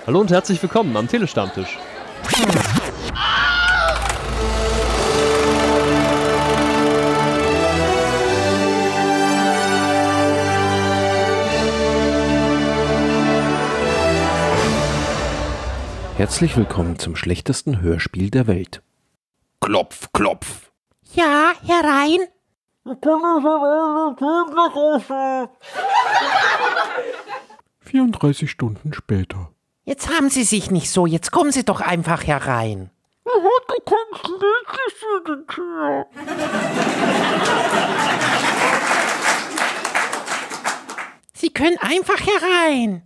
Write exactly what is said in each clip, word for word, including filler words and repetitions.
Hallo und herzlich willkommen am Telestammtisch. Herzlich willkommen zum schlechtesten Hörspiel der Welt. Klopf, klopf. Ja, herein. vierunddreißig Stunden später. Jetzt haben Sie sich nicht so, jetzt kommen Sie doch einfach herein. Sie können einfach herein.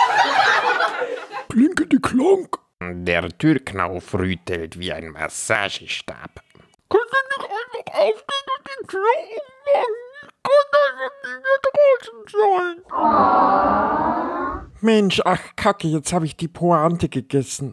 Klinke die Klonk. Der Türknauf rüttelt wie ein Massagestab. Können Sie nicht einfach aufstehen und die Tür ummachen? Ich kann doch nicht mehr draußen sein. Mensch, ach Kacke, jetzt habe ich die Pointe gegessen.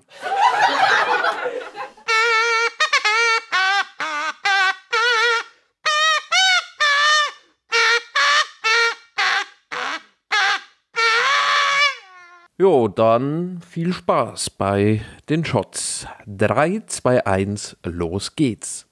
Jo, dann viel Spaß bei den Shots. drei, zwei, eins, los geht's.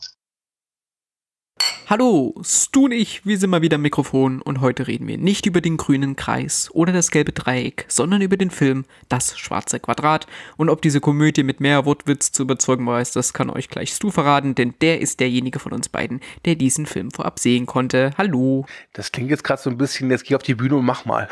Hallo, Stu und ich, wir sind mal wieder am Mikrofon und heute reden wir nicht über den grünen Kreis oder das gelbe Dreieck, sondern über den Film Das schwarze Quadrat. Und ob diese Komödie mit mehr Wortwitz zu überzeugen weiß, das kann euch gleich Stu verraten, denn der ist derjenige von uns beiden, der diesen Film vorab sehen konnte. Hallo. Das klingt jetzt gerade so ein bisschen, jetzt geh auf die Bühne und mach mal.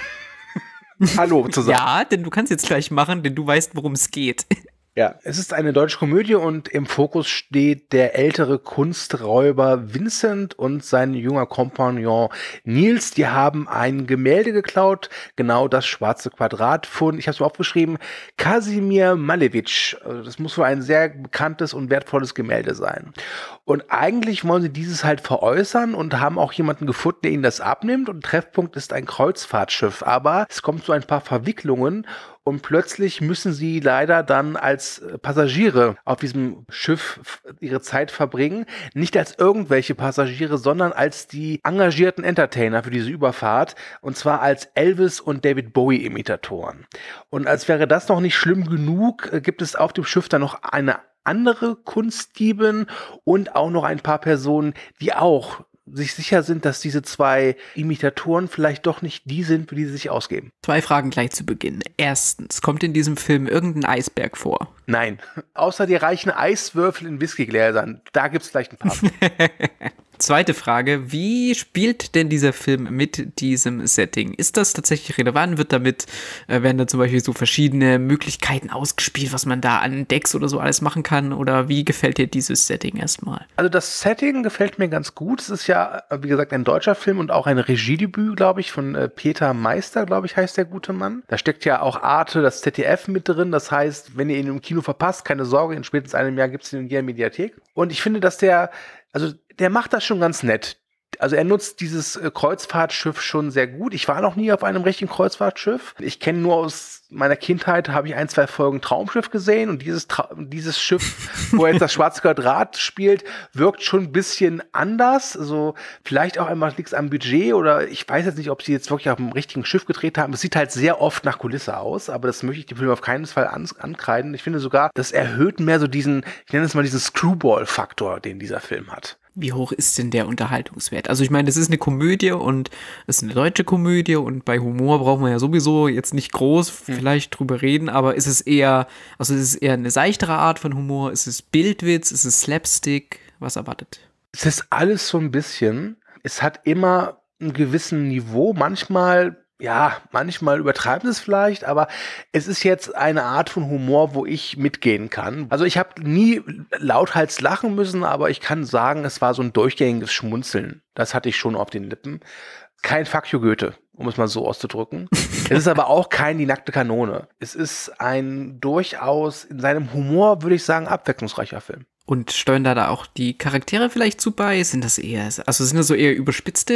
Hallo zusammen. Ja, denn du kannst jetzt gleich machen, denn du weißt, worum es geht. Ja, es ist eine deutsche Komödie und im Fokus steht der ältere Kunsträuber Vincent und sein junger Kompagnon Nils. Die haben ein Gemälde geklaut, genau das schwarze Quadrat von, ich habe es mal aufgeschrieben, Kasimir Malevich. Also das muss wohl ein sehr bekanntes und wertvolles Gemälde sein. Und eigentlich wollen sie dieses halt veräußern und haben auch jemanden gefunden, der ihnen das abnimmt. Und Treffpunkt ist ein Kreuzfahrtschiff. Aber es kommt zu ein paar Verwicklungen. Und plötzlich müssen sie leider dann als Passagiere auf diesem Schiff ihre Zeit verbringen. Nicht als irgendwelche Passagiere, sondern als die engagierten Entertainer für diese Überfahrt. Und zwar als Elvis- und David Bowie-Imitatoren. Und als wäre das noch nicht schlimm genug, gibt es auf dem Schiff dann noch eine andere Kunstdiebin und auch noch ein paar Personen, die auch sich sicher sind, dass diese zwei Imitatoren vielleicht doch nicht die sind, für die sie sich ausgeben. Zwei Fragen gleich zu Beginn. Erstens, kommt in diesem Film irgendein Eisberg vor? Nein, außer die reichen Eiswürfel in Whiskygläsern. Da gibt's vielleicht ein paar. Zweite Frage, wie spielt denn dieser Film mit diesem Setting? Ist das tatsächlich relevant? Wird damit, äh, werden da zum Beispiel so verschiedene Möglichkeiten ausgespielt, was man da an Decks oder so alles machen kann? Oder wie gefällt dir dieses Setting erstmal? Also das Setting gefällt mir ganz gut. Es ist ja, wie gesagt, ein deutscher Film und auch ein Regiedebüt, glaube ich, von äh, Peter Meister, glaube ich, heißt der gute Mann. Da steckt ja auch Arte, das Z D F mit drin. Das heißt, wenn ihr ihn im Kino verpasst, keine Sorge, in spätestens einem Jahr gibt es ihn in jeder Mediathek. Und ich finde, dass der, also der macht das schon ganz nett. Also er nutzt dieses äh, Kreuzfahrtschiff schon sehr gut. Ich war noch nie auf einem richtigen Kreuzfahrtschiff. Ich kenne nur aus meiner Kindheit, habe ich ein, zwei Folgen Traumschiff gesehen und dieses, Tra- dieses Schiff, wo jetzt das schwarze Quadrat spielt, wirkt schon ein bisschen anders. Also vielleicht auch einfach liegt es am Budget oder ich weiß jetzt nicht, ob sie jetzt wirklich auf dem richtigen Schiff gedreht haben. Es sieht halt sehr oft nach Kulisse aus, aber das möchte ich dem Film auf keinen Fall an- ankreiden. Ich finde sogar, das erhöht mehr so diesen, ich nenne es mal diesen Screwball-Faktor, den dieser Film hat. Wie hoch ist denn der Unterhaltungswert? Also ich meine, das ist eine Komödie und es ist eine deutsche Komödie und bei Humor brauchen wir ja sowieso jetzt nicht groß vielleicht drüber reden, aber ist es eher, also ist es eher eine seichtere Art von Humor? Ist es Bildwitz? Ist es Slapstick? Was erwartet? Es ist alles so ein bisschen. Es hat immer ein gewissen Niveau. Manchmal Ja, manchmal übertreiben sie es vielleicht, aber es ist jetzt eine Art von Humor, wo ich mitgehen kann. Also ich habe nie lauthals lachen müssen, aber ich kann sagen, es war so ein durchgängiges Schmunzeln. Das hatte ich schon auf den Lippen. Kein Fuck you Goethe, um es mal so auszudrücken. Es ist aber auch kein Die nackte Kanone. Es ist ein durchaus in seinem Humor, würde ich sagen, abwechslungsreicher Film. Und steuern da, da auch die Charaktere vielleicht zu bei? Sind das eher, also sind das so eher überspitzte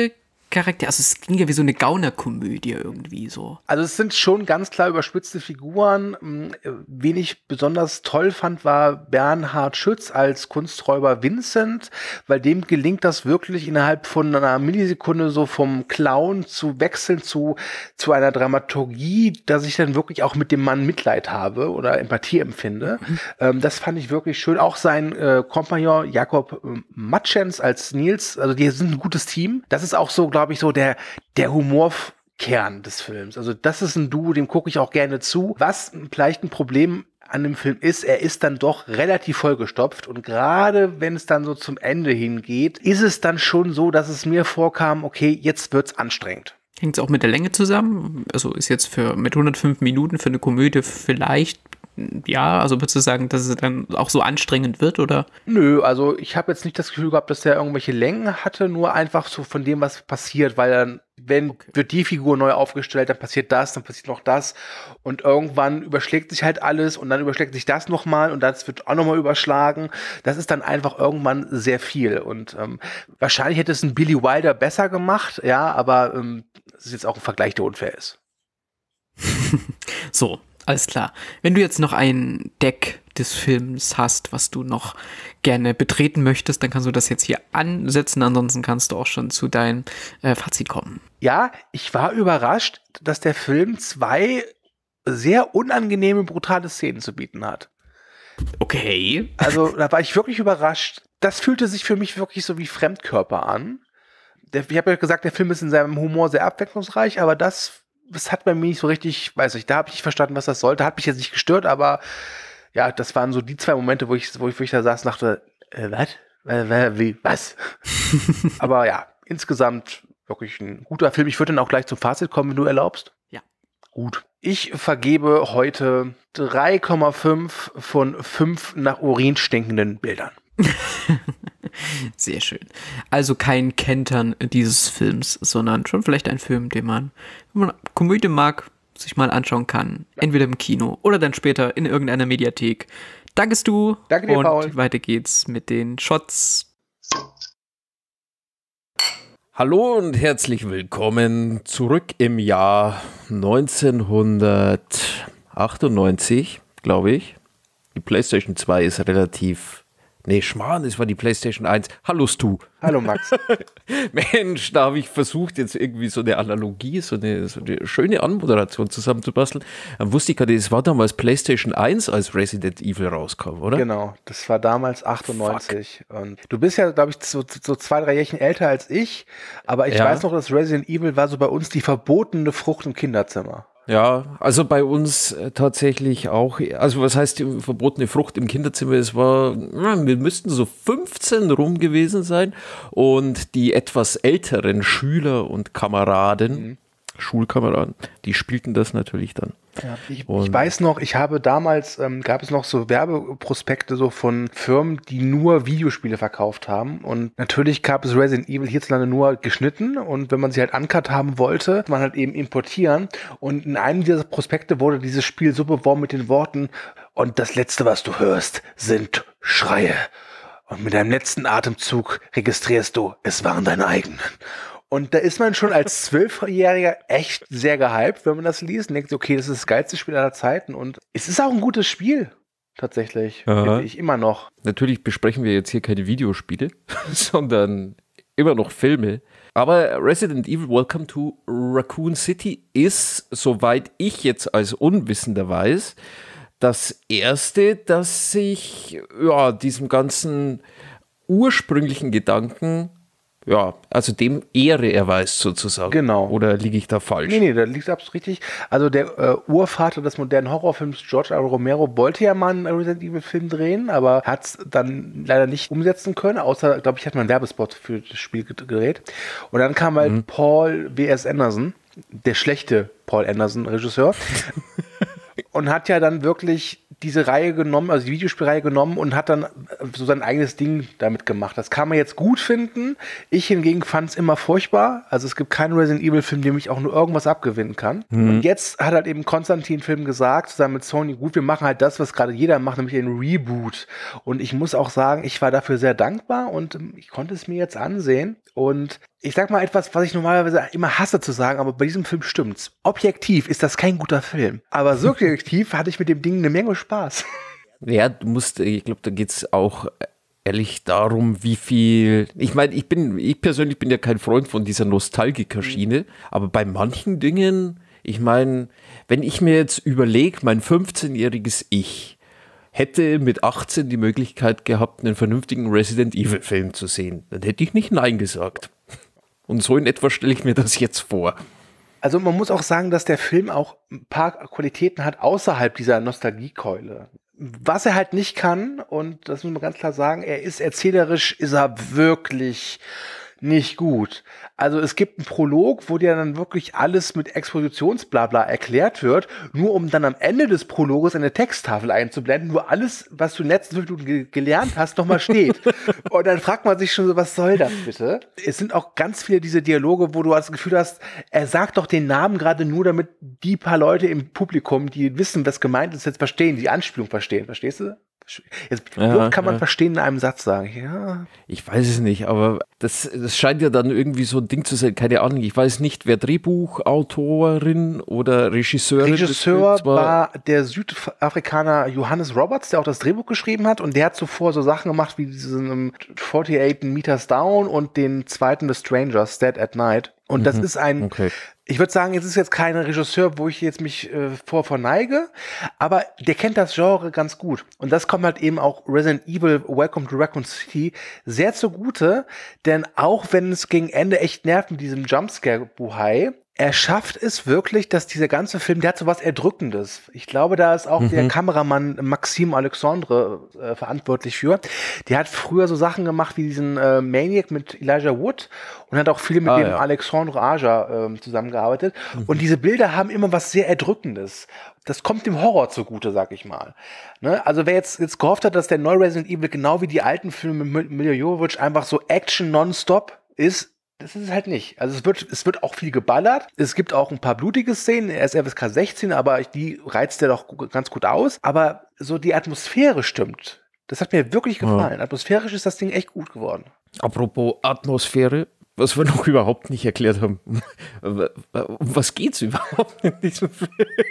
Charakter, also es ging ja wie so eine Gaunerkomödie irgendwie so. Also es sind schon ganz klar überspitzte Figuren. Wen ich besonders toll fand, war Bernhard Schütz als Kunsträuber Vincent, weil dem gelingt das wirklich innerhalb von einer Millisekunde so vom Clown zu wechseln zu, zu einer Dramaturgie, dass ich dann wirklich auch mit dem Mann Mitleid habe oder Empathie empfinde. Mhm. Ähm, das fand ich wirklich schön. Auch sein äh, Kompagnon Jakob äh, Matschens als Nils, also die sind ein gutes Team. Das ist auch so, glaube ich, so der, der Humorkern des Films. Also das ist ein Duo, dem gucke ich auch gerne zu. Was vielleicht ein Problem an dem Film ist, er ist dann doch relativ vollgestopft und gerade wenn es dann so zum Ende hingeht, ist es dann schon so, dass es mir vorkam, okay, jetzt wird's anstrengend. Hängt es auch mit der Länge zusammen? Also ist jetzt für mit hundertfünf Minuten für eine Komödie vielleicht, ja, also würdest du sagen, dass es dann auch so anstrengend wird, oder? Nö, also ich habe jetzt nicht das Gefühl gehabt, dass der irgendwelche Längen hatte, nur einfach so von dem, was passiert, weil dann, wenn okay. wird die Figur neu aufgestellt, dann passiert das, dann passiert noch das und irgendwann überschlägt sich halt alles und dann überschlägt sich das nochmal und das wird auch nochmal überschlagen. Das ist dann einfach irgendwann sehr viel und ähm, wahrscheinlich hätte es ein Billy Wilder besser gemacht, ja, aber ähm, das ist jetzt auch ein Vergleich, der unfair ist. So. Alles klar. Wenn du jetzt noch ein Deck des Films hast, was du noch gerne betreten möchtest, dann kannst du das jetzt hier ansetzen. Ansonsten kannst du auch schon zu deinem äh, Fazit kommen. Ja, ich war überrascht, dass der Film zwei sehr unangenehme, brutale Szenen zu bieten hat. Okay. Also da war ich wirklich überrascht. Das fühlte sich für mich wirklich so wie Fremdkörper an. Der, ich habe ja gesagt, der Film ist in seinem Humor sehr abwechslungsreich, aber das Das hat bei mir nicht so richtig, weiß ich, da habe ich nicht verstanden, was das sollte. Hat mich jetzt nicht gestört, aber ja, das waren so die zwei Momente, wo ich, wo ich, wo ich da saß und dachte, äh, was? Äh, wie, was? Aber ja, insgesamt wirklich ein guter Film. Ich würde dann auch gleich zum Fazit kommen, wenn du erlaubst. Ja. Gut. Ich vergebe heute drei Komma fünf von fünf nach Urin stinkenden Bildern. Sehr schön. Also kein Kentern dieses Films, sondern schon vielleicht ein Film, den man, wenn man Komödie mag, sich mal anschauen kann. Entweder im Kino oder dann später in irgendeiner Mediathek. Danke du. Danke dir, und Paul. Weiter geht's mit den Shots. Hallo und herzlich willkommen zurück im Jahr neunzehnhundertachtundneunzig, glaube ich. Die PlayStation zwei ist relativ... Nee, Schmarrn, es war die PlayStation eins. Hallo Stu. Hallo Max. Mensch, da habe ich versucht, jetzt irgendwie so eine Analogie, so eine, so eine schöne Anmoderation zusammenzubasteln. Dann wusste ich gerade, es war damals PlayStation eins, als Resident Evil rauskam, oder? Genau, das war damals achtundneunzig. Fuck. Und du bist ja, glaube ich, so, so zwei, drei Jährchen älter als ich, aber ich ja. weiß noch, dass Resident Evil war so bei uns die verbotene Frucht im Kinderzimmer. Ja, also bei uns äh, tatsächlich auch, also was heißt die verbotene Frucht im Kinderzimmer? Es war, ja, wir müssten so fünfzehn rum gewesen sein und die etwas älteren Schüler und Kameraden, mhm. Schulkameraden, die spielten das natürlich dann. Ja, ich, ich weiß noch, ich habe damals, ähm, gab es noch so Werbeprospekte so von Firmen, die nur Videospiele verkauft haben und natürlich gab es Resident Evil hierzulande nur geschnitten und wenn man sie halt uncut haben wollte, man halt eben importieren und in einem dieser Prospekte wurde dieses Spiel so beworben mit den Worten und das Letzte, was du hörst, sind Schreie und mit deinem letzten Atemzug registrierst du, es waren deine eigenen. Und da ist man schon als Zwölfjähriger echt sehr gehypt, wenn man das liest und denkt, okay, das ist das geilste Spiel aller Zeiten. Und es ist auch ein gutes Spiel, tatsächlich, finde ich, immer noch. Natürlich besprechen wir jetzt hier keine Videospiele, sondern immer noch Filme. Aber Resident Evil Welcome to Raccoon City ist, soweit ich jetzt als Unwissender weiß, das erste, das sich ja, diesem ganzen ursprünglichen Gedanken ja, also dem Ehre erweist sozusagen. Genau. Oder liege ich da falsch? Nee, nee, da liegt absolut richtig. Also der äh, Urvater des modernen Horrorfilms, George R. Romero, wollte ja mal einen Resident Evil Film drehen, aber hat es dann leider nicht umsetzen können, außer, glaube ich, hat man einen Werbespot für das Spiel gedreht. Und dann kam halt mhm. Paul W S. Anderson, der schlechte Paul Anderson, Regisseur, und hat ja dann wirklich diese Reihe genommen, also die Videospielreihe genommen und hat dann so sein eigenes Ding damit gemacht. Das kann man jetzt gut finden. Ich hingegen fand es immer furchtbar. Also es gibt keinen Resident Evil Film, dem ich auch nur irgendwas abgewinnen kann. Mhm. Und jetzt hat halt eben Konstantin Film gesagt, zusammen mit Sony, gut, wir machen halt das, was gerade jeder macht, nämlich einen Reboot. Und ich muss auch sagen, ich war dafür sehr dankbar und ich konnte es mir jetzt ansehen. Und ich sag mal etwas, was ich normalerweise immer hasse zu sagen, aber bei diesem Film stimmt's. Objektiv ist das kein guter Film. Aber subjektiv hatte ich mit dem Ding eine Menge Spaß. Ja, du musst, ich glaube, da geht's auch ehrlich darum, wie viel, ich meine, ich bin, ich persönlich bin ja kein Freund von dieser Nostalgiker-Schiene, mhm. aber bei manchen Dingen, ich meine, wenn ich mir jetzt überlege, mein fünfzehnjähriges Ich hätte mit achtzehn die Möglichkeit gehabt, einen vernünftigen Resident Evil Film zu sehen, dann hätte ich nicht Nein gesagt. Und so in etwa stelle ich mir das jetzt vor. Also man muss auch sagen, dass der Film auch ein paar Qualitäten hat außerhalb dieser Nostalgiekeule. Was er halt nicht kann, und das muss man ganz klar sagen, er ist erzählerisch, ist er wirklich nicht gut. Also es gibt einen Prolog, wo dir dann wirklich alles mit Expositionsblabla erklärt wird, nur um dann am Ende des Prologes eine Texttafel einzublenden, wo alles, was du in den letzten fünf Minuten ge- gelernt hast, nochmal steht. Und dann fragt man sich schon so, was soll das bitte? Es sind auch ganz viele diese Dialoge, wo du das Gefühl hast, er sagt doch den Namen gerade nur, damit die paar Leute im Publikum, die wissen, was gemeint ist, jetzt verstehen, die Anspielung verstehen. Verstehst du? Jetzt ja, kann man ja. verstehen in einem Satz sagen. Ja. Ich weiß es nicht, aber das, das scheint ja dann irgendwie so ein Ding zu sein. Keine Ahnung, ich weiß nicht, wer Drehbuchautorin oder Regisseurin ist. Regisseur war der Südafrikaner Johannes Roberts, der auch das Drehbuch geschrieben hat. Und der hat zuvor so Sachen gemacht wie diesen forty-eight Meters Down und den zweiten The Strangers, Dead at Night. Und das mhm. ist ein, okay. ich würde sagen, es ist jetzt kein Regisseur, wo ich jetzt mich äh, vor verneige, aber der kennt das Genre ganz gut. Und das kommt halt eben auch Resident Evil Welcome to Raccoon City sehr zugute, denn auch wenn es gegen Ende echt nervt mit diesem Jumpscare-Buhai, er schafft es wirklich, dass dieser ganze Film, der hat so was Erdrückendes. Ich glaube, da ist auch mhm. der Kameramann Maxime Alexandre äh, verantwortlich für. Der hat früher so Sachen gemacht wie diesen äh, Maniac mit Elijah Wood und hat auch viel mit ah, dem ja. Alexandre Aja äh, zusammengearbeitet. Mhm. Und diese Bilder haben immer was sehr Erdrückendes. Das kommt dem Horror zugute, sag ich mal. Ne? Also wer jetzt, jetzt gehofft hat, dass der neue Resident Evil genau wie die alten Filme mit Milla Jovovich einfach so Action nonstop ist, das ist es halt nicht. Also es wird, es wird auch viel geballert. Es gibt auch ein paar blutige Szenen. Er ist F S K sechzehn, aber die reizt er doch ganz gut aus. Aber so die Atmosphäre stimmt. Das hat mir wirklich gefallen. Ja. Atmosphärisch ist das Ding echt gut geworden. Apropos Atmosphäre, was wir noch überhaupt nicht erklärt haben. Um was geht's überhaupt in diesem Film?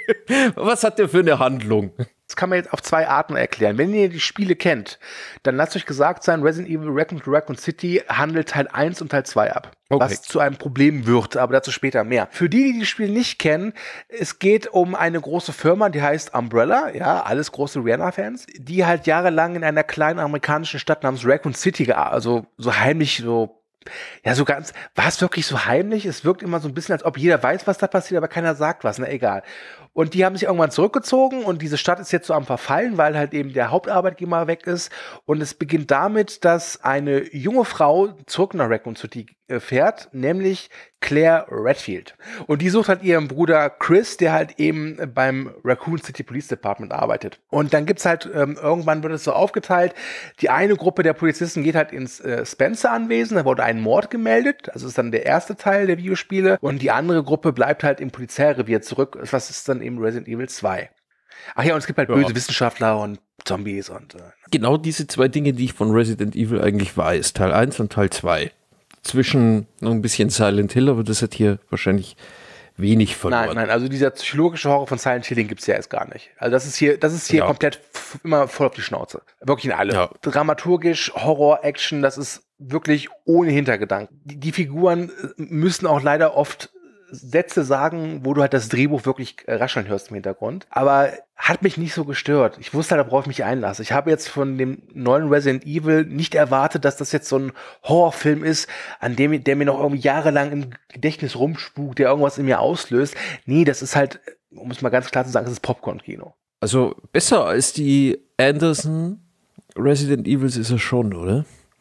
Was hat der für eine Handlung? Das kann man jetzt auf zwei Arten erklären. Wenn ihr die Spiele kennt, dann lasst euch gesagt sein, Resident Evil Welcome to Raccoon City handelt Teil eins und Teil zwei ab. Okay. Was zu einem Problem wird, aber dazu später mehr. Für die, die die Spiele nicht kennen, es geht um eine große Firma, die heißt Umbrella, ja, alles große Rihanna-Fans, die halt jahrelang in einer kleinen amerikanischen Stadt namens Raccoon City, also so heimlich so Ja, so ganz, war es wirklich so heimlich? Es wirkt immer so ein bisschen, als ob jeder weiß, was da passiert, aber keiner sagt was, na egal. Und die haben sich irgendwann zurückgezogen und diese Stadt ist jetzt so am Verfallen, weil halt eben der Hauptarbeitgeber weg ist. Und es beginnt damit, dass eine junge Frau zurück nach Raccoon City fährt, nämlich Claire Redfield. Und die sucht halt ihren Bruder Chris, der halt eben beim Raccoon City Police Department arbeitet. Und dann gibt's halt, ähm, irgendwann wird es so aufgeteilt, die eine Gruppe der Polizisten geht halt ins äh, Spencer-Anwesen, da wurde ein Mord gemeldet, also ist dann der erste Teil der Videospiele, und die andere Gruppe bleibt halt im Polizeirevier zurück, was ist dann eben Resident Evil zwei. Ach ja, und es gibt halt ja. böse Wissenschaftler und Zombies und... Äh. Genau diese zwei Dinge, die ich von Resident Evil eigentlich weiß, Teil eins und Teil zwei. Zwischen noch ein bisschen Silent Hill, aber das hat hier wahrscheinlich wenig verloren. Nein, nein, also dieser psychologische Horror von Silent Hill, den gibt's ja erst gar nicht. Also das ist hier, das ist hier ja. komplett f- immer voll auf die Schnauze. Wirklich in allem. Ja. Dramaturgisch, Horror, Action, das ist wirklich ohne Hintergedanken. Die, die Figuren müssen auch leider oft Sätze sagen, wo du halt das Drehbuch wirklich rascheln hörst im Hintergrund. Aber hat mich nicht so gestört. Ich wusste halt, worauf ich mich einlasse. Ich habe jetzt von dem neuen Resident Evil nicht erwartet, dass das jetzt so ein Horrorfilm ist, an dem der mir noch irgendwie jahrelang im Gedächtnis rumspukt, der irgendwas in mir auslöst. Nee, das ist halt, um es mal ganz klar zu sagen, das ist Popcorn-Kino. Also besser als die Anderson Resident Evils ist er schon, oder?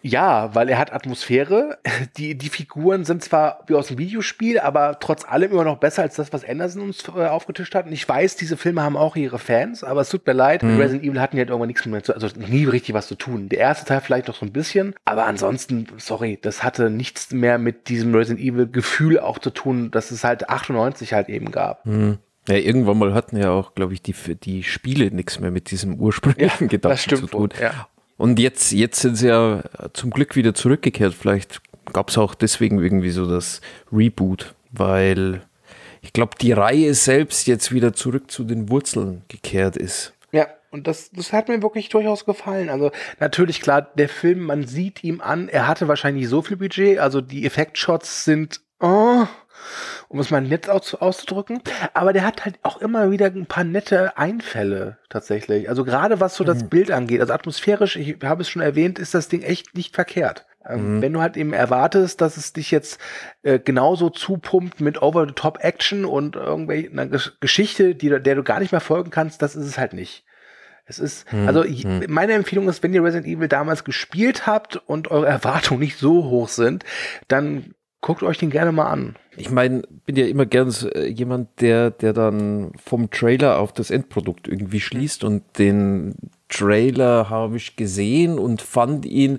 Ja, weil er hat Atmosphäre. Die, die Figuren sind zwar wie aus dem Videospiel, aber trotz allem immer noch besser als das, was Anderson uns äh, aufgetischt hat. Und ich weiß, diese Filme haben auch ihre Fans, aber es tut mir leid. Mhm. Resident Evil hatten ja halt irgendwann nichts mehr zu, also nie richtig was zu tun. Der erste Teil vielleicht noch so ein bisschen, aber ansonsten, sorry, das hatte nichts mehr mit diesem Resident Evil Gefühl auch zu tun, dass es halt achtundneunzig halt eben gab. Mhm. Ja, irgendwann mal hatten ja auch, glaube ich, die, die Spiele nichts mehr mit diesem ursprünglichen ja, Gedanken zu tun. Wohl, ja. Und jetzt, jetzt sind sie ja zum Glück wieder zurückgekehrt. Vielleicht gab es auch deswegen irgendwie so das Reboot, weil ich glaube, die Reihe selbst jetzt wieder zurück zu den Wurzeln gekehrt ist. Ja, und das, das hat mir wirklich durchaus gefallen. Also natürlich, klar, der Film, man sieht ihm an, er hatte wahrscheinlich nicht so viel Budget, also die Effektshots sind, oh, um es mal nett aus, auszudrücken, aber der hat halt auch immer wieder ein paar nette Einfälle tatsächlich. Also gerade was so das mhm. Bild angeht, also atmosphärisch, ich habe es schon erwähnt, ist das Ding echt nicht verkehrt. Ähm, mhm. Wenn du halt eben erwartest, dass es dich jetzt äh, genauso zupumpt mit Over-the-Top-Action und irgendwelche einer Gesch- Geschichte, die, der du gar nicht mehr folgen kannst, das ist es halt nicht. Es ist, hm, also ich, hm. meine Empfehlung ist, wenn ihr Resident Evil damals gespielt habt und eure Erwartungen nicht so hoch sind, dann guckt euch den gerne mal an. Ich meine, bin ja immer gern so, äh, jemand, der, der dann vom Trailer auf das Endprodukt irgendwie schließt, und den Trailer habe ich gesehen und fand ihn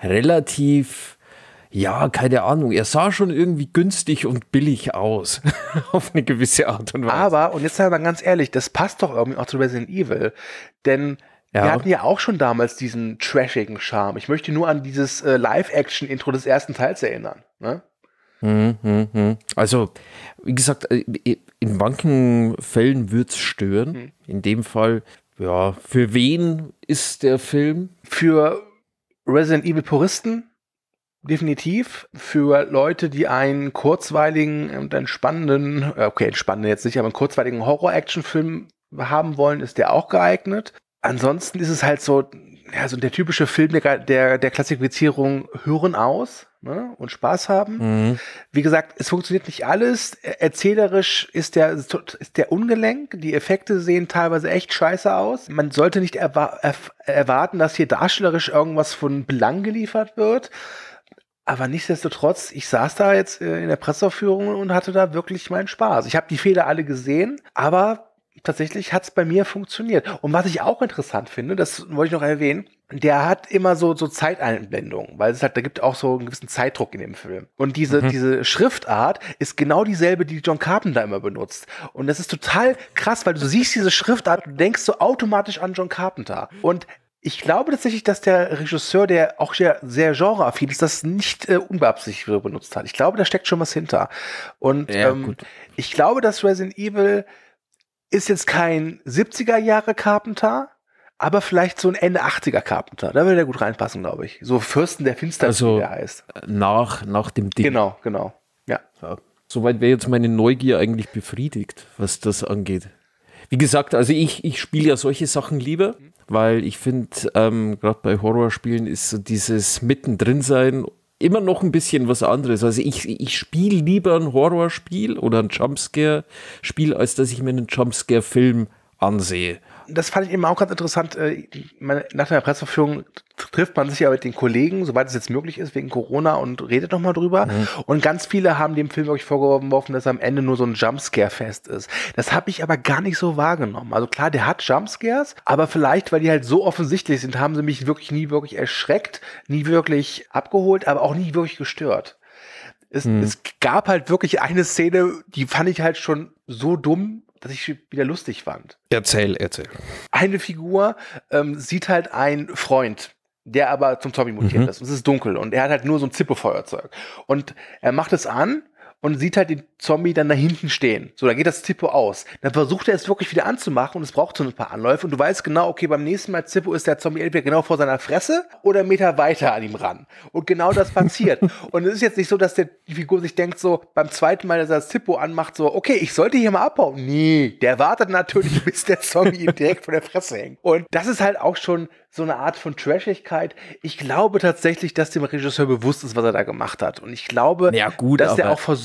relativ, ja, keine Ahnung, er sah schon irgendwie günstig und billig aus, auf eine gewisse Art und Weise. Aber, und jetzt sei mal ganz ehrlich, das passt doch irgendwie auch zu Resident Evil, denn ja. wir hatten ja auch schon damals diesen trashigen Charme. Ich möchte nur an dieses äh, Live-Action-Intro des ersten Teils erinnern, ne? Hm, hm, hm. Also, wie gesagt, in manchen Fällen wird es stören. Hm. In dem Fall, ja, für wen ist der Film? Für Resident Evil Puristen definitiv. Für Leute, die einen kurzweiligen und entspannenden, okay, entspannenden jetzt nicht, aber einen kurzweiligen Horror-Action-Film haben wollen, ist der auch geeignet. Ansonsten ist es halt so, ja, so der typische Film der, der, der Klassifizierung Hören aus, ne, und Spaß haben. Mhm. Wie gesagt, es funktioniert nicht alles. Erzählerisch ist der, ist der ungelenk. Die Effekte sehen teilweise echt scheiße aus. Man sollte nicht erwa- erf- erwarten, dass hier darstellerisch irgendwas von Belang geliefert wird. Aber nichtsdestotrotz, ich saß da jetzt in der Presseaufführung und hatte da wirklich meinen Spaß. Ich habe die Fehler alle gesehen, aber tatsächlich hat es bei mir funktioniert. Und was ich auch interessant finde, das wollte ich noch erwähnen, der hat immer so, so Zeiteinblendungen, weil es halt, da gibt auch so einen gewissen Zeitdruck in dem Film. Und diese, mhm. diese Schriftart ist genau dieselbe, die John Carpenter immer benutzt. Und das ist total krass, weil du siehst diese Schriftart und denkst so automatisch an John Carpenter. Und ich glaube tatsächlich, dass der Regisseur, der auch sehr, sehr genreaffin ist, das nicht äh, unbeabsichtigt benutzt hat. Ich glaube, da steckt schon was hinter. Und ja, ähm, ich glaube, dass Resident Evil ist jetzt kein siebziger Jahre Carpenter, aber vielleicht so ein Ende achtziger Carpenter. Da würde der gut reinpassen, glaube ich. So Fürsten der Finsternis, also, wie der heißt. Nach, nach dem Ding. Genau, genau. Ja. ja. Soweit wäre jetzt meine Neugier eigentlich befriedigt, was das angeht. Wie gesagt, also ich, ich spiele ja solche Sachen lieber, weil ich finde, ähm, gerade bei Horrorspielen ist so dieses Mittendrin-Sein immer noch ein bisschen was anderes. Also ich, ich spiele lieber ein Horrorspiel oder ein Jumpscare-Spiel, als dass ich mir einen Jumpscare-Film ansehe. Das fand ich eben auch ganz interessant. Nach der Presseverführung trifft man sich ja mit den Kollegen, soweit es jetzt möglich ist, wegen Corona, und redet nochmal drüber. Mhm. Und ganz viele haben dem Film wirklich vorgeworfen, dass er am Ende nur so ein Jumpscare-Fest ist. Das habe ich aber gar nicht so wahrgenommen. Also klar, der hat Jumpscares, aber vielleicht, weil die halt so offensichtlich sind, haben sie mich wirklich nie wirklich erschreckt, nie wirklich abgeholt, aber auch nie wirklich gestört. Es, mhm. es gab halt wirklich eine Szene, die fand ich halt schon so dumm, dass ich wieder lustig fand. Erzähl, erzähl. Eine Figur ähm, sieht halt einen Freund, der aber zum Zombie mutiert mhm. ist. Und es ist dunkel und er hat halt nur so ein Zippo-Feuerzeug. Und er macht es an und sieht halt den Zombie dann da hinten stehen. So, da geht das Zippo aus. Dann versucht er es wirklich wieder anzumachen und es braucht so ein paar Anläufe. Und du weißt genau, okay, beim nächsten Mal Zippo ist der Zombie entweder genau vor seiner Fresse oder einen Meter weiter an ihm ran. Und genau das passiert. Und es ist jetzt nicht so, dass der, die Figur sich denkt so, beim zweiten Mal, dass er das Zippo anmacht, so, okay, ich sollte hier mal abbauen. Nee, der wartet natürlich, bis der Zombie ihm direkt vor der Fresse hängt. Und das ist halt auch schon so eine Art von Trashigkeit. Ich glaube tatsächlich, dass dem Regisseur bewusst ist, was er da gemacht hat. Und ich glaube, ja, gut, dass der auch versucht,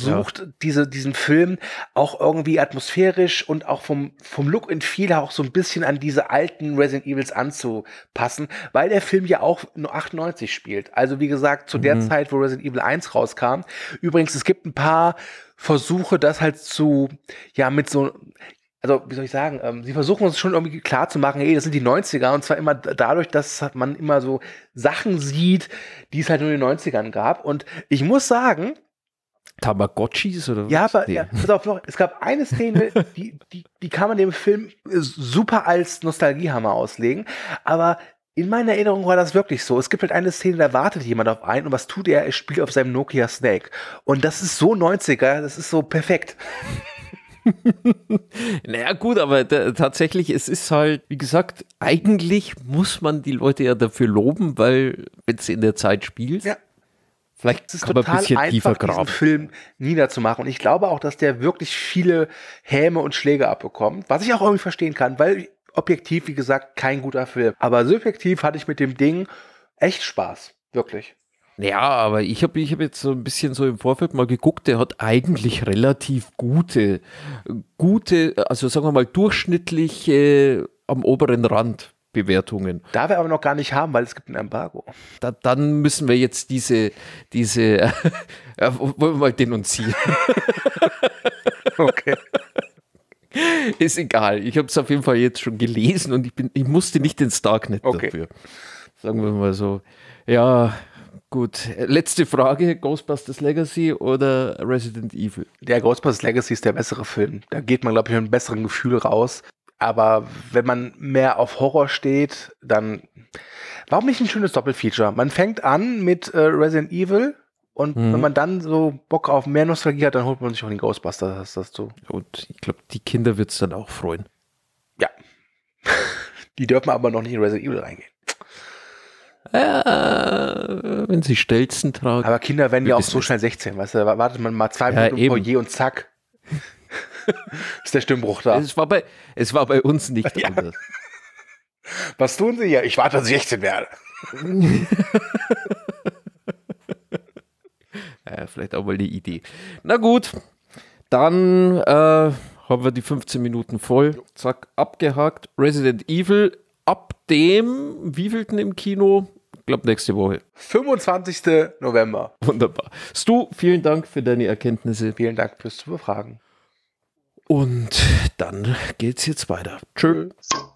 versucht, ja. diese, diesen Film auch irgendwie atmosphärisch und auch vom, vom Look and Feel auch so ein bisschen an diese alten Resident Evils anzupassen, weil der Film ja auch nur achtundneunzig spielt. Also wie gesagt, zu mhm. der Zeit, wo Resident Evil eins rauskam. Übrigens, es gibt ein paar Versuche, das halt zu, ja, mit so, also wie soll ich sagen, ähm, sie versuchen uns schon irgendwie klar zu machen, ey, das sind die neunziger, und zwar immer dadurch, dass man immer so Sachen sieht, die es halt nur in den neunzigern gab. Und ich muss sagen, Tamagotchis oder was? Ja, aber nee. ja, pass auf, noch, es gab eine Szene, die, die, die kann man dem Film super als Nostalgiehammer auslegen, aber in meiner Erinnerung war das wirklich so. Es gibt halt eine Szene, da wartet jemand auf einen, und was tut er? Er spielt auf seinem Nokia Snake. Und das ist so neunziger, das ist so perfekt. Naja, gut, aber da, tatsächlich, es ist halt, wie gesagt, eigentlich muss man die Leute ja dafür loben, weil, wenn es in der Zeit spielt, ja. vielleicht es ist kann man ein bisschen tiefer graben. Diesen Film niederzumachen. Und ich glaube auch, dass der wirklich viele Häme und Schläge abbekommt, was ich auch irgendwie verstehen kann, weil objektiv, wie gesagt, kein guter Film. Aber subjektiv hatte ich mit dem Ding echt Spaß. Wirklich. Ja, aber ich habe ich hab jetzt so ein bisschen so im Vorfeld mal geguckt, der hat eigentlich relativ gute, gute, also sagen wir mal durchschnittliche äh, am oberen Rand Bewertungen. Da wir aber noch gar nicht haben, weil es gibt ein Embargo. Da, dann müssen wir jetzt diese, diese, äh, wollen wir mal denunzieren. Okay. Ist egal, ich habe es auf jeden Fall jetzt schon gelesen und ich, bin, ich musste nicht ins Darknet okay. dafür. Sagen wir mal so. Ja, gut. Letzte Frage, Ghostbusters Legacy oder Resident Evil? Der Ghostbusters Legacy ist der bessere Film. Da geht man, glaube ich, mit einem besseren Gefühl raus. Aber wenn man mehr auf Horror steht, dann warum nicht ein schönes Doppelfeature? Man fängt an mit äh, Resident Evil und mhm. wenn man dann so Bock auf mehr Nostalgie hat, dann holt man sich auch den Ghostbusters dazu. Und ich glaube, die Kinder wird es dann auch freuen. Ja. Die dürfen aber noch nicht in Resident Evil reingehen. Ja, wenn sie Stelzen tragen. Aber Kinder werden ja auch so schnell sechzehn, weißt du, da wartet man mal zwei Minuten ja, im Foyer und zack, ist der Stimmbruch da. Es war bei, es war bei uns nicht ja. anders. Was tun sie hier? Ich warte, dass ich sechzehn werde. Ja, vielleicht auch mal die Idee. Na gut, dann äh, haben wir die fünfzehn Minuten voll. Zack, abgehakt. Resident Evil ab dem wievielten im Kino? Ich glaube nächste Woche. fünfundzwanzigsten November. Wunderbar. Stu, vielen Dank für deine Erkenntnisse. Vielen Dank fürs Befragen. Und dann geht's jetzt weiter. Tschö.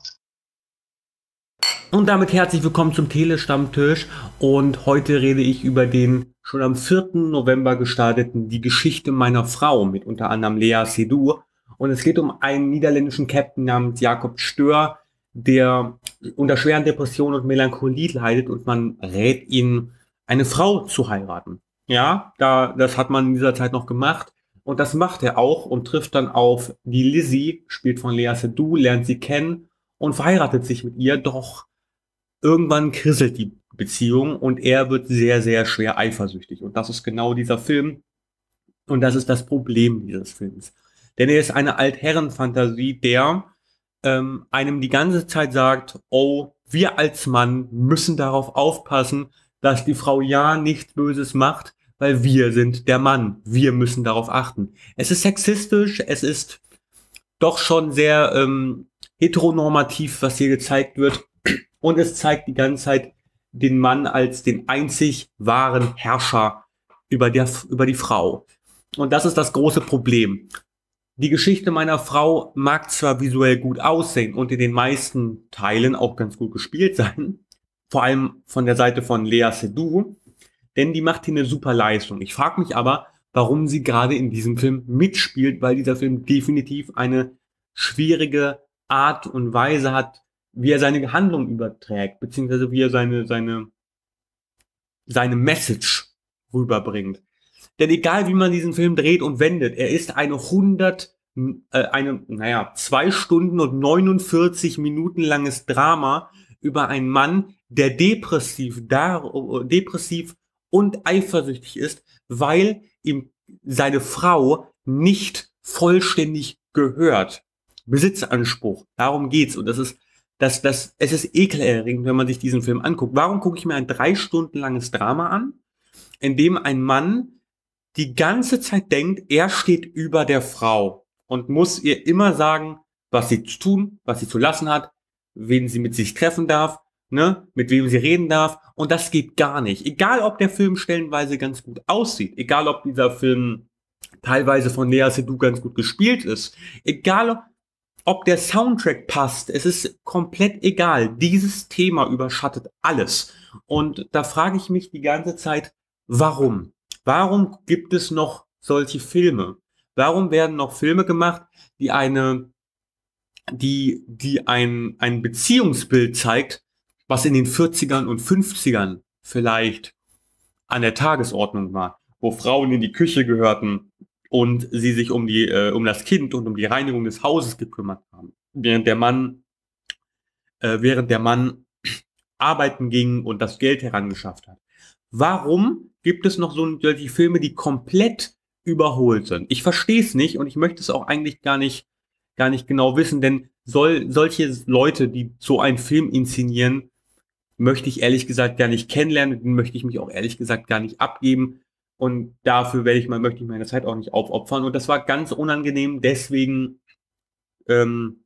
Und damit herzlich willkommen zum Telestammtisch. Und heute rede ich über den schon am vierten November gestarteten Die Geschichte meiner Frau mit unter anderem Lea Seydoux. Und es geht um einen niederländischen Captain namens Jacob Steur, der unter schweren Depressionen und Melancholie leidet, und man rät ihn, eine Frau zu heiraten. Ja, da, das hat man in dieser Zeit noch gemacht. Und das macht er auch und trifft dann auf die Lizzie, spielt von Lea Seydoux, lernt sie kennen und verheiratet sich mit ihr. Doch irgendwann krisselt die Beziehung und er wird sehr, sehr schwer eifersüchtig. Und das ist genau dieser Film. Und das ist das Problem dieses Films. Denn er ist eine Altherrenfantasie, der ähm, einem die ganze Zeit sagt, oh, wir als Mann müssen darauf aufpassen, dass die Frau ja nichts Böses macht, weil wir sind der Mann. Wir müssen darauf achten. Es ist sexistisch, es ist doch schon sehr ähm, heteronormativ, was hier gezeigt wird. Und es zeigt die ganze Zeit den Mann als den einzig wahren Herrscher über, der, über die Frau. Und das ist das große Problem. Die Geschichte meiner Frau mag zwar visuell gut aussehen und in den meisten Teilen auch ganz gut gespielt sein, vor allem von der Seite von Lea Seydoux, denn die macht hier eine super Leistung. Ich frage mich aber, warum sie gerade in diesem Film mitspielt, weil dieser Film definitiv eine schwierige Art und Weise hat, wie er seine Handlung überträgt, beziehungsweise wie er seine, seine, seine Message rüberbringt. Denn egal wie man diesen Film dreht und wendet, er ist eine hundert, äh, eine, naja, zwei Stunden und neunundvierzig Minuten langes Drama über einen Mann, der depressiv, dar, depressiv und eifersüchtig ist, weil ihm seine Frau nicht vollständig gehört. Besitzanspruch, darum geht's. Und das ist, das, das, es ist ekelerregend, wenn man sich diesen Film anguckt. Warum gucke ich mir ein drei Stunden langes Drama an, in dem ein Mann die ganze Zeit denkt, er steht über der Frau und muss ihr immer sagen, was sie zu tun, was sie zu lassen hat, wen sie mit sich treffen darf, ne, mit wem sie reden darf. Und das geht gar nicht. Egal, ob der Film stellenweise ganz gut aussieht, egal, ob dieser Film teilweise von Lea Seydoux ganz gut gespielt ist, egal, ob der Soundtrack passt, es ist komplett egal. Dieses Thema überschattet alles. Und da frage ich mich die ganze Zeit, warum? Warum gibt es noch solche Filme? Warum werden noch Filme gemacht, die eine, die, die ein, ein Beziehungsbild zeigt, was in den vierzigern und fünfzigern vielleicht an der Tagesordnung war, wo Frauen in die Küche gehörten und sie sich um die, äh, um das Kind und um die Reinigung des Hauses gekümmert haben, während der Mann, äh, während der Mann arbeiten ging und das Geld herangeschafft hat. Warum gibt es noch so solche Filme, die komplett überholt sind? Ich verstehe es nicht und ich möchte es auch eigentlich gar nicht, gar nicht genau wissen, denn soll, solche Leute, die so einen Film inszenieren, möchte ich ehrlich gesagt gar nicht kennenlernen, den möchte ich mich auch ehrlich gesagt gar nicht abgeben und dafür werde ich mal, möchte ich meine Zeit auch nicht aufopfern und das war ganz unangenehm, deswegen ähm,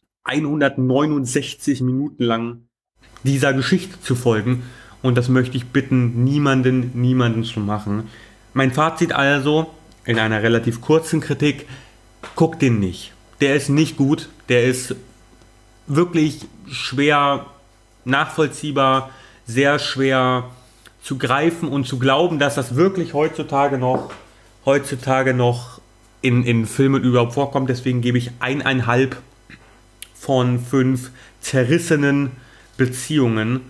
hundertneunundsechzig Minuten lang dieser Geschichte zu folgen. Und das möchte ich bitten, niemanden, niemanden zu machen. Mein Fazit also, in einer relativ kurzen Kritik, guckt den nicht. Der ist nicht gut, der ist wirklich schwer nachvollziehbar, sehr schwer zu greifen und zu glauben, dass das wirklich heutzutage noch, heutzutage noch in, in Filmen überhaupt vorkommt. Deswegen gebe ich eineinhalb von fünf zerrissenen Beziehungen.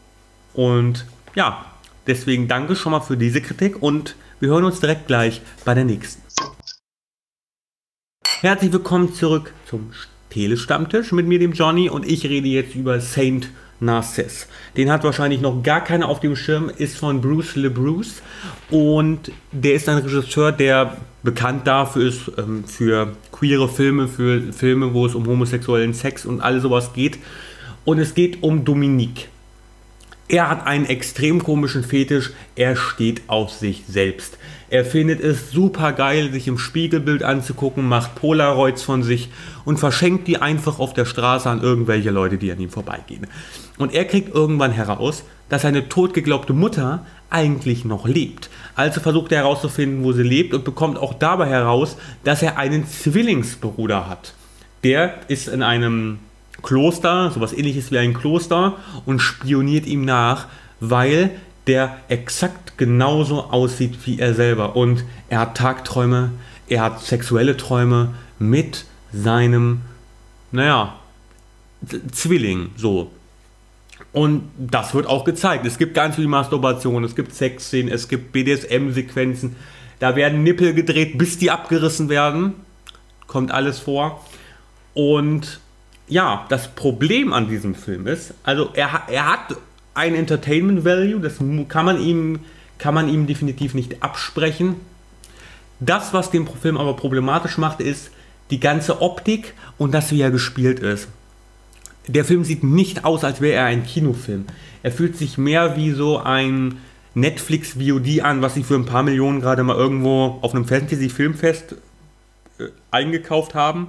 Und ja, deswegen danke schon mal für diese Kritik und wir hören uns direkt gleich bei der nächsten. Herzlich willkommen zurück zum Telestammtisch mit mir, dem Johnny, und ich rede jetzt über Saint Narcisse. Den hat wahrscheinlich noch gar keiner auf dem Schirm, ist von Bruce LeBruce und der ist ein Regisseur, der bekannt dafür ist, ähm, für queere Filme, für Filme, wo es um homosexuellen Sex und all sowas geht. Und es geht um Dominique. Er hat einen extrem komischen Fetisch, er steht auf sich selbst. Er findet es super geil, sich im Spiegelbild anzugucken, macht Polaroids von sich und verschenkt die einfach auf der Straße an irgendwelche Leute, die an ihm vorbeigehen. Und er kriegt irgendwann heraus, dass seine totgeglaubte Mutter eigentlich noch lebt. Also versucht er herauszufinden, wo sie lebt und bekommt auch dabei heraus, dass er einen Zwillingsbruder hat. Der ist in einem Kloster, sowas ähnliches wie ein Kloster, und spioniert ihm nach, weil der exakt genauso aussieht wie er selber. Und er hat Tagträume, er hat sexuelle Träume mit seinem, naja, Zwilling, so. Und das wird auch gezeigt. Es gibt ganz viel Masturbation, es gibt Sexszenen, es gibt B D S M-Sequenzen, da werden Nippel gedreht, bis die abgerissen werden. Kommt alles vor. Und ja, das Problem an diesem Film ist, also er, er hat ein Entertainment Value, das kann man ihm, kann man ihm definitiv nicht absprechen. Das, was den Film aber problematisch macht, ist die ganze Optik und das, wie er gespielt ist. Der Film sieht nicht aus, als wäre er ein Kinofilm. Er fühlt sich mehr wie so ein Netflix-V O D an, was sie für ein paar Millionen gerade mal irgendwo auf einem Fantasy-Filmfest äh, eingekauft haben,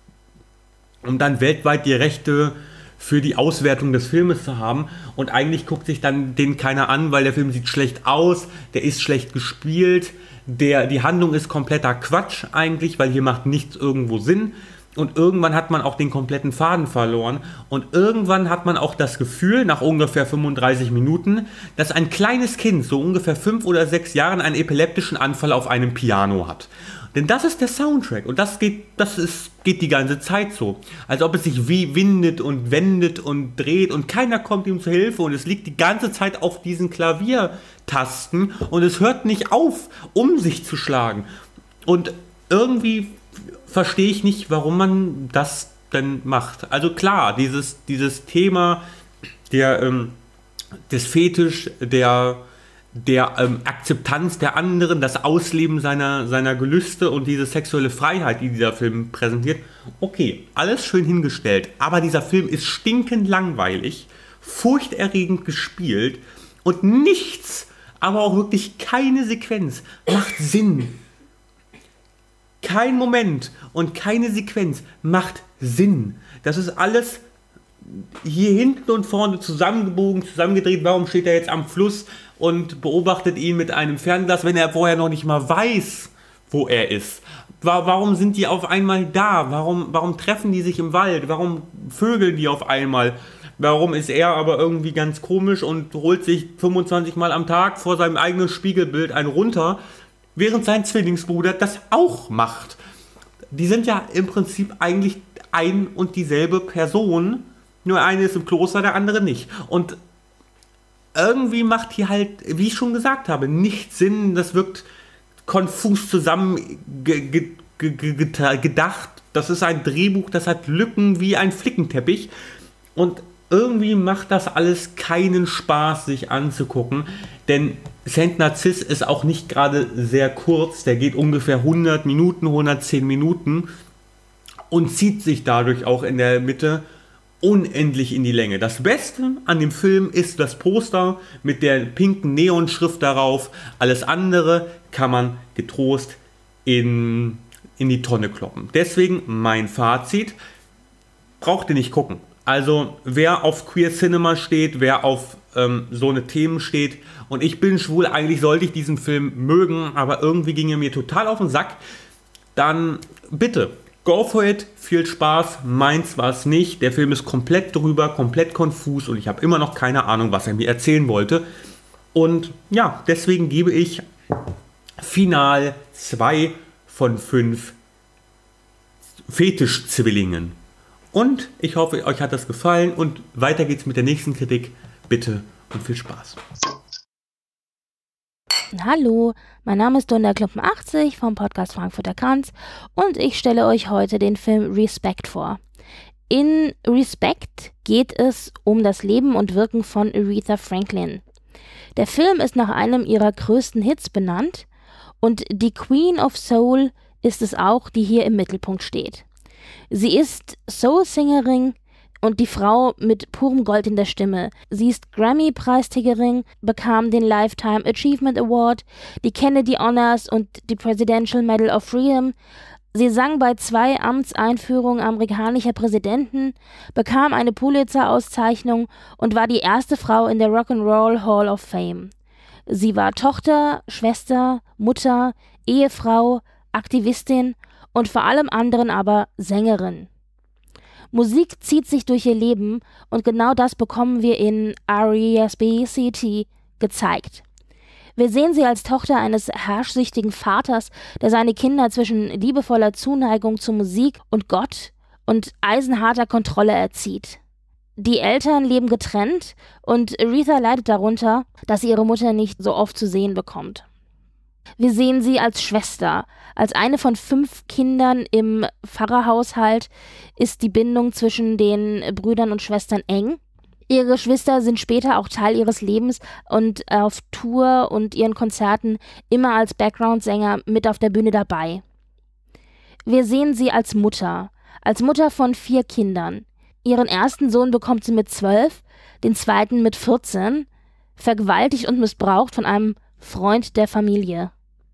um dann weltweit die Rechte für die Auswertung des Filmes zu haben. Und eigentlich guckt sich dann den keiner an, weil der Film sieht schlecht aus, der ist schlecht gespielt, der, die Handlung ist kompletter Quatsch eigentlich, weil hier macht nichts irgendwo Sinn. Und irgendwann hat man auch den kompletten Faden verloren. Und irgendwann hat man auch das Gefühl, nach ungefähr fünfunddreißig Minuten, dass ein kleines Kind, so ungefähr fünf oder sechs Jahren, einen epileptischen Anfall auf einem Piano hat. Denn das ist der Soundtrack und das geht, das ist, geht die ganze Zeit so. Als ob es sich wie windet und wendet und dreht und keiner kommt ihm zu Hilfe und es liegt die ganze Zeit auf diesen Klaviertasten und es hört nicht auf, um sich zu schlagen. Und irgendwie verstehe ich nicht, warum man das denn macht. Also klar, dieses, dieses Thema der, ähm, des Fetisch, der der ähm, Akzeptanz der anderen, das Ausleben seiner, seiner Gelüste und diese sexuelle Freiheit, die dieser Film präsentiert. Okay, alles schön hingestellt, aber dieser Film ist stinkend langweilig, furchterregend gespielt und nichts aber auch wirklich keine Sequenz macht Sinn. Kein Moment und keine Sequenz macht Sinn. Das ist alles hier hinten und vorne zusammengebogen, zusammengedreht. Warum steht er jetzt am Fluss und beobachtet ihn mit einem Fernglas, wenn er vorher noch nicht mal weiß, wo er ist? Warum sind die auf einmal da? Warum, warum treffen die sich im Wald? Warum vögeln die auf einmal? Warum ist er aber irgendwie ganz komisch und holt sich fünfundzwanzig Mal am Tag vor seinem eigenen Spiegelbild einen runter, während sein Zwillingsbruder das auch macht? Die sind ja im Prinzip eigentlich ein und dieselbe Person, nur eine ist im Kloster, der andere nicht. Und irgendwie macht hier halt, wie ich schon gesagt habe, nicht Sinn. Das wirkt konfus zusammen ge ge ge ge gedacht. Das ist ein Drehbuch, das hat Lücken wie ein Flickenteppich. Und irgendwie macht das alles keinen Spaß, sich anzugucken. Denn Saint Narcisse ist auch nicht gerade sehr kurz. Der geht ungefähr hundert Minuten, hundertzehn Minuten und zieht sich dadurch auch in der Mitte unendlich in die Länge. Das Beste an dem Film ist das Poster mit der pinken Neonschrift darauf. Alles andere kann man getrost in, in die Tonne kloppen. Deswegen mein Fazit: braucht ihr nicht gucken. Also wer auf Queer Cinema steht, wer auf ähm, so eine Themen steht, und ich bin schwul, eigentlich sollte ich diesen Film mögen, aber irgendwie ging er mir total auf den Sack, dann bitte go for it, viel Spaß, meins war es nicht. Der Film ist komplett drüber, komplett konfus und ich habe immer noch keine Ahnung, was er mir erzählen wollte. Und ja, deswegen gebe ich final zwei von fünf Fetischzwillingen. Und ich hoffe, euch hat das gefallen und weiter geht's mit der nächsten Kritik. Bitte und viel Spaß. Hallo, mein Name ist Dunderklumpen achtzig vom Podcast Frankfurter Kranz und ich stelle euch heute den Film Respect vor. In Respect geht es um das Leben und Wirken von Aretha Franklin. Der Film ist nach einem ihrer größten Hits benannt und die Queen of Soul ist es auch, die hier im Mittelpunkt steht. Sie ist Soul-Singerin und die Frau mit purem Gold in der Stimme. Sie ist Grammy-Preisträgerin, bekam den Lifetime Achievement Award, die Kennedy Honors und die Presidential Medal of Freedom. Sie sang bei zwei Amtseinführungen amerikanischer Präsidenten, bekam eine Pulitzer-Auszeichnung und war die erste Frau in der Rock'n'Roll Hall of Fame. Sie war Tochter, Schwester, Mutter, Ehefrau, Aktivistin und vor allem anderen aber Sängerin. Musik zieht sich durch ihr Leben und genau das bekommen wir in R E S B C T gezeigt. Wir sehen sie als Tochter eines herrschsüchtigen Vaters, der seine Kinder zwischen liebevoller Zuneigung zu Musik und Gott und eisenharter Kontrolle erzieht. Die Eltern leben getrennt und Aretha leidet darunter, dass sie ihre Mutter nicht so oft zu sehen bekommt. Wir sehen sie als Schwester. Als eine von fünf Kindern im Pfarrerhaushalt ist die Bindung zwischen den Brüdern und Schwestern eng. Ihre Geschwister sind später auch Teil ihres Lebens und auf Tour und ihren Konzerten immer als Background-Sänger mit auf der Bühne dabei. Wir sehen sie als Mutter, als Mutter von vier Kindern. Ihren ersten Sohn bekommt sie mit zwölf, den zweiten mit vierzehn, vergewaltigt und missbraucht von einem Freund der Familie.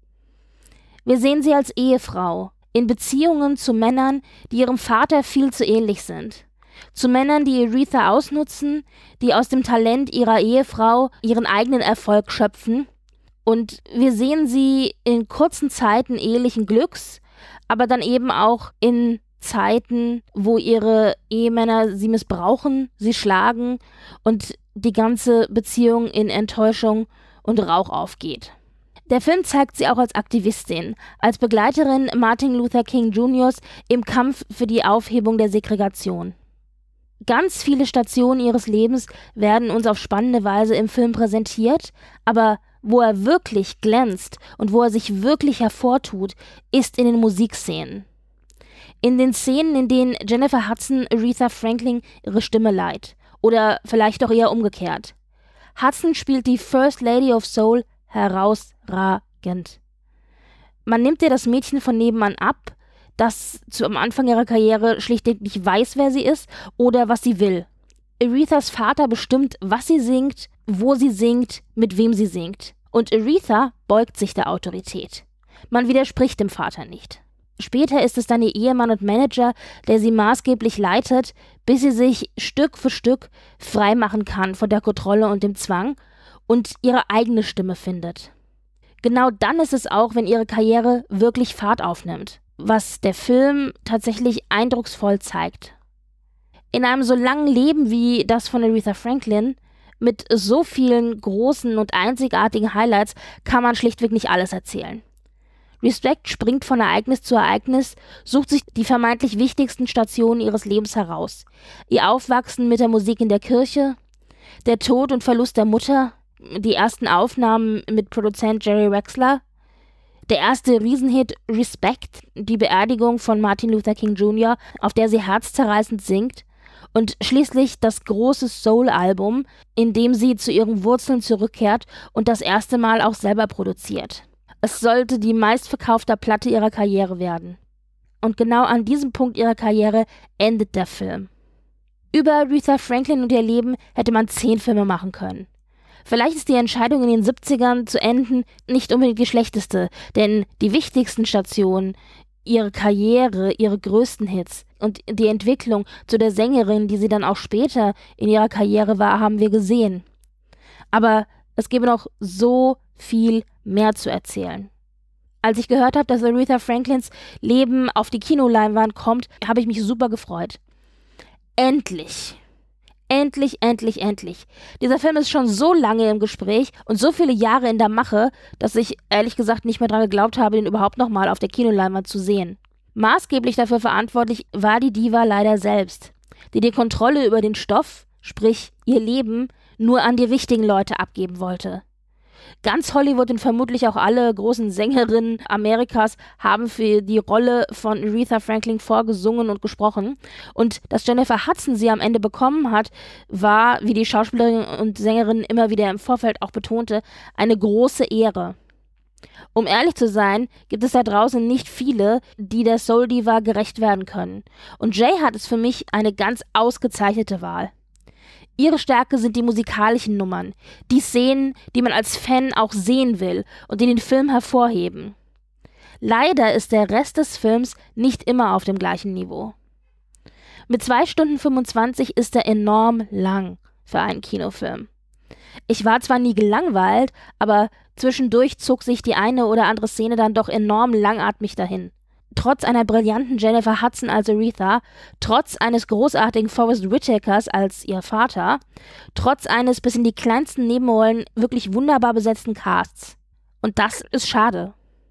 Wir sehen sie als Ehefrau, in Beziehungen zu Männern, die ihrem Vater viel zu ähnlich sind. Zu Männern, die Aretha ausnutzen, die aus dem Talent ihrer Ehefrau ihren eigenen Erfolg schöpfen. Und wir sehen sie in kurzen Zeiten ehelichen Glücks, aber dann eben auch in Zeiten, wo ihre Ehemänner sie missbrauchen, sie schlagen und die ganze Beziehung in Enttäuschung und Rauch aufgeht. Der Film zeigt sie auch als Aktivistin, als Begleiterin Martin Luther King Juniors im Kampf für die Aufhebung der Segregation. Ganz viele Stationen ihres Lebens werden uns auf spannende Weise im Film präsentiert, aber wo er wirklich glänzt und wo er sich wirklich hervortut, ist in den Musikszenen. In den Szenen, in denen Jennifer Hudson Aretha Franklin ihre Stimme leiht. Oder vielleicht auch eher umgekehrt. Hudson spielt die First Lady of Soul herausragend. Man nimmt ihr das Mädchen von nebenan ab, das zu am Anfang ihrer Karriere schlichtweg nicht weiß, wer sie ist oder was sie will. Arethas Vater bestimmt, was sie singt, wo sie singt, mit wem sie singt. und Aretha beugt sich der Autorität. Man widerspricht dem Vater nicht. Später ist es dann ihr Ehemann und Manager, der sie maßgeblich leitet, bis sie sich Stück für Stück freimachen kann von der Kontrolle und dem Zwang und ihre eigene Stimme findet. Genau dann ist es auch, wenn ihre Karriere wirklich Fahrt aufnimmt, was der Film tatsächlich eindrucksvoll zeigt. In einem so langen Leben wie das von Aretha Franklin, mit so vielen großen und einzigartigen Highlights, kann man schlichtweg nicht alles erzählen. Respect springt von Ereignis zu Ereignis, sucht sich die vermeintlich wichtigsten Stationen ihres Lebens heraus. Ihr Aufwachsen mit der Musik in der Kirche, der Tod und Verlust der Mutter, die ersten Aufnahmen mit Produzent Jerry Wexler, der erste Riesenhit Respect, die Beerdigung von Martin Luther King Junior, auf der sie herzzerreißend singt, und schließlich das große Soul-Album, in dem sie zu ihren Wurzeln zurückkehrt und das erste Mal auch selber produziert. Es sollte die meistverkaufte Platte ihrer Karriere werden. Und genau an diesem Punkt ihrer Karriere endet der Film. Über Aretha Franklin und ihr Leben hätte man zehn Filme machen können. Vielleicht ist die Entscheidung in den siebzigern zu enden nicht unbedingt die schlechteste, denn die wichtigsten Stationen, ihre Karriere, ihre größten Hits und die Entwicklung zu der Sängerin, die sie dann auch später in ihrer Karriere war, haben wir gesehen. Aber es gäbe noch so viel mehr zu erzählen. Als ich gehört habe, dass Aretha Franklins Leben auf die Kinoleinwand kommt, habe ich mich super gefreut. Endlich! Endlich, endlich, endlich. Dieser Film ist schon so lange im Gespräch und so viele Jahre in der Mache, dass ich ehrlich gesagt nicht mehr daran geglaubt habe, ihn überhaupt nochmal auf der Kinoleinwand zu sehen. Maßgeblich dafür verantwortlich war die Diva leider selbst, die die Kontrolle über den Stoff, sprich ihr Leben, nur an die richtigen Leute abgeben wollte. Ganz Hollywood und vermutlich auch alle großen Sängerinnen Amerikas haben für die Rolle von Aretha Franklin vorgesungen und gesprochen. Und dass Jennifer Hudson sie am Ende bekommen hat, war, wie die Schauspielerin und Sängerin immer wieder im Vorfeld auch betonte, eine große Ehre. Um ehrlich zu sein, gibt es da draußen nicht viele, die der Soul Diva gerecht werden können. Und Jay hat es für mich eine ganz ausgezeichnete Wahl. Ihre Stärke sind die musikalischen Nummern, die Szenen, die man als Fan auch sehen will und die den Film hervorheben. Leider ist der Rest des Films nicht immer auf dem gleichen Niveau. Mit zwei Stunden fünfundzwanzig ist er enorm lang für einen Kinofilm. Ich war zwar nie gelangweilt, aber zwischendurch zog sich die eine oder andere Szene dann doch enorm langatmig dahin. Trotz einer brillanten Jennifer Hudson als Aretha, trotz eines großartigen Forest Whitakers als ihr Vater, trotz eines bis in die kleinsten Nebenrollen wirklich wunderbar besetzten Casts. Und das ist schade.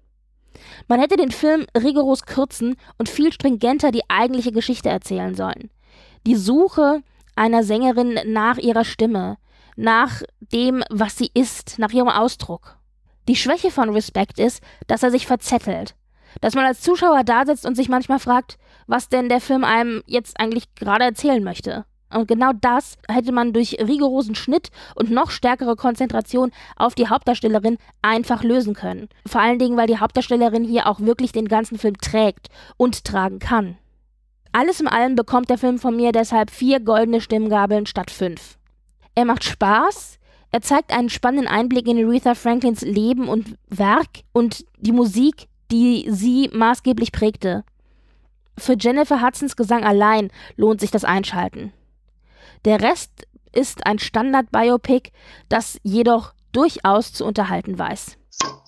Man hätte den Film rigoros kürzen und viel stringenter die eigentliche Geschichte erzählen sollen. Die Suche einer Sängerin nach ihrer Stimme, nach dem, was sie ist, nach ihrem Ausdruck. Die Schwäche von Respect ist, dass er sich verzettelt. Dass man als Zuschauer da sitzt und sich manchmal fragt, was denn der Film einem jetzt eigentlich gerade erzählen möchte. Und genau das hätte man durch rigorosen Schnitt und noch stärkere Konzentration auf die Hauptdarstellerin einfach lösen können. Vor allen Dingen, weil die Hauptdarstellerin hier auch wirklich den ganzen Film trägt und tragen kann. Alles in allem bekommt der Film von mir deshalb vier goldene Stimmgabeln statt fünf. Er macht Spaß, er zeigt einen spannenden Einblick in Aretha Franklins Leben und Werk und die Musik, die sie maßgeblich prägte. Für Jennifer Hudsons Gesang allein lohnt sich das Einschalten. Der Rest ist ein Standard-Biopic, das jedoch durchaus zu unterhalten weiß.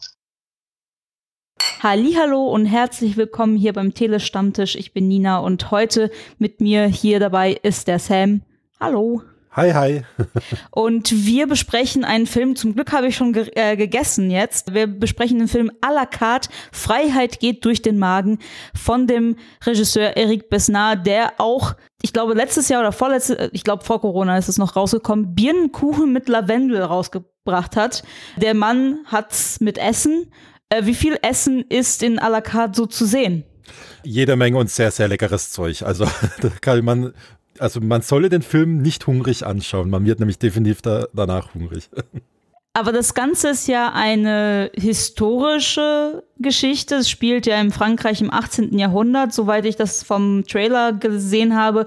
Hallihallo und herzlich willkommen hier beim Telestammtisch. Ich bin Nina und heute mit mir hier dabei ist der Sam. Hallo. Hi, hi. Und wir besprechen einen Film, zum Glück habe ich schon ge äh, gegessen jetzt. Wir besprechen den Film à la carte, Freiheit geht durch den Magen, von dem Regisseur Eric Besnard, der auch, ich glaube letztes Jahr oder vorletztes, ich glaube vor Corona ist es noch rausgekommen, Birnenkuchen mit Lavendel rausgebracht hat. Der Mann hat's mit Essen. Äh, wie viel Essen ist in à la carte so zu sehen? Jede Menge und sehr, sehr leckeres Zeug. Also da kann man... Also man solle den Film nicht hungrig anschauen, man wird nämlich definitiv da, danach hungrig. Aber das Ganze ist ja eine historische Geschichte, es spielt ja in Frankreich im achtzehnten Jahrhundert, soweit ich das vom Trailer gesehen habe.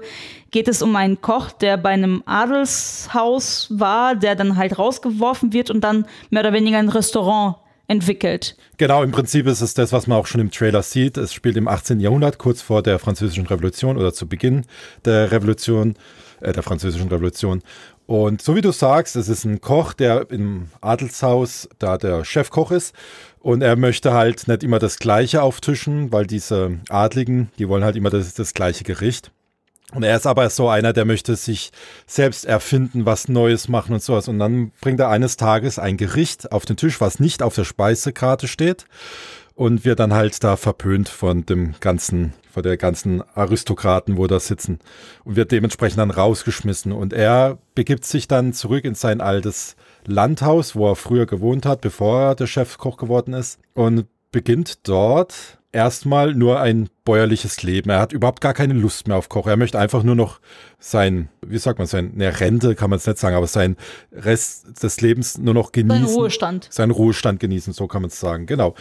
geht es um einen Koch, der bei einem Adelshaus war, der dann halt rausgeworfen wird und dann mehr oder weniger ein Restaurant entwickelt. Genau, im Prinzip ist es das, was man auch schon im Trailer sieht. Es spielt im achtzehnten Jahrhundert, kurz vor der Französischen Revolution oder zu Beginn der Revolution, äh, der Französischen Revolution. Und so wie du sagst, es ist ein Koch, der im Adelshaus da der Chefkoch ist. Und er möchte halt nicht immer das Gleiche auftischen, weil diese Adligen, die wollen halt immer das, das gleiche Gericht. Und er ist aber so einer, der möchte sich selbst erfinden, was Neues machen und sowas. Und dann bringt er eines Tages ein Gericht auf den Tisch, was nicht auf der Speisekarte steht. Und wird dann halt da verpönt von dem ganzen, von der ganzen Aristokraten, wo da sitzen. Und wird dementsprechend dann rausgeschmissen. Und er begibt sich dann zurück in sein altes Landhaus, wo er früher gewohnt hat, bevor er der Chefkoch geworden ist. Und beginnt dort erstmal nur ein bäuerliches Leben. Er hat überhaupt gar keine Lust mehr auf Koch. Er möchte einfach nur noch sein, wie sagt man, seine Rente kann man es nicht sagen, aber sein Rest des Lebens nur noch genießen. Sein Ruhestand. Seinen Ruhestand genießen, so kann man es sagen, genau.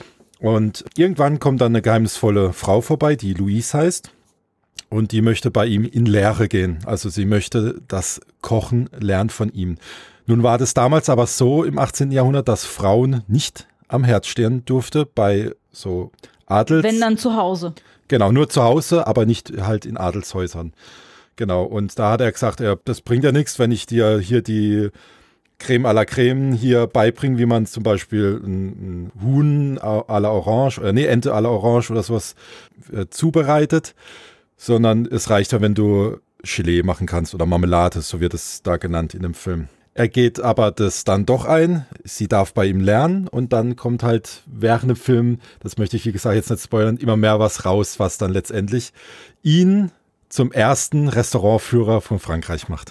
Und irgendwann kommt dann eine geheimnisvolle Frau vorbei, die Louise heißt. Und die möchte bei ihm in Lehre gehen. Also sie möchte das Kochen lernen von ihm. Nun war das damals aber so im achtzehnten Jahrhundert, dass Frauen nicht am Herd stehen durfte bei so Adels. Wenn dann zu Hause. Genau, nur zu Hause, aber nicht halt in Adelshäusern. Genau, und da hat er gesagt, ja, das bringt ja nichts, wenn ich dir hier die Creme à la Creme hier beibringe, wie man zum Beispiel ein, ein Huhn à la Orange, oder nee, Ente à la Orange oder sowas äh, zubereitet, sondern es reicht ja, wenn du Gelee machen kannst oder Marmelade, so wird es da genannt in dem Film. Er geht aber das dann doch ein, sie darf bei ihm lernen und dann kommt halt während dem Film, das möchte ich wie gesagt jetzt nicht spoilern, immer mehr was raus, was dann letztendlich ihn zum ersten Restaurantführer von Frankreich macht.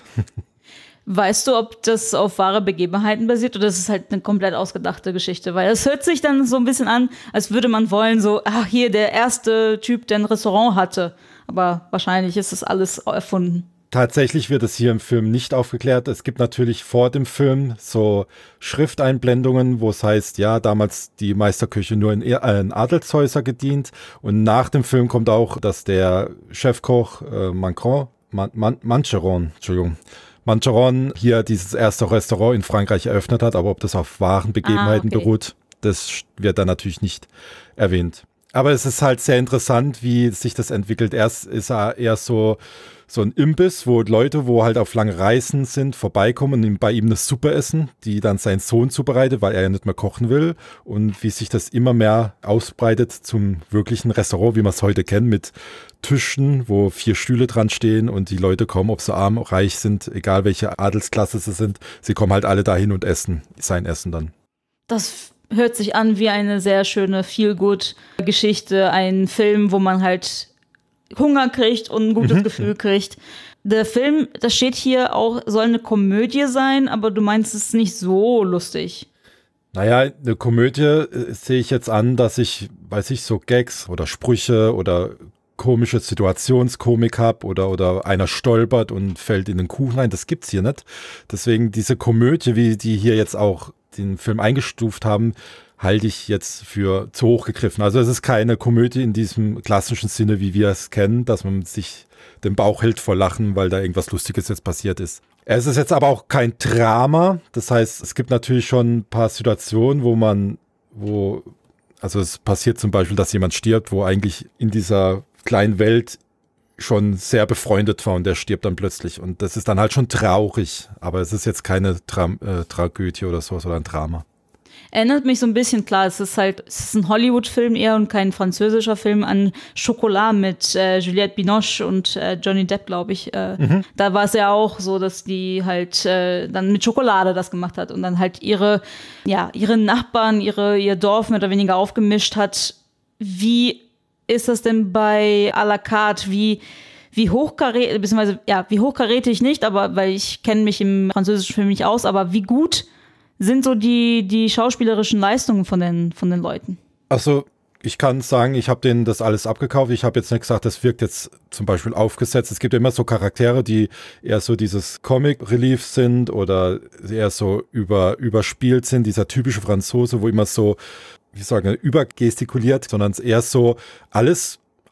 Weißt du, ob das auf wahre Begebenheiten basiert oder ist es halt eine komplett ausgedachte Geschichte? Weil es hört sich dann so ein bisschen an, als würde man wollen, so, ach hier, der erste Typ, der ein Restaurant hatte. Aber wahrscheinlich ist das alles erfunden. Tatsächlich wird es hier im Film nicht aufgeklärt. Es gibt natürlich vor dem Film so Schrifteinblendungen, wo es heißt, ja, damals die Meisterküche nur in, in Adelshäuser gedient. Und nach dem Film kommt auch, dass der Chefkoch äh, Mancron, Man, Man, Mancheron, Entschuldigung, Mancheron hier dieses erste Restaurant in Frankreich eröffnet hat, aber ob das auf wahren Begebenheiten ah, okay. beruht, das wird dann natürlich nicht erwähnt. Aber es ist halt sehr interessant, wie sich das entwickelt. Erst ist er eher so, so ein Imbiss, wo Leute, wo halt auf lange Reisen sind, vorbeikommen und bei ihm eine Suppe essen, die dann sein Sohn zubereitet, weil er ja nicht mehr kochen will. Und wie sich das immer mehr ausbreitet zum wirklichen Restaurant, wie man es heute kennt, mit Tischen, wo vier Stühle dran stehen und die Leute kommen, ob sie arm, reich sind, egal welche Adelsklasse sie sind, sie kommen halt alle dahin und essen sein Essen dann. Das hört sich an wie eine sehr schöne Feel-Good-Geschichte, ein Film, wo man halt Hunger kriegt und ein gutes mhm. Gefühl kriegt. Der Film, das steht hier auch, soll eine Komödie sein, aber du meinst, es ist nicht so lustig. Naja, eine Komödie äh, sehe ich jetzt an, dass ich, weiß ich, so Gags oder Sprüche oder komische Situationskomik habe oder, oder einer stolpert und fällt in den Kuchen rein. Das gibt's hier nicht. Deswegen diese Komödie, wie die hier jetzt auch den Film eingestuft haben, halte ich jetzt für zu hoch gegriffen. Also es ist keine Komödie in diesem klassischen Sinne, wie wir es kennen, dass man sich den Bauch hält vor Lachen, weil da irgendwas Lustiges jetzt passiert ist. Es ist jetzt aber auch kein Drama. Das heißt, es gibt natürlich schon ein paar Situationen, wo man, wo, also es passiert zum Beispiel, dass jemand stirbt, wo eigentlich in dieser kleinen Welt schon sehr befreundet war und der stirbt dann plötzlich. Und das ist dann halt schon traurig. Aber es ist jetzt keine Tra- äh, Tragödie oder sowas oder ein Drama. Erinnert mich so ein bisschen, klar, es ist halt, es ist ein Hollywood-Film eher und kein französischer Film, an Chocolat mit äh, Juliette Binoche und äh, Johnny Depp, glaube ich. Äh, mhm. Da war es ja auch so, dass die halt äh, dann mit Schokolade das gemacht hat und dann halt ihre, ja, ihre Nachbarn, ihre, ihr Dorf mehr oder weniger aufgemischt hat. Wie ist das denn bei à la carte? Wie, wie hochkarätig, beziehungsweise, ja, wie hochkarätig nicht, aber, weil ich kenne mich im französischen Film nicht aus, aber wie gut sind so die, die schauspielerischen Leistungen von den, von den Leuten? Also, ich kann sagen, ich habe denen das alles abgekauft. Ich habe jetzt nicht gesagt, das wirkt jetzt zum Beispiel aufgesetzt. Es gibt ja immer so Charaktere, die eher so dieses Comic-Relief sind oder eher so über, überspielt sind. Dieser typische Franzose, wo immer so, wie sagen, übergestikuliert, sondern eher so alles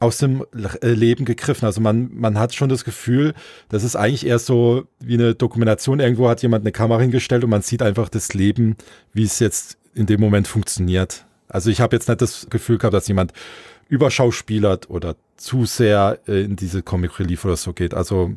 aus dem Leben gegriffen. Also man, man hat schon das Gefühl, das ist eigentlich eher so wie eine Dokumentation. Irgendwo hat jemand eine Kamera hingestellt und man sieht einfach das Leben, wie es jetzt in dem Moment funktioniert. Also ich habe jetzt nicht das Gefühl gehabt, dass jemand überschauspielert oder zu sehr in diese Comic Relief oder so geht. Also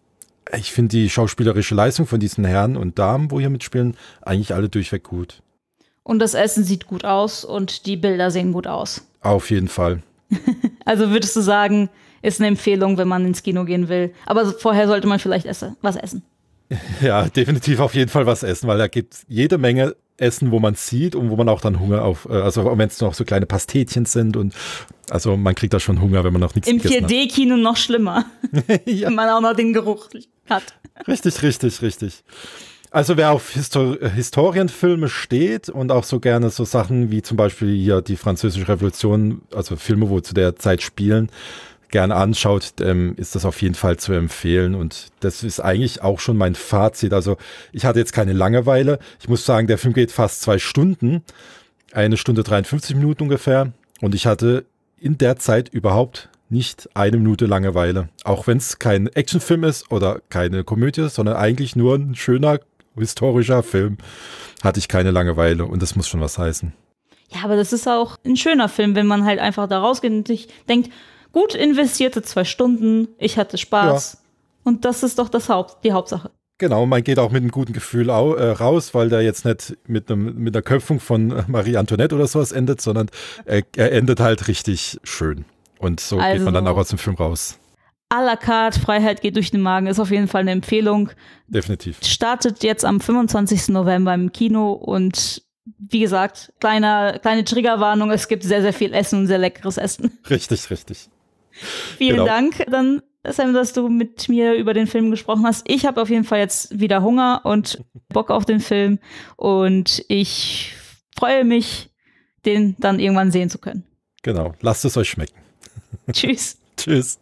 ich finde die schauspielerische Leistung von diesen Herren und Damen, wo hier mitspielen, eigentlich alle durchweg gut. Und das Essen sieht gut aus und die Bilder sehen gut aus. Auf jeden Fall. Also würdest du sagen, ist eine Empfehlung, wenn man ins Kino gehen will. Aber vorher sollte man vielleicht esse, was essen. Ja, definitiv auf jeden Fall was essen, weil da gibt es jede Menge Essen, wo man sieht und wo man auch dann Hunger auf, also wenn es noch so kleine Pastetchen sind und also man kriegt da schon Hunger, wenn man noch nichts Im gegessen hat. vier D-Kino noch schlimmer, ja. Wenn man auch noch den Geruch hat. Richtig, richtig, richtig. Also wer auf Histor- Historienfilme steht und auch so gerne so Sachen wie zum Beispiel hier die Französische Revolution, also Filme, wo zu der Zeit spielen, gerne anschaut, ähm, ist das auf jeden Fall zu empfehlen. Und das ist eigentlich auch schon mein Fazit. Also ich hatte jetzt keine Langeweile. Ich muss sagen, der Film geht fast zwei Stunden, eine Stunde dreiundfünfzig Minuten ungefähr. Und ich hatte in der Zeit überhaupt nicht eine Minute Langeweile. Auch wenn es kein Actionfilm ist oder keine Komödie, sondern eigentlich nur ein schöner historischer Film, hatte ich keine Langeweile und das muss schon was heißen. Ja, aber das ist auch ein schöner Film, wenn man halt einfach da rausgeht und sich denkt, gut investierte zwei Stunden, ich hatte Spaß. Ja. Und das ist doch das Haupt, die Hauptsache. Genau, man geht auch mit einem guten Gefühl au, äh, raus, weil der jetzt nicht mit, einem, mit einer Köpfung von Marie Antoinette oder sowas endet, sondern äh, er endet halt richtig schön. Und so also geht man dann auch aus dem Film raus. À la carte, Freiheit geht durch den Magen, ist auf jeden Fall eine Empfehlung. Definitiv. Startet jetzt am fünfundzwanzigsten November im Kino und wie gesagt, kleine, kleine Triggerwarnung, es gibt sehr, sehr viel Essen und sehr leckeres Essen. Richtig, richtig. Vielen genau. Dank, dann Sam, dass du mit mir über den Film gesprochen hast. Ich habe auf jeden Fall jetzt wieder Hunger und Bock auf den Film und ich freue mich, den dann irgendwann sehen zu können. Genau, lasst es euch schmecken. Tschüss. Tschüss.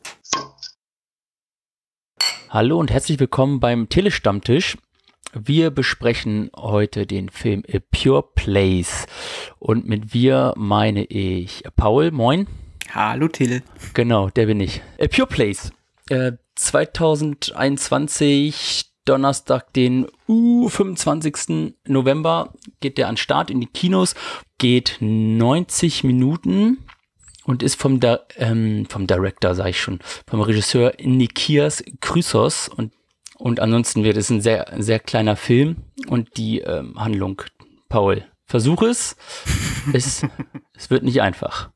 Hallo und herzlich willkommen beim Telestammtisch. Wir besprechen heute den Film A Pure Place. Und mit wir meine ich Paul, moin. Hallo Till. Genau, der bin ich. A Pure Place. Äh, zwanzig einundzwanzig, Donnerstag, den uh, fünfundzwanzigsten November, geht der an Start in die Kinos. Geht neunzig Minuten. Und ist vom, Di- ähm, vom Director, sag ich schon, vom Regisseur Nikias Chrysos. Und, und ansonsten wird es ein sehr, sehr kleiner Film. Und die ähm, Handlung, Paul, versuch es. es. Es wird nicht einfach.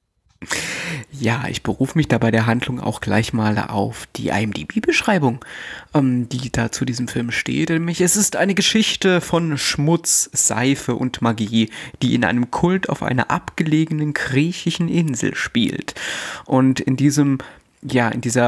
Ja, ich berufe mich da bei der Handlung auch gleich mal auf die I M D B-Beschreibung, ähm, die da zu diesem Film steht. Nämlich, es ist eine Geschichte von Schmutz, Seife und Magie, die in einem Kult auf einer abgelegenen griechischen Insel spielt. Und in diesem Ja, in dieser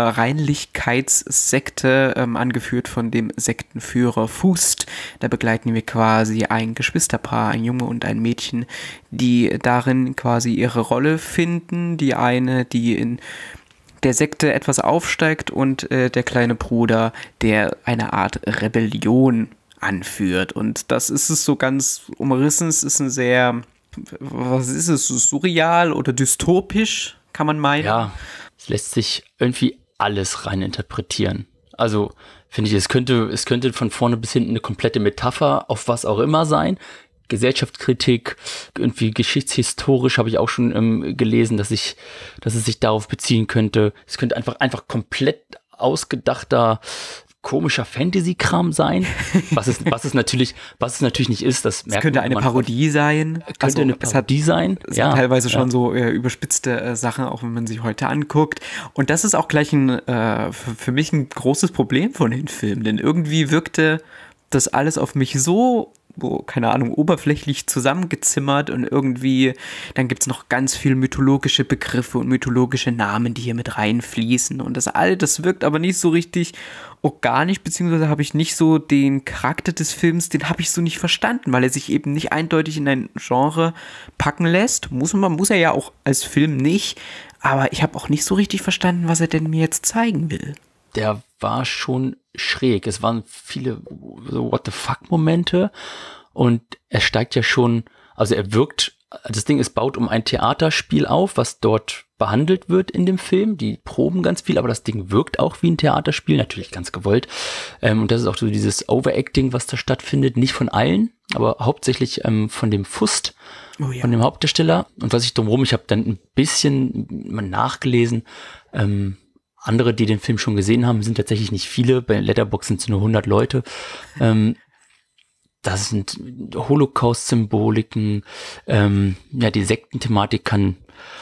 Reinlichkeitssekte, ähm, angeführt von dem Sektenführer Fust, da begleiten wir quasi ein Geschwisterpaar, ein Junge und ein Mädchen, die darin quasi ihre Rolle finden. Die eine, die in der Sekte etwas aufsteigt und äh, der kleine Bruder, der eine Art Rebellion anführt. Und das ist es so ganz umrissen. Es ist ein sehr, was ist es, surreal oder dystopisch, kann man meinen. Ja. Es lässt sich irgendwie alles rein interpretieren. Also finde ich, es könnte, es könnte von vorne bis hinten eine komplette Metapher auf was auch immer sein. Gesellschaftskritik, irgendwie geschichtshistorisch habe ich auch schon ähm, gelesen, dass ich, dass es sich darauf beziehen könnte. Es könnte einfach, einfach komplett ausgedachter, komischer Fantasy-Kram sein, was es, was es natürlich, was es natürlich nicht ist. Das es könnte eine Parodie sein. Könnte also, eine Parodie es hat, sein. Es ja, hat teilweise schon ja. so äh, überspitzte äh, Sachen, auch wenn man sich heute anguckt. Und das ist auch gleich ein, äh, für, für mich ein großes Problem von den Filmen, denn irgendwie wirkte das alles auf mich so, wo, keine Ahnung, oberflächlich zusammengezimmert und irgendwie, dann gibt es noch ganz viel mythologische Begriffe und mythologische Namen, die hier mit reinfließen und das all, das wirkt aber nicht so richtig organisch, beziehungsweise habe ich nicht so den Charakter des Films, den habe ich so nicht verstanden, weil er sich eben nicht eindeutig in ein Genre packen lässt, muss man, muss er ja auch als Film nicht, aber ich habe auch nicht so richtig verstanden, was er denn mir jetzt zeigen will. Der war schon schräg. Es waren viele so What-the-fuck-Momente und er steigt ja schon, also er wirkt, das Ding ist, baut um ein Theaterspiel auf, was dort behandelt wird in dem Film. Die proben ganz viel, aber das Ding wirkt auch wie ein Theaterspiel, natürlich ganz gewollt. Ähm, und das ist auch so dieses Overacting, was da stattfindet. Nicht von allen, aber hauptsächlich ähm, von dem Fust, oh ja. von dem Hauptdarsteller. Und was ich drumherum, ich habe dann ein bisschen mal nachgelesen, ähm, andere, die den Film schon gesehen haben, sind tatsächlich nicht viele. Bei Letterboxd sind es nur hundert Leute. Ähm, das sind Holocaust-Symboliken. Ähm, ja, die Sektenthematik kann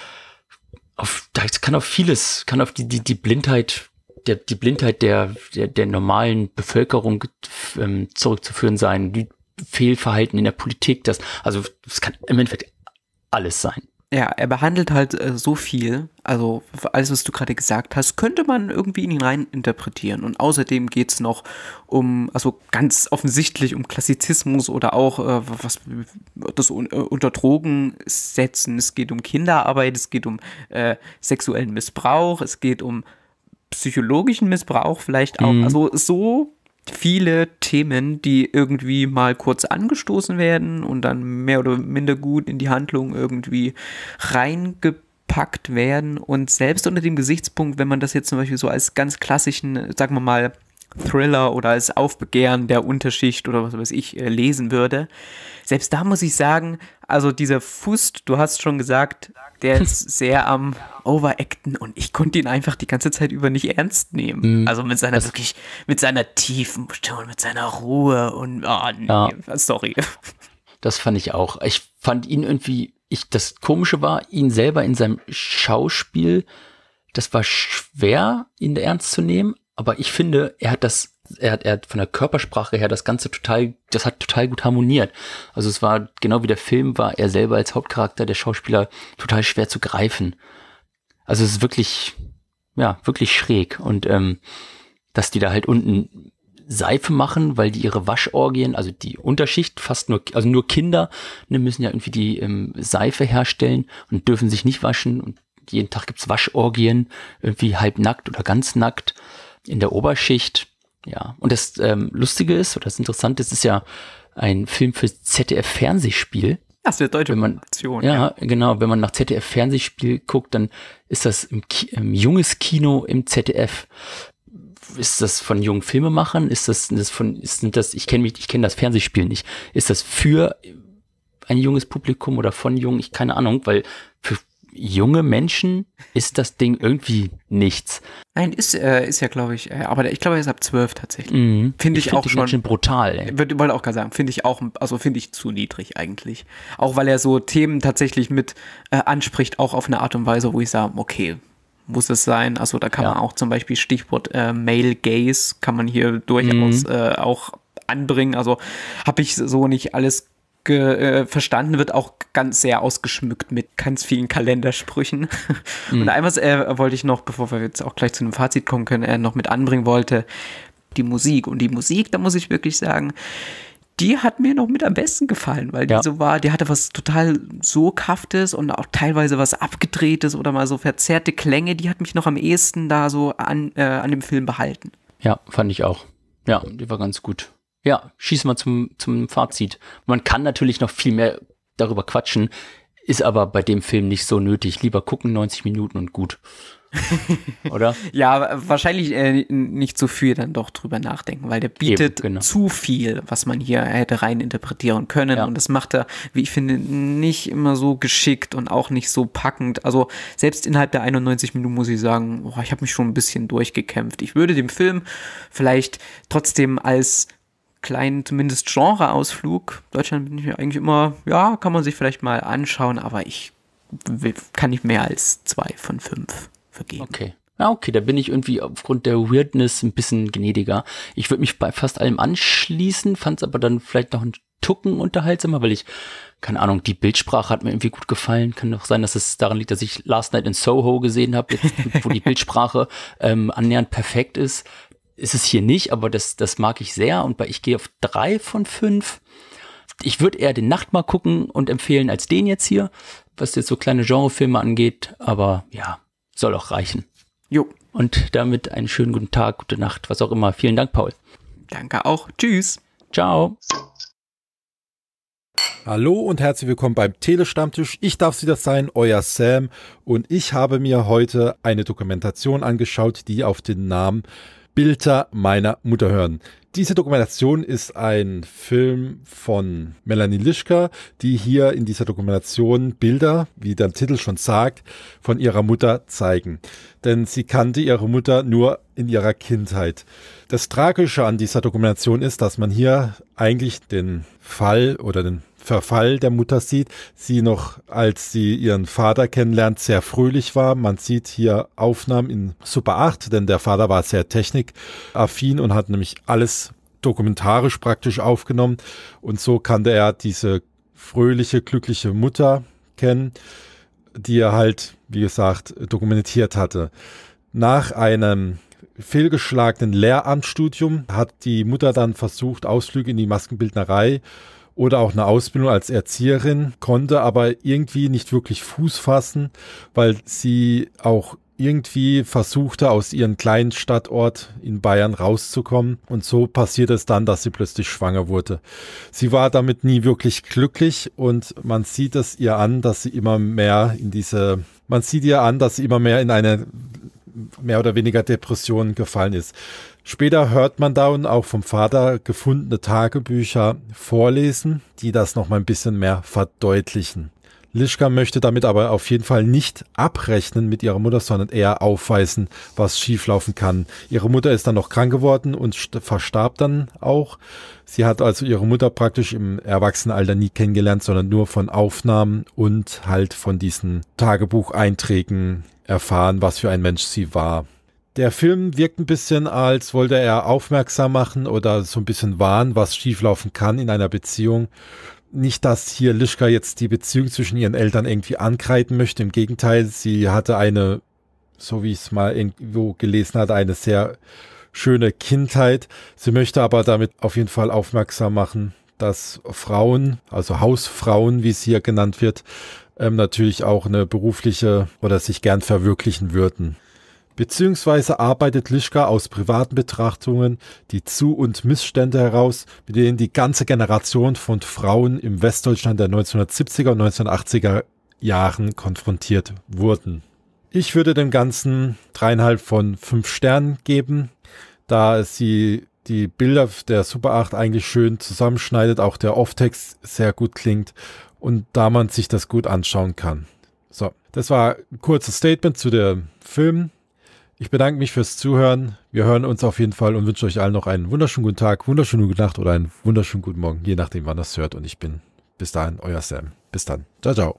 auf, das kann auf vieles, kann auf die, die, die Blindheit, der, die Blindheit der, der, der normalen Bevölkerung ähm, zurückzuführen sein. Die Fehlverhalten in der Politik, das, also, das kann im Endeffekt alles sein. Ja, er behandelt halt äh, so viel, also alles, was du gerade gesagt hast, könnte man irgendwie in ihn rein interpretieren. Und außerdem geht es noch um, also ganz offensichtlich um Klassizismus oder auch äh, was das un, äh, unter Drogen setzen. Es geht um Kinderarbeit, es geht um äh, sexuellen Missbrauch, es geht um psychologischen Missbrauch vielleicht auch. Mhm. Also so viele Themen, die irgendwie mal kurz angestoßen werden und dann mehr oder minder gut in die Handlung irgendwie reingepackt werden. Und selbst unter dem Gesichtspunkt, wenn man das jetzt zum Beispiel so als ganz klassischen, sagen wir mal, Thriller oder als Aufbegehren der Unterschicht oder was weiß ich äh, lesen würde, selbst da muss ich sagen, also dieser Fust, du hast schon gesagt, der ist sehr am Overacten und ich konnte ihn einfach die ganze Zeit über nicht ernst nehmen. Mhm. Also mit seiner das wirklich, mit seiner tiefen Stimme, mit seiner Ruhe und oh, nee, ja. sorry. Das fand ich auch. Ich fand ihn irgendwie, ich, das Komische war, ihn selber in seinem Schauspiel, das war schwer, ihn ernst zu nehmen, aber ich finde, er hat das Er hat, er hat von der Körpersprache her das Ganze total, das hat total gut harmoniert. Also es war, genau wie der Film war, er selber als Hauptcharakter, der Schauspieler, total schwer zu greifen. Also es ist wirklich, ja, wirklich schräg. Und ähm, dass die da halt unten Seife machen, weil die ihre Waschorgien, also die Unterschicht, fast nur, also nur Kinder, ne, müssen ja irgendwie die ähm, Seife herstellen und dürfen sich nicht waschen. Und jeden Tag gibt's Waschorgien, irgendwie halbnackt oder ganz nackt in der Oberschicht. Ja, und das ähm, Lustige ist, oder das Interessante ist, ist ja ein Film für Z D F-Fernsehspiel. Das ist eine deutsche Produktion. Ja, ja, genau. Wenn man nach Z D F-Fernsehspiel guckt, dann ist das im, Ki- im junges Kino im Z D F. Ist das von jungen Filmemachern? Ist das, das von, ist, sind das, ich kenne mich, ich kenne das Fernsehspiel nicht. Ist das für ein junges Publikum oder von jungen? Ich keine Ahnung, weil für junge Menschen ist das Ding irgendwie nichts. Nein, ist, äh, ist ja, glaube ich, äh, aber ich glaube, er ist ab zwölf tatsächlich. Mhm. Finde ich, ich find auch schon. schon brutal, ey. Würde wollte auch gerade sagen, finde ich auch, also finde ich zu niedrig eigentlich. Auch weil er so Themen tatsächlich mit äh, anspricht, auch auf eine Art und Weise, wo ich sage, okay, muss es sein. Also da kann ja. man auch zum Beispiel Stichwort äh, Male Gaze kann man hier durchaus mhm. äh, auch anbringen. Also habe ich so nicht alles Ge, äh, verstanden, wird auch ganz sehr ausgeschmückt mit ganz vielen Kalendersprüchen. Mhm. Und einmal äh, wollte ich noch, bevor wir jetzt auch gleich zu einem Fazit kommen können, äh, noch mit anbringen wollte, die Musik. Und die Musik, da muss ich wirklich sagen, die hat mir noch mit am besten gefallen, weil die ja. so war, die hatte was total soghaftes und auch teilweise was abgedrehtes oder mal so verzerrte Klänge, die hat mich noch am ehesten da so an, äh, an dem Film behalten. Ja, fand ich auch. Ja, die war ganz gut. Ja, schieß mal zum, zum Fazit. Man kann natürlich noch viel mehr darüber quatschen, ist aber bei dem Film nicht so nötig. Lieber gucken, neunzig Minuten und gut. Oder? Ja, wahrscheinlich äh, nicht so viel dann doch drüber nachdenken, weil der bietet Eben, genau. zu viel, was man hier hätte rein interpretieren können. Ja. Und das macht er, wie ich finde, nicht immer so geschickt und auch nicht so packend. Also selbst innerhalb der einundneunzig Minuten muss ich sagen, oh, ich habe mich schon ein bisschen durchgekämpft. Ich würde dem Film vielleicht trotzdem als kleinen, zumindest Genre-Ausflug. Deutschland bin ich ja eigentlich immer, ja, kann man sich vielleicht mal anschauen, aber ich will, kann nicht mehr als zwei von fünf vergeben. Okay. Ja, okay, da bin ich irgendwie aufgrund der Weirdness ein bisschen gnädiger. Ich würde mich bei fast allem anschließen, fand es aber dann vielleicht noch einen Tucken unterhaltsamer, weil ich, keine Ahnung, die Bildsprache hat mir irgendwie gut gefallen. Kann doch sein, dass es daran liegt, dass ich Last Night in Soho gesehen habe, wo die Bildsprache ähm, annähernd perfekt ist. Ist es hier nicht, aber das, das mag ich sehr und bei ich gehe auf drei von fünf. Ich würde eher den Nacht mal gucken und empfehlen als den jetzt hier, was jetzt so kleine Genrefilme angeht, aber ja, soll auch reichen. Jo. Und damit einen schönen guten Tag, gute Nacht, was auch immer. Vielen Dank, Paul. Danke auch. Tschüss. Ciao. Hallo und herzlich willkommen beim Telestammtisch. Ich darf wieder sein, euer Sam, und ich habe mir heute eine Dokumentation angeschaut, die auf den Namen Bilder meiner Mutter hören. Diese Dokumentation ist ein Film von Melanie Lischka, die hier in dieser Dokumentation Bilder, wie der Titel schon sagt, von ihrer Mutter zeigen. Denn sie kannte ihre Mutter nur in ihrer Kindheit. Das Tragische an dieser Dokumentation ist, dass man hier eigentlich den Fall oder den Verfall der Mutter sieht. Sie noch, als sie ihren Vater kennenlernt, sehr fröhlich war. Man sieht hier Aufnahmen in Super acht, denn der Vater war sehr technikaffin und hat nämlich alles dokumentarisch praktisch aufgenommen. Und so kannte er diese fröhliche, glückliche Mutter kennen, die er halt, wie gesagt, dokumentiert hatte. Nach einem fehlgeschlagenen Lehramtsstudium hat die Mutter dann versucht, Ausflüge in die Maskenbildnerei oder auch eine Ausbildung als Erzieherin, konnte aber irgendwie nicht wirklich Fuß fassen, weil sie auch irgendwie versuchte, aus ihrem kleinen Stadtort in Bayern rauszukommen. Und so passiert es dann, dass sie plötzlich schwanger wurde. Sie war damit nie wirklich glücklich und man sieht es ihr an, dass sie immer mehr in diese, man sieht ihr an, dass sie immer mehr in eine mehr oder weniger Depression gefallen ist. Später hört man dann auch vom Vater gefundene Tagebücher vorlesen, die das noch mal ein bisschen mehr verdeutlichen. Lischka möchte damit aber auf jeden Fall nicht abrechnen mit ihrer Mutter, sondern eher aufweisen, was schieflaufen kann. Ihre Mutter ist dann noch krank geworden und verstarb dann auch. Sie hat also ihre Mutter praktisch im Erwachsenenalter nie kennengelernt, sondern nur von Aufnahmen und halt von diesen Tagebucheinträgen erfahren, was für ein Mensch sie war. Der Film wirkt ein bisschen, als wollte er aufmerksam machen oder so ein bisschen warnen, was schieflaufen kann in einer Beziehung. Nicht, dass hier Lischka jetzt die Beziehung zwischen ihren Eltern irgendwie ankreiden möchte. Im Gegenteil, sie hatte eine, so wie ich es mal irgendwo gelesen hatte, eine sehr schöne Kindheit. Sie möchte aber damit auf jeden Fall aufmerksam machen, dass Frauen, also Hausfrauen, wie es hier genannt wird, ähm, natürlich auch eine berufliche oder sich gern verwirklichen würden. Beziehungsweise arbeitet Lischka aus privaten Betrachtungen die Zu- und Missstände heraus, mit denen die ganze Generation von Frauen im Westdeutschland der neunzehnhundertsiebziger und neunzehnhundertachtziger Jahren konfrontiert wurden. Ich würde dem Ganzen dreieinhalb von fünf Sternen geben, da sie die Bilder der Super acht eigentlich schön zusammenschneidet, auch der Off-Text sehr gut klingt und da man sich das gut anschauen kann. So, das war ein kurzes Statement zu dem Film. Ich bedanke mich fürs Zuhören. Wir hören uns auf jeden Fall und wünsche euch allen noch einen wunderschönen guten Tag, wunderschöne gute Nacht oder einen wunderschönen guten Morgen, je nachdem, wann das hört. Und ich bin bis dahin euer Sam. Bis dann. Ciao, ciao.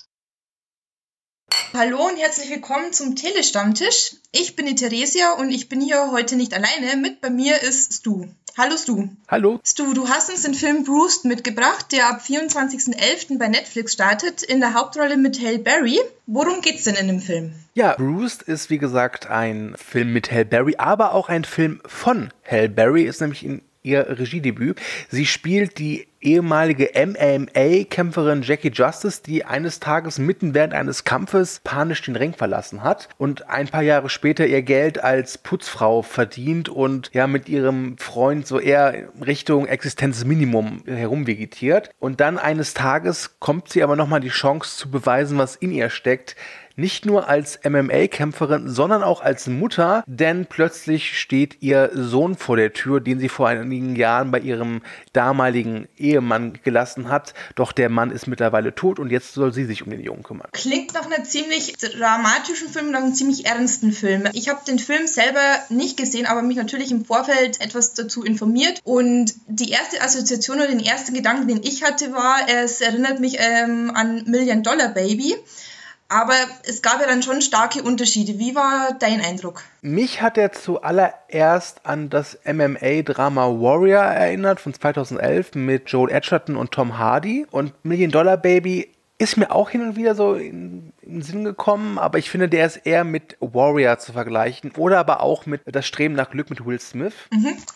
Hallo und herzlich willkommen zum Telestammtisch. Ich bin die Theresia und ich bin hier heute nicht alleine. Mit bei mir ist Stu. Hallo Stu. Hallo. Stu, du hast uns den Film Bruised mitgebracht, der ab vierundzwanzigsten elften bei Netflix startet, in der Hauptrolle mit Halle Berry. Worum geht's denn in dem Film? Ja, Bruised ist wie gesagt ein Film mit Halle Berry, aber auch ein Film von Halle Berry, ist nämlich in ihr Regiedebüt. Sie spielt die ehemalige M M A-Kämpferin Jackie Justice, die eines Tages mitten während eines Kampfes panisch den Ring verlassen hat und ein paar Jahre später ihr Geld als Putzfrau verdient und ja mit ihrem Freund so eher Richtung Existenzminimum herumvegetiert. Und dann eines Tages kommt sie aber nochmal die Chance zu beweisen, was in ihr steckt. Nicht nur als M M A-Kämpferin, sondern auch als Mutter, denn plötzlich steht ihr Sohn vor der Tür, den sie vor einigen Jahren bei ihrem damaligen Ehemann gelassen hat. Doch der Mann ist mittlerweile tot und jetzt soll sie sich um den Jungen kümmern. Klingt nach einer ziemlich dramatischen Film, nach einem ziemlich ernsten Film. Ich habe den Film selber nicht gesehen, aber mich natürlich im Vorfeld etwas dazu informiert. Und die erste Assoziation oder den ersten Gedanken, den ich hatte, war, es erinnert mich ähm, an Million Dollar Baby. Aber es gab ja dann schon starke Unterschiede. Wie war dein Eindruck? Mich hat er zuallererst an das M M A-Drama Warrior erinnert von zweitausendelf mit Joel Edgerton und Tom Hardy. Und Million Dollar Baby ist mir auch hin und wieder so in, in den Sinn gekommen, aber ich finde, der ist eher mit Warrior zu vergleichen oder aber auch mit Das Streben nach Glück mit Will Smith. Mhm.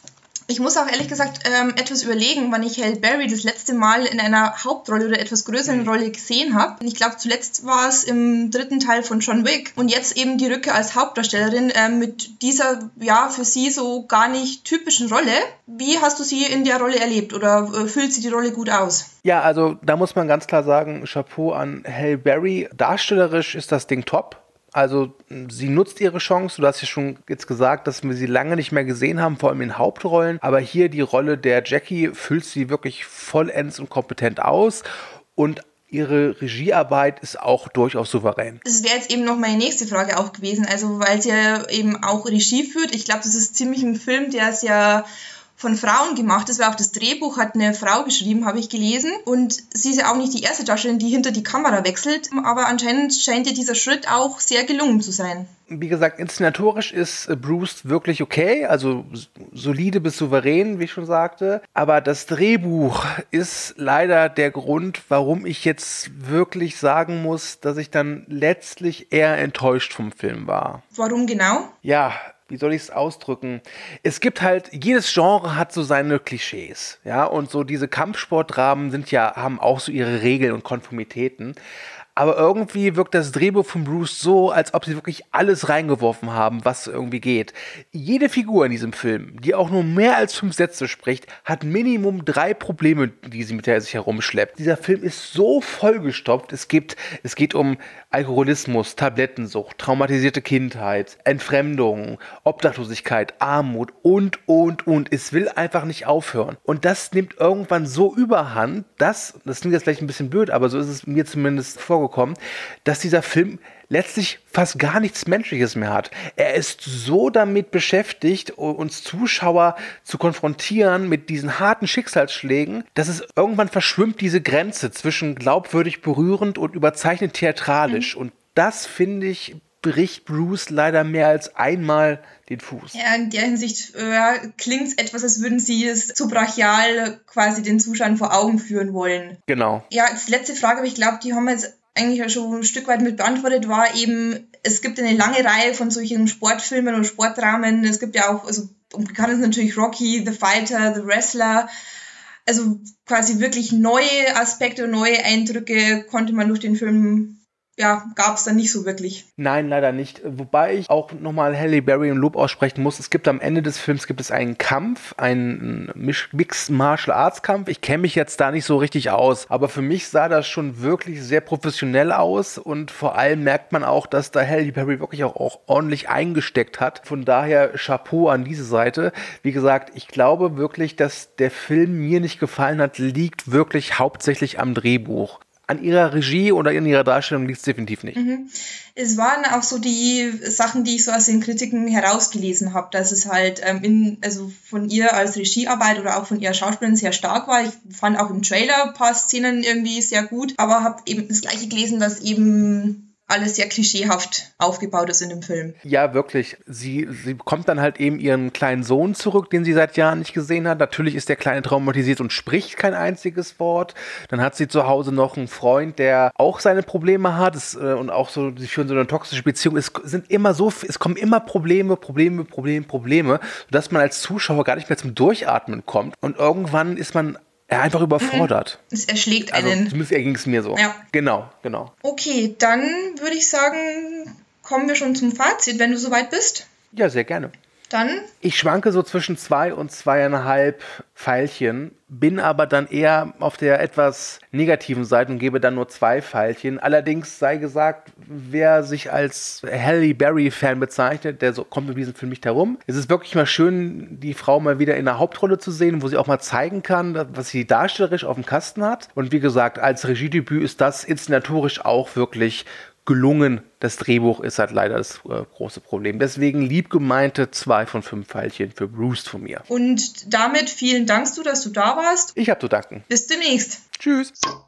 Ich muss auch ehrlich gesagt ähm, etwas überlegen, wann ich Halle Berry das letzte Mal in einer Hauptrolle oder etwas größeren Rolle gesehen habe. Ich glaube, zuletzt war es im dritten Teil von John Wick und jetzt eben die Rückkehr als Hauptdarstellerin äh, mit dieser, ja, für sie so gar nicht typischen Rolle. Wie hast du sie in der Rolle erlebt oder äh, füllt sie die Rolle gut aus? Ja, also da muss man ganz klar sagen, Chapeau an Halle Berry. Darstellerisch ist das Ding top. Also sie nutzt ihre Chance. Du hast ja schon jetzt gesagt, dass wir sie lange nicht mehr gesehen haben, vor allem in Hauptrollen. Aber hier die Rolle der Jackie füllt sie wirklich vollends und kompetent aus. Und ihre Regiearbeit ist auch durchaus souverän. Das wäre jetzt eben noch meine nächste Frage auch gewesen. Also weil sie ja eben auch Regie führt. Ich glaube, das ist ziemlich ein Film, der ist ja von Frauen gemacht. Das war auch das Drehbuch, hat eine Frau geschrieben, habe ich gelesen. Und sie ist ja auch nicht die erste Darstellerin, die hinter die Kamera wechselt. Aber anscheinend scheint ihr dieser Schritt auch sehr gelungen zu sein. Wie gesagt, inszenatorisch ist Bruce wirklich okay, also solide bis souverän, wie ich schon sagte. Aber das Drehbuch ist leider der Grund, warum ich jetzt wirklich sagen muss, dass ich dann letztlich eher enttäuscht vom Film war. Warum genau? Ja, wie soll ich es ausdrücken? Es gibt halt, jedes Genre hat so seine Klischees, ja, und so diese Kampfsportdramen sind ja, haben auch so ihre Regeln und Konformitäten. Aber irgendwie wirkt das Drehbuch von Bruce so, als ob sie wirklich alles reingeworfen haben, was irgendwie geht. Jede Figur in diesem Film, die auch nur mehr als fünf Sätze spricht, hat Minimum drei Probleme, die sie mit der sich herumschleppt. Dieser Film ist so vollgestopft. Es gibt, es geht um Alkoholismus, Tablettensucht, traumatisierte Kindheit, Entfremdung, Obdachlosigkeit, Armut und, und, und. Es will einfach nicht aufhören. Und das nimmt irgendwann so überhand, dass, das klingt jetzt vielleicht ein bisschen blöd, aber so ist es mir zumindest vorgekommen, dass dieser Film letztlich fast gar nichts Menschliches mehr hat. Er ist so damit beschäftigt, uns Zuschauer zu konfrontieren mit diesen harten Schicksalsschlägen, dass es irgendwann verschwimmt diese Grenze zwischen glaubwürdig berührend und überzeichnet theatralisch. Mhm. Und das, finde ich, bricht Bruce leider mehr als einmal den Fuß. Ja, in der Hinsicht äh, klingt es etwas, als würden sie es zu brachial quasi den Zuschauern vor Augen führen wollen. Genau. Ja, die letzte Frage, aber ich glaube, die haben wir jetzt eigentlich schon ein Stück weit mit beantwortet, war eben, es gibt eine lange Reihe von solchen Sportfilmen und Sportdramen. Es gibt ja auch, also bekannt ist natürlich Rocky, The Fighter, The Wrestler. Also quasi wirklich neue Aspekte und neue Eindrücke konnte man durch den Film, ja, gab es dann nicht so wirklich. Nein, leider nicht. Wobei ich auch nochmal Halle Berry ein Lob aussprechen muss. Es gibt am Ende des Films gibt es einen Kampf, einen Mixed Martial Arts Kampf. Ich kenne mich jetzt da nicht so richtig aus, aber für mich sah das schon wirklich sehr professionell aus und vor allem merkt man auch, dass da Halle Berry wirklich auch, auch ordentlich eingesteckt hat. Von daher Chapeau an diese Seite. Wie gesagt, ich glaube wirklich, dass der Film mir nicht gefallen hat, liegt wirklich hauptsächlich am Drehbuch. An ihrer Regie oder in ihrer Darstellung liegt es definitiv nicht. Mhm. Es waren auch so die Sachen, die ich so aus den Kritiken herausgelesen habe, dass es halt ähm, in, also von ihr als Regiearbeit oder auch von ihrer Schauspielerin sehr stark war. Ich fand auch im Trailer ein paar Szenen irgendwie sehr gut, aber habe eben das Gleiche gelesen, dass eben alles sehr klischeehaft aufgebaut ist in dem Film. Ja, wirklich. Sie, sie bekommt dann halt eben ihren kleinen Sohn zurück, den sie seit Jahren nicht gesehen hat. Natürlich ist der Kleine traumatisiert und spricht kein einziges Wort. Dann hat sie zu Hause noch einen Freund, der auch seine Probleme hat. Es, äh, und auch so, sie führen so eine toxische Beziehung. Es sind immer so, es kommen immer Probleme, Probleme, Probleme, Probleme, sodass man als Zuschauer gar nicht mehr zum Durchatmen kommt. Und irgendwann ist man ja, einfach überfordert. Es erschlägt also, einen. Zumindest ging es mir so. Ja. Genau, genau. Okay, dann würde ich sagen, kommen wir schon zum Fazit, wenn du soweit bist. Ja, sehr gerne. Dann? Ich schwanke so zwischen zwei und zweieinhalb Pfeilchen, bin aber dann eher auf der etwas negativen Seite und gebe dann nur zwei Pfeilchen. Allerdings sei gesagt, wer sich als Halle Berry-Fan bezeichnet, der so, kommt mit diesem Film nicht herum. Es ist wirklich mal schön, die Frau mal wieder in der Hauptrolle zu sehen, wo sie auch mal zeigen kann, was sie darstellerisch auf dem Kasten hat. Und wie gesagt, als Regiedebüt ist das inszenatorisch auch wirklich gelungen. Das Drehbuch ist halt leider das äh, große Problem. Deswegen lieb gemeinte zwei von fünf Pfeilchen für Bruce von mir. Und damit vielen Dank, du, dass du da warst. Ich hab zu danken. Bis demnächst. Tschüss.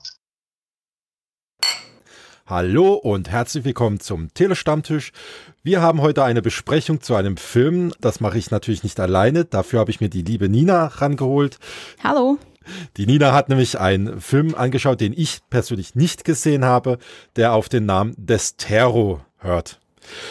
Hallo und herzlich willkommen zum Telestammtisch. Wir haben heute eine Besprechung zu einem Film. Das mache ich natürlich nicht alleine. Dafür habe ich mir die liebe Nina rangeholt. Hallo. Die Nina hat nämlich einen Film angeschaut, den ich persönlich nicht gesehen habe, der auf den Namen Destero hört.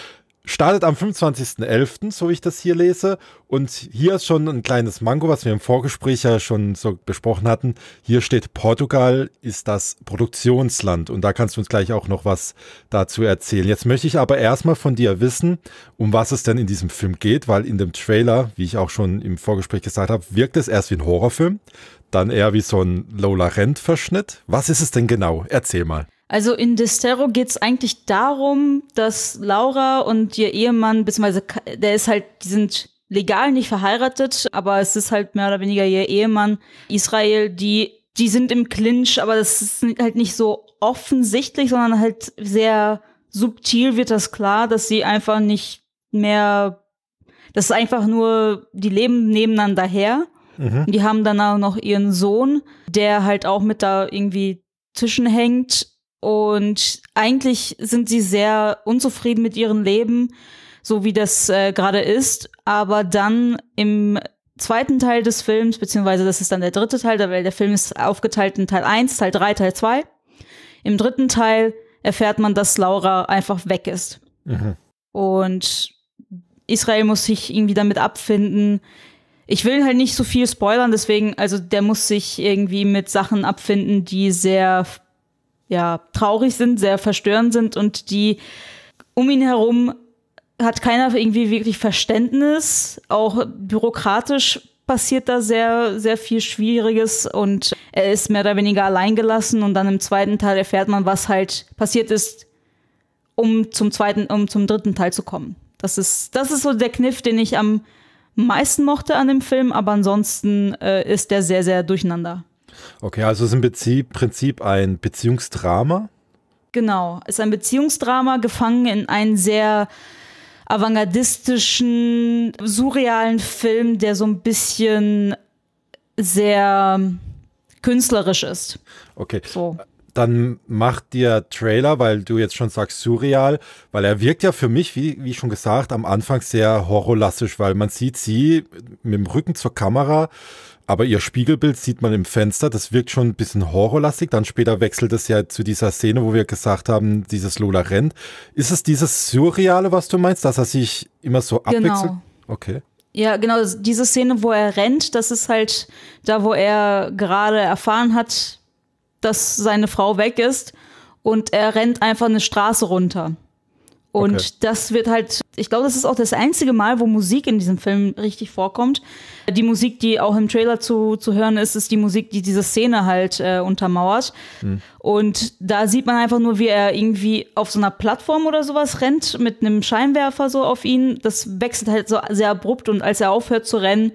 Startet am fünfundzwanzigsten elften, so wie ich das hier lese. Und hier ist schon ein kleines Manko, was wir im Vorgespräch ja schon so besprochen hatten. Hier steht, Portugal ist das Produktionsland. Und da kannst du uns gleich auch noch was dazu erzählen. Jetzt möchte ich aber erstmal von dir wissen, um was es denn in diesem Film geht. Weil in dem Trailer, wie ich auch schon im Vorgespräch gesagt habe, wirkt es erst wie ein Horrorfilm. Dann eher wie so ein Lola Rent-Verschnitt. Was ist es denn genau? Erzähl mal. Also in Desterro geht es eigentlich darum, dass Laura und ihr Ehemann, beziehungsweise der ist halt, die sind legal nicht verheiratet, aber es ist halt mehr oder weniger ihr Ehemann, Israel, die, die sind im Clinch, aber das ist halt nicht so offensichtlich, sondern halt sehr subtil wird das klar, dass sie einfach nicht mehr, das ist einfach nur, die leben nebeneinander her. Mhm. Die haben dann auch noch ihren Sohn, der halt auch mit da irgendwie zwischenhängt. Und eigentlich sind sie sehr unzufrieden mit ihrem Leben, so wie das äh, gerade ist. Aber dann im zweiten Teil des Films, beziehungsweise das ist dann der dritte Teil, weil der Film ist aufgeteilt in Teil eins, Teil drei, Teil zwei. Im dritten Teil erfährt man, dass Laura einfach weg ist. Mhm. Und Israel muss sich irgendwie damit abfinden. Ich will halt nicht so viel spoilern, deswegen, also der muss sich irgendwie mit Sachen abfinden, die sehr ja, traurig sind, sehr verstörend sind und die um ihn herum hat keiner irgendwie wirklich Verständnis. Auch bürokratisch passiert da sehr, sehr viel Schwieriges und er ist mehr oder weniger alleingelassen und dann im zweiten Teil erfährt man, was halt passiert ist, um zum zweiten, um zum dritten Teil zu kommen. Das ist, das ist so der Kniff, den ich am meisten mochte an dem Film, aber ansonsten äh, ist der sehr, sehr durcheinander. Okay, also es ist im Prinzip, Prinzip ein Beziehungsdrama? Genau, es ist ein Beziehungsdrama, gefangen in einen sehr avantgardistischen, surrealen Film, der so ein bisschen sehr künstlerisch ist. Okay, so. Dann macht der Trailer, weil du jetzt schon sagst surreal, weil er wirkt ja für mich, wie, wie schon gesagt, am Anfang sehr horrorlastisch, weil man sieht sie mit dem Rücken zur Kamera, aber ihr Spiegelbild sieht man im Fenster, das wirkt schon ein bisschen horrorlastig. Dann später wechselt es ja zu dieser Szene, wo wir gesagt haben, dieses Lola Rent. Ist es dieses Surreale, was du meinst, dass er sich immer so abwechselt? Genau. Okay. Ja, genau, diese Szene, wo er rennt, das ist halt da, wo er gerade erfahren hat, dass seine Frau weg ist und er rennt einfach eine Straße runter. Und okay. Das wird halt, ich glaube, das ist auch das einzige Mal, wo Musik in diesem Film richtig vorkommt. Die Musik, die auch im Trailer zu, zu hören ist, ist die Musik, die diese Szene halt äh, untermauert. Hm. Und da sieht man einfach nur, wie er irgendwie auf so einer Plattform oder sowas rennt, mit einem Scheinwerfer so auf ihn. Das wechselt halt so sehr abrupt und als er aufhört zu rennen,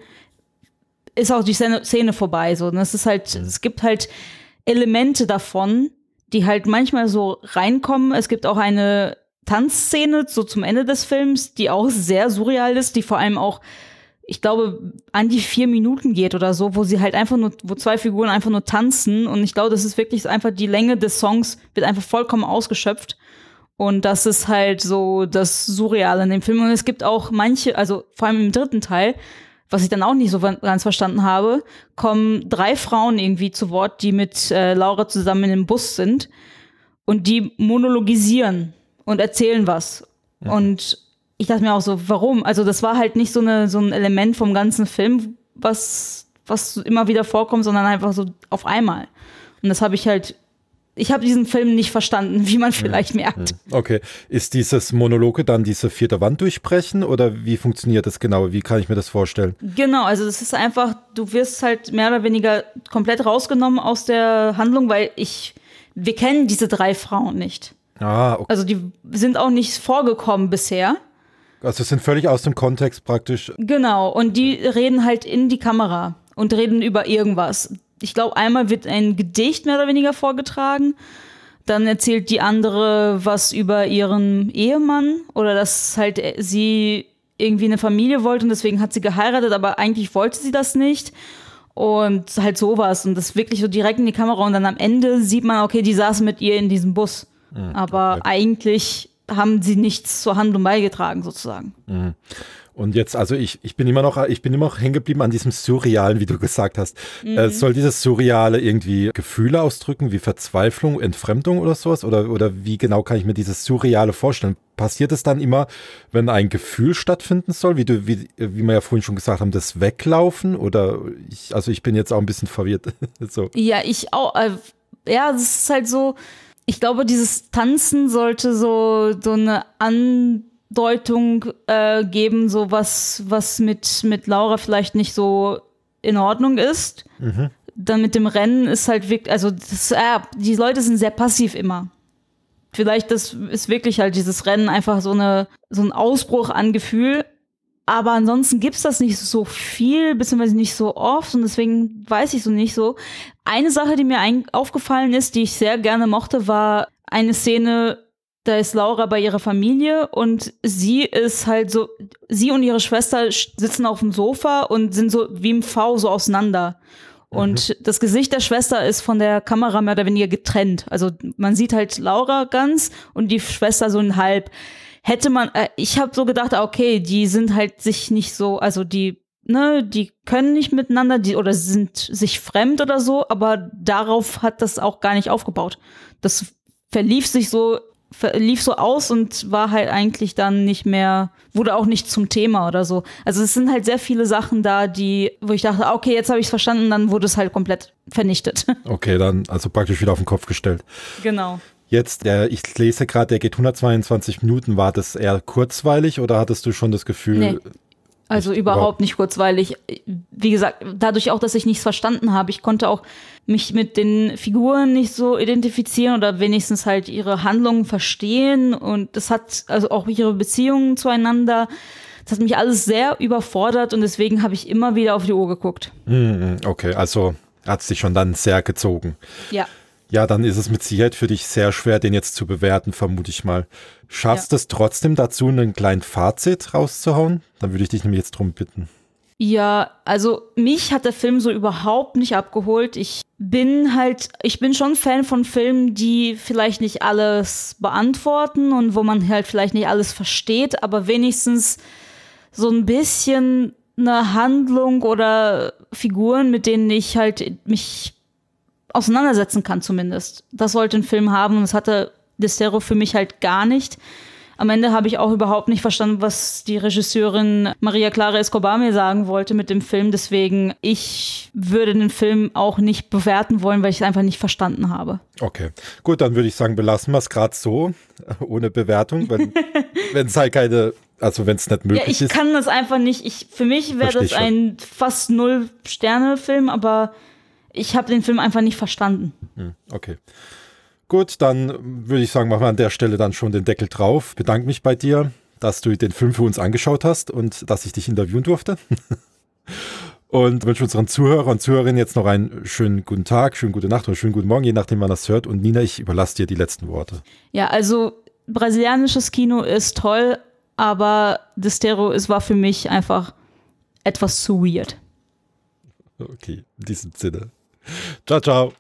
ist auch die Szene, Szene vorbei. So. Und es ist halt, hm. es gibt halt Elemente davon, die halt manchmal so reinkommen. Es gibt auch eine Tanzszene so zum Ende des Films, die auch sehr surreal ist, die vor allem auch, ich glaube, an die vier Minuten geht oder so, wo sie halt einfach nur, wo zwei Figuren einfach nur tanzen und ich glaube, das ist wirklich einfach, die Länge des Songs wird einfach vollkommen ausgeschöpft und das ist halt so das Surreale in dem Film und es gibt auch manche, also vor allem im dritten Teil, was ich dann auch nicht so ganz verstanden habe, kommen drei Frauen irgendwie zu Wort, die mit äh, Laura zusammen in dem Bus sind und die monologisieren und erzählen was. Mhm. Und ich dachte mir auch so, warum? Also das war halt nicht so, eine, so ein Element vom ganzen Film, was, was immer wieder vorkommt, sondern einfach so auf einmal. Und das habe ich halt, ich habe diesen Film nicht verstanden, wie man vielleicht mhm. merkt. Okay, ist dieses Monologe dann diese vierte Wand durchbrechen oder wie funktioniert das genau? Wie kann ich mir das vorstellen? Genau, also das ist einfach, du wirst halt mehr oder weniger komplett rausgenommen aus der Handlung, weil ich, wir kennen diese drei Frauen nicht. Ah, okay. Also die sind auch nicht vorgekommen bisher. Also sind völlig aus dem Kontext praktisch. Genau, und die reden halt in die Kamera und reden über irgendwas. Ich glaube, einmal wird ein Gedicht mehr oder weniger vorgetragen. Dann erzählt die andere was über ihren Ehemann oder dass halt sie irgendwie eine Familie wollte und deswegen hat sie geheiratet, aber eigentlich wollte sie das nicht. Und halt sowas. Und das wirklich so direkt in die Kamera. Und dann am Ende sieht man, okay, die saßen mit ihr in diesem Bus. Mhm, aber okay. Eigentlich haben sie nichts zur Handlung beigetragen, sozusagen. Mhm. Und jetzt, also ich, ich bin immer noch, ich bin immer noch hängen geblieben an diesem Surrealen, wie du gesagt hast. Mhm. Äh, soll dieses Surreale irgendwie Gefühle ausdrücken, wie Verzweiflung, Entfremdung oder sowas? Oder, oder wie genau kann ich mir dieses Surreale vorstellen? Passiert es dann immer, wenn ein Gefühl stattfinden soll, wie du, wie, wie wir ja vorhin schon gesagt haben, das Weglaufen? Oder ich, also ich bin jetzt auch ein bisschen verwirrt. so. Ja, ich auch. Äh, ja, es ist halt so, ich glaube, dieses Tanzen sollte so, so eine Andeutung äh, geben, so was, was mit, mit Laura vielleicht nicht so in Ordnung ist. Mhm. Dann mit dem Rennen ist halt wirklich, also das, äh, die Leute sind sehr passiv immer. Vielleicht das ist wirklich halt dieses Rennen einfach so eine so ein Ausbruch an Gefühl. Aber ansonsten gibt's das nicht so viel, beziehungsweise nicht so oft. Und deswegen weiß ich so nicht so. Eine Sache, die mir ein- aufgefallen ist, die ich sehr gerne mochte, war eine Szene, da ist Laura bei ihrer Familie und sie ist halt so, sie und ihre Schwester sitzen auf dem Sofa und sind so wie im V so auseinander. Und mhm. das Gesicht der Schwester ist von der Kamera mehr oder weniger getrennt. Also man sieht halt Laura ganz und die Schwester so ein halb. Hätte man, äh, ich habe so gedacht, okay, die sind halt sich nicht so, also die, ne, die können nicht miteinander, die oder sind sich fremd oder so, aber darauf hat das auch gar nicht aufgebaut. Das verlief sich so, verlief so aus und war halt eigentlich dann nicht mehr, wurde auch nicht zum Thema oder so. Also es sind halt sehr viele Sachen da, die, wo ich dachte, okay, jetzt habe ich es verstanden, dann wurde es halt komplett vernichtet. Okay, dann also praktisch wieder auf den Kopf gestellt. Genau. Jetzt, der, ich lese gerade, der geht hundertzweiundzwanzig Minuten. War das eher kurzweilig oder hattest du schon das Gefühl? Nee. Also nicht, überhaupt, überhaupt nicht kurzweilig. Wie gesagt, dadurch auch, dass ich nichts verstanden habe. Ich konnte auch mich mit den Figuren nicht so identifizieren oder wenigstens halt ihre Handlungen verstehen. Und das hat also auch ihre Beziehungen zueinander. Das hat mich alles sehr überfordert und deswegen habe ich immer wieder auf die Uhr geguckt. Okay, also hat es dich schon dann sehr gezogen. Ja. Ja, dann ist es mit Sicherheit für dich sehr schwer, den jetzt zu bewerten, vermute ich mal. Schaffst du es trotzdem dazu, einen kleinen Fazit rauszuhauen? Dann würde ich dich nämlich jetzt drum bitten. Ja, also mich hat der Film so überhaupt nicht abgeholt. Ich bin halt, ich bin schon Fan von Filmen, die vielleicht nicht alles beantworten und wo man halt vielleicht nicht alles versteht, aber wenigstens so ein bisschen eine Handlung oder Figuren, mit denen ich halt mich auseinandersetzen kann zumindest. Das sollte ein Film haben und das hatte Destero für mich halt gar nicht. Am Ende habe ich auch überhaupt nicht verstanden, was die Regisseurin Maria Clara Escobar mir sagen wollte mit dem Film. Deswegen, ich würde den Film auch nicht bewerten wollen, weil ich es einfach nicht verstanden habe. Okay, gut, dann würde ich sagen, belassen wir es gerade so, ohne Bewertung, wenn es halt keine, also wenn es nicht möglich ist. Ja, ich ist. kann das einfach nicht. Ich, für mich wäre das ein fast Null-Sterne-Film, aber ich habe den Film einfach nicht verstanden. Okay. Gut, dann würde ich sagen, machen wir an der Stelle dann schon den Deckel drauf. Bedanke mich bei dir, dass du den Film für uns angeschaut hast und dass ich dich interviewen durfte. Und wünsche unseren Zuhörern und Zuhörerinnen jetzt noch einen schönen guten Tag, schönen gute Nacht oder schönen guten Morgen, je nachdem, wann das hört. Und Nina, ich überlasse dir die letzten Worte. Ja, also brasilianisches Kino ist toll, aber Destero, es war für mich einfach etwas zu weird. Okay, in diesem Sinne. Ciao, ciao.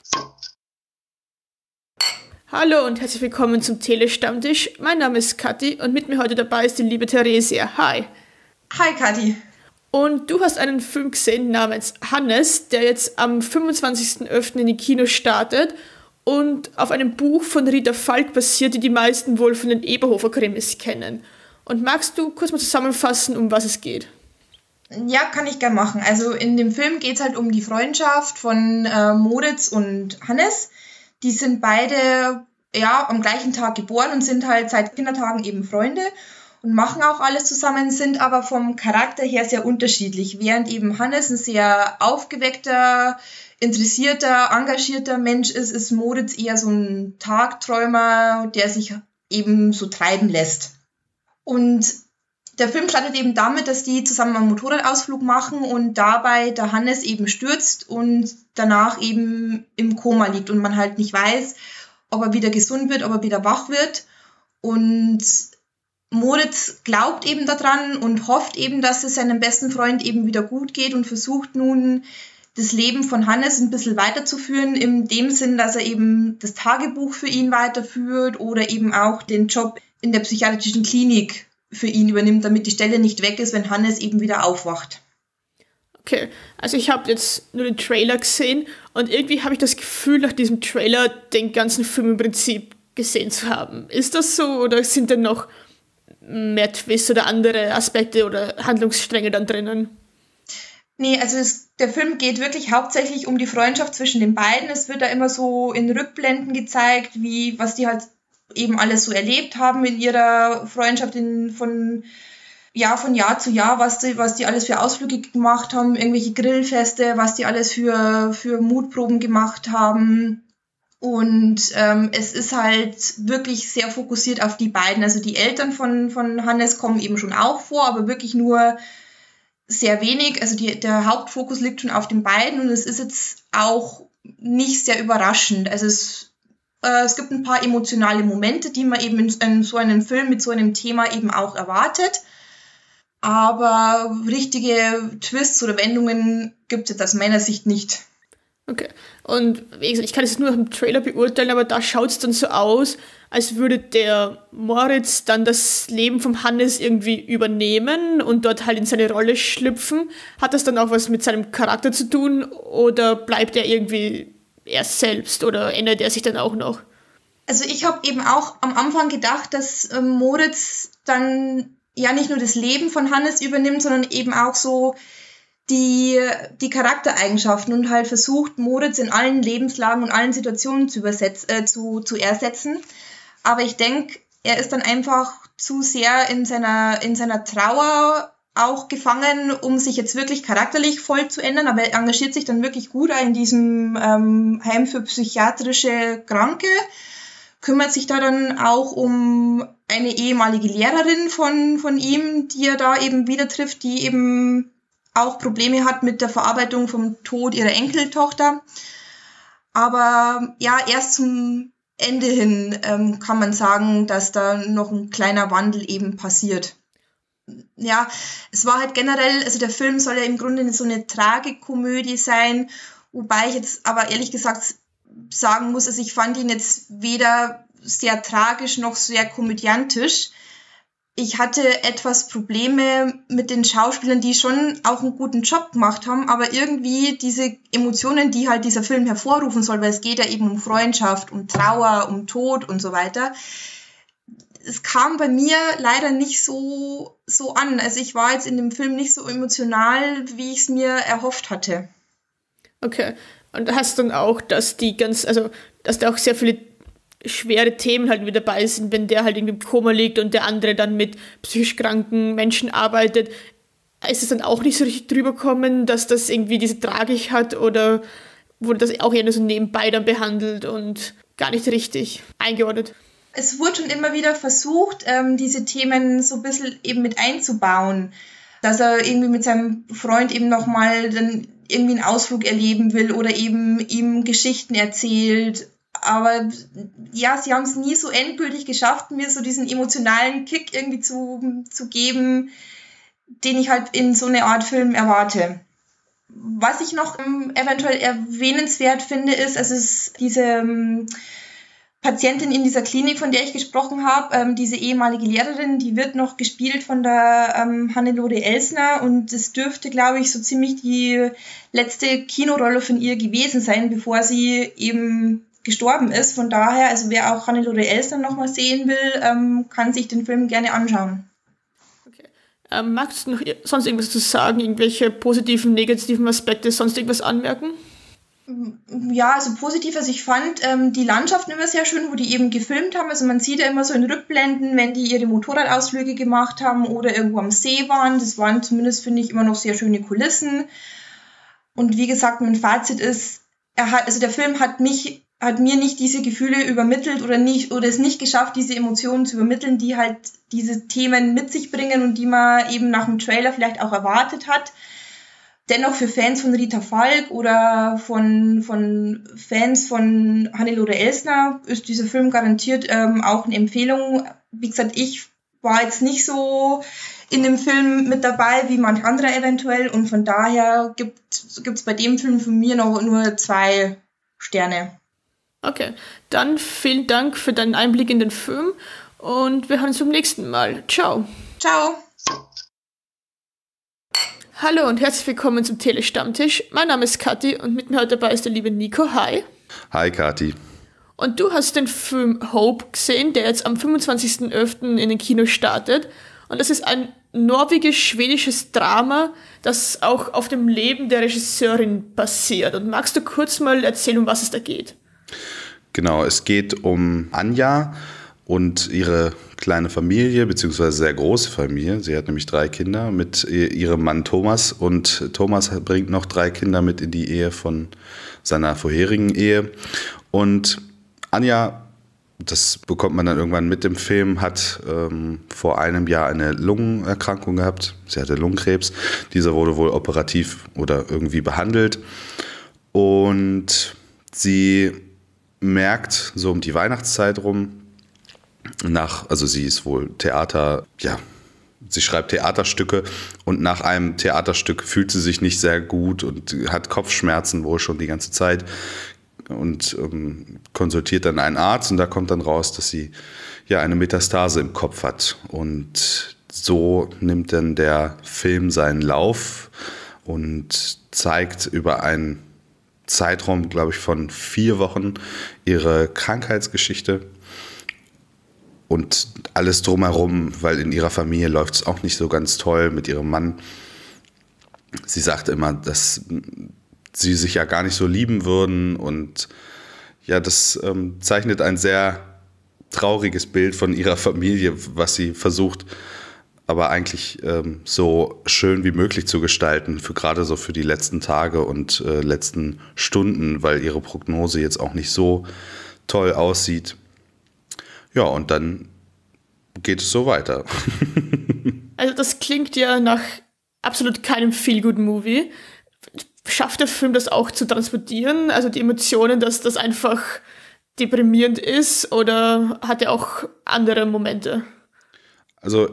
Hallo und herzlich willkommen zum Telestammtisch. Mein Name ist Kathi und mit mir heute dabei ist die liebe Theresia. Hi. Hi, Kathi. Und du hast einen Film gesehen namens Hannes, der jetzt am fünfundzwanzigsten elften in die Kinos startet und auf einem Buch von Rita Falk basiert, die die meisten wohl von den Eberhofer-Krimis kennen. Und magst du kurz mal zusammenfassen, um was es geht? Ja, kann ich gern machen. Also in dem Film geht es halt um die Freundschaft von äh, Moritz und Hannes. Die sind beide ja am gleichen Tag geboren und sind halt seit Kindertagen eben Freunde und machen auch alles zusammen, sind aber vom Charakter her sehr unterschiedlich. Während eben Hannes ein sehr aufgeweckter, interessierter, engagierter Mensch ist, ist Moritz eher so ein Tagträumer, der sich eben so treiben lässt. Und der Film startet eben damit, dass die zusammen einen Motorradausflug machen und dabei der Hannes eben stürzt und danach eben im Koma liegt und man halt nicht weiß, ob er wieder gesund wird, ob er wieder wach wird. Und Moritz glaubt eben daran und hofft eben, dass es seinem besten Freund eben wieder gut geht und versucht nun, das Leben von Hannes ein bisschen weiterzuführen, in dem Sinn, dass er eben das Tagebuch für ihn weiterführt oder eben auch den Job in der psychiatrischen Klinik für ihn übernimmt, damit die Stelle nicht weg ist, wenn Hannes eben wieder aufwacht. Okay, also ich habe jetzt nur den Trailer gesehen und irgendwie habe ich das Gefühl, nach diesem Trailer den ganzen Film im Prinzip gesehen zu haben. Ist das so oder sind denn noch mehr Twists oder andere Aspekte oder Handlungsstränge dann drinnen? Nee, also es, der Film geht wirklich hauptsächlich um die Freundschaft zwischen den beiden. Es wird da immer so in Rückblenden gezeigt, wie was die halt eben alles so erlebt haben in ihrer Freundschaft in, von, ja, von Jahr zu Jahr, was die, was die alles für Ausflüge gemacht haben, irgendwelche Grillfeste, was die alles für, für Mutproben gemacht haben. Und ähm, es ist halt wirklich sehr fokussiert auf die beiden. Also die Eltern von, von Hannes kommen eben schon auch vor, aber wirklich nur sehr wenig. Also die, der Hauptfokus liegt schon auf den beiden und es ist jetzt auch nicht sehr überraschend. Also es, äh, es gibt ein paar emotionale Momente, die man eben in, in so einem Film mit so einem Thema eben auch erwartet. Aber richtige Twists oder Wendungen gibt es jetzt aus meiner Sicht nicht. Okay. Und wie gesagt, ich kann es nur im Trailer beurteilen, aber da schaut es dann so aus, als würde der Moritz dann das Leben vom Hannes irgendwie übernehmen und dort halt in seine Rolle schlüpfen. Hat das dann auch was mit seinem Charakter zu tun oder bleibt er irgendwie er selbst oder ändert er sich dann auch noch? Also ich habe eben auch am Anfang gedacht, dass äh, Moritz dann ja nicht nur das Leben von Hannes übernimmt, sondern eben auch so die, die Charaktereigenschaften und halt versucht, Moritz in allen Lebenslagen und allen Situationen zu, übersetz, äh, zu, zu ersetzen. Aber ich denke, er ist dann einfach zu sehr in seiner, in seiner Trauer auch gefangen, um sich jetzt wirklich charakterlich voll zu ändern. Aber er engagiert sich dann wirklich gut in diesem ähm, Heim für psychiatrische Kranke, kümmert sich da dann auch um eine ehemalige Lehrerin von, von ihm, die er da eben wieder trifft, die eben auch Probleme hat mit der Verarbeitung vom Tod ihrer Enkeltochter. Aber ja, erst zum Ende hin ähm, kann man sagen, dass da noch ein kleiner Wandel eben passiert. Ja, es war halt generell, also der Film soll ja im Grunde so eine Tragikomödie sein, wobei ich jetzt aber ehrlich gesagt sagen muss, also ich fand ihn jetzt weder sehr tragisch noch sehr komödiantisch. Ich hatte etwas Probleme mit den Schauspielern, die schon auch einen guten Job gemacht haben, aber irgendwie diese Emotionen, die halt dieser Film hervorrufen soll, weil es geht ja eben um Freundschaft, um Trauer, um Tod und so weiter. Es kam bei mir leider nicht so, so an. Also ich war jetzt in dem Film nicht so emotional, wie ich es mir erhofft hatte. Okay. Und hast du dann auch, dass die ganz, also dass da auch sehr viele schwere Themen halt mit dabei sind, wenn der halt irgendwie im Koma liegt und der andere dann mit psychisch kranken Menschen arbeitet. Ist es dann auch nicht so richtig drüber kommen, dass das irgendwie diese Tragik hat oder wurde das auch eher nur so nebenbei dann behandelt und gar nicht richtig eingeordnet? Es wurde schon immer wieder versucht, ähm, diese Themen so ein bisschen eben mit einzubauen, dass er irgendwie mit seinem Freund eben nochmal dann irgendwie einen Ausflug erleben will oder eben ihm Geschichten erzählt. Aber ja, sie haben es nie so endgültig geschafft, mir so diesen emotionalen Kick irgendwie zu, zu geben, den ich halt in so eine Art Film erwarte. Was ich noch ähm, eventuell erwähnenswert finde, ist, also es ist diese ähm, Patientin in dieser Klinik, von der ich gesprochen habe, ähm, diese ehemalige Lehrerin, die wird noch gespielt von der ähm, Hannelore Elsner und es dürfte, glaube ich, so ziemlich die letzte Kinorolle von ihr gewesen sein, bevor sie eben gestorben ist. Von daher, also wer auch Hannelore Elsner nochmal sehen will, ähm, kann sich den Film gerne anschauen. Okay. Ähm, magst du noch sonst irgendwas zu sagen? Irgendwelche positiven, negativen Aspekte, sonst irgendwas anmerken? Ja, also positiv, also ich fand ähm, die Landschaften immer sehr schön, wo die eben gefilmt haben. Also man sieht ja immer so in Rückblenden, wenn die ihre Motorradausflüge gemacht haben oder irgendwo am See waren. Das waren zumindest, finde ich, immer noch sehr schöne Kulissen. Und wie gesagt, mein Fazit ist, er hat, also der Film hat mich hat mir nicht diese Gefühle übermittelt oder nicht oder es nicht geschafft, diese Emotionen zu übermitteln, die halt diese Themen mit sich bringen und die man eben nach dem Trailer vielleicht auch erwartet hat. Dennoch für Fans von Rita Falk oder von, von Fans von Hannelore Elsner ist dieser Film garantiert ähm, auch eine Empfehlung. Wie gesagt, ich war jetzt nicht so in dem Film mit dabei wie manch anderer eventuell und von daher gibt es bei dem Film von mir noch nur zwei Sterne. Okay, dann vielen Dank für deinen Einblick in den Film und wir hören uns beim nächsten Mal. Ciao. Ciao. Hallo und herzlich willkommen zum Telestammtisch. Mein Name ist Kathi und mit mir heute dabei ist der liebe Nico. Hi. Hi Kathi. Und du hast den Film Hope gesehen, der jetzt am fünfundzwanzigsten elften in den Kinos startet. Und das ist ein norwegisch-schwedisches Drama, das auch auf dem Leben der Regisseurin basiert. Und magst du kurz mal erzählen, um was es da geht? Genau, es geht um Anja und ihre kleine Familie, beziehungsweise sehr große Familie. Sie hat nämlich drei Kinder mit ihrem Mann Thomas. Und Thomas bringt noch drei Kinder mit in die Ehe von seiner vorherigen Ehe. Und Anja, das bekommt man dann irgendwann mit im Film, hat ähm, vor einem Jahr eine Lungenerkrankung gehabt. Sie hatte Lungenkrebs. Dieser wurde wohl operativ oder irgendwie behandelt. Und sie merkt so um die Weihnachtszeit rum, nach, also sie ist wohl Theater, ja, sie schreibt Theaterstücke und nach einem Theaterstück fühlt sie sich nicht sehr gut und hat Kopfschmerzen wohl schon die ganze Zeit und ähm, konsultiert dann einen Arzt und da kommt dann raus, dass sie ja eine Metastase im Kopf hat. Und so nimmt dann der Film seinen Lauf und zeigt über einen Zeitraum, glaube ich, von vier Wochen ihre Krankheitsgeschichte und alles drumherum, weil in ihrer Familie läuft es auch nicht so ganz toll mit ihrem Mann. Sie sagt immer, dass sie sich ja gar nicht so lieben würden und ja, das ähm, zeichnet ein sehr trauriges Bild von ihrer Familie, was sie versucht, aber eigentlich ähm, so schön wie möglich zu gestalten, für gerade so für die letzten Tage und äh, letzten Stunden, weil ihre Prognose jetzt auch nicht so toll aussieht. Ja, und dann geht es so weiter. Also das klingt ja nach absolut keinem Feel-Good-Movie. Schafft der Film das auch zu transportieren? Also die Emotionen, dass das einfach deprimierend ist, oder hat er auch andere Momente? Also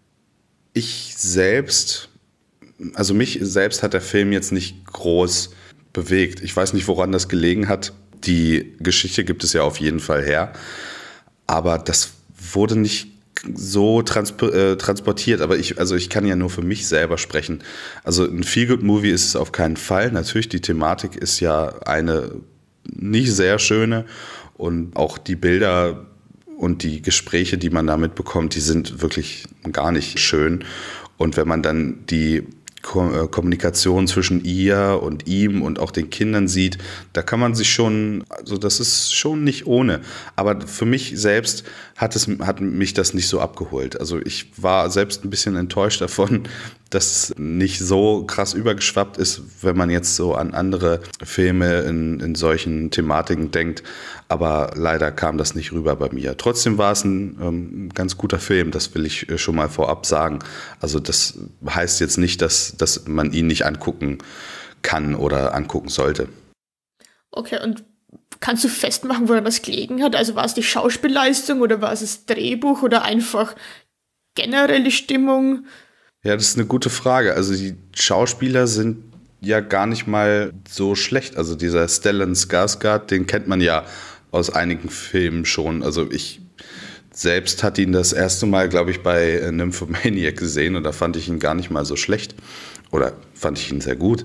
ich selbst, also mich selbst hat der Film jetzt nicht groß bewegt. Ich weiß nicht, woran das gelegen hat. Die Geschichte gibt es ja auf jeden Fall her. Aber das wurde nicht so transp- äh, transportiert. Aber ich, also ich kann ja nur für mich selber sprechen. Also ein Feel-Good-Movie ist es auf keinen Fall. Natürlich, die Thematik ist ja eine nicht sehr schöne. Und auch die Bilder und die Gespräche, die man da mitbekommt, die sind wirklich gar nicht schön. Und wenn man dann die Ko- Kommunikation zwischen ihr und ihm und auch den Kindern sieht, da kann man sich schon, also das ist schon nicht ohne. Aber für mich selbst hat es, hat mich das nicht so abgeholt. Also ich war selbst ein bisschen enttäuscht davon, dass nicht so krass übergeschwappt ist, wenn man jetzt so an andere Filme in, in solchen Thematiken denkt. Aber leider kam das nicht rüber bei mir. Trotzdem war es ein ähm, ganz guter Film, das will ich schon mal vorab sagen. Also das heißt jetzt nicht, dass, dass man ihn nicht angucken kann oder angucken sollte. Okay, und kannst du festmachen, woran das gelegen hat? Also war es die Schauspielleistung oder war es das Drehbuch oder einfach generell die Stimmung? Ja, das ist eine gute Frage. Also die Schauspieler sind ja gar nicht mal so schlecht. Also dieser Stellan Skarsgård, den kennt man ja aus einigen Filmen schon. Also ich selbst hatte ihn das erste Mal, glaube ich, bei Nymphomaniac gesehen und da fand ich ihn gar nicht mal so schlecht. Oder fand ich ihn sehr gut.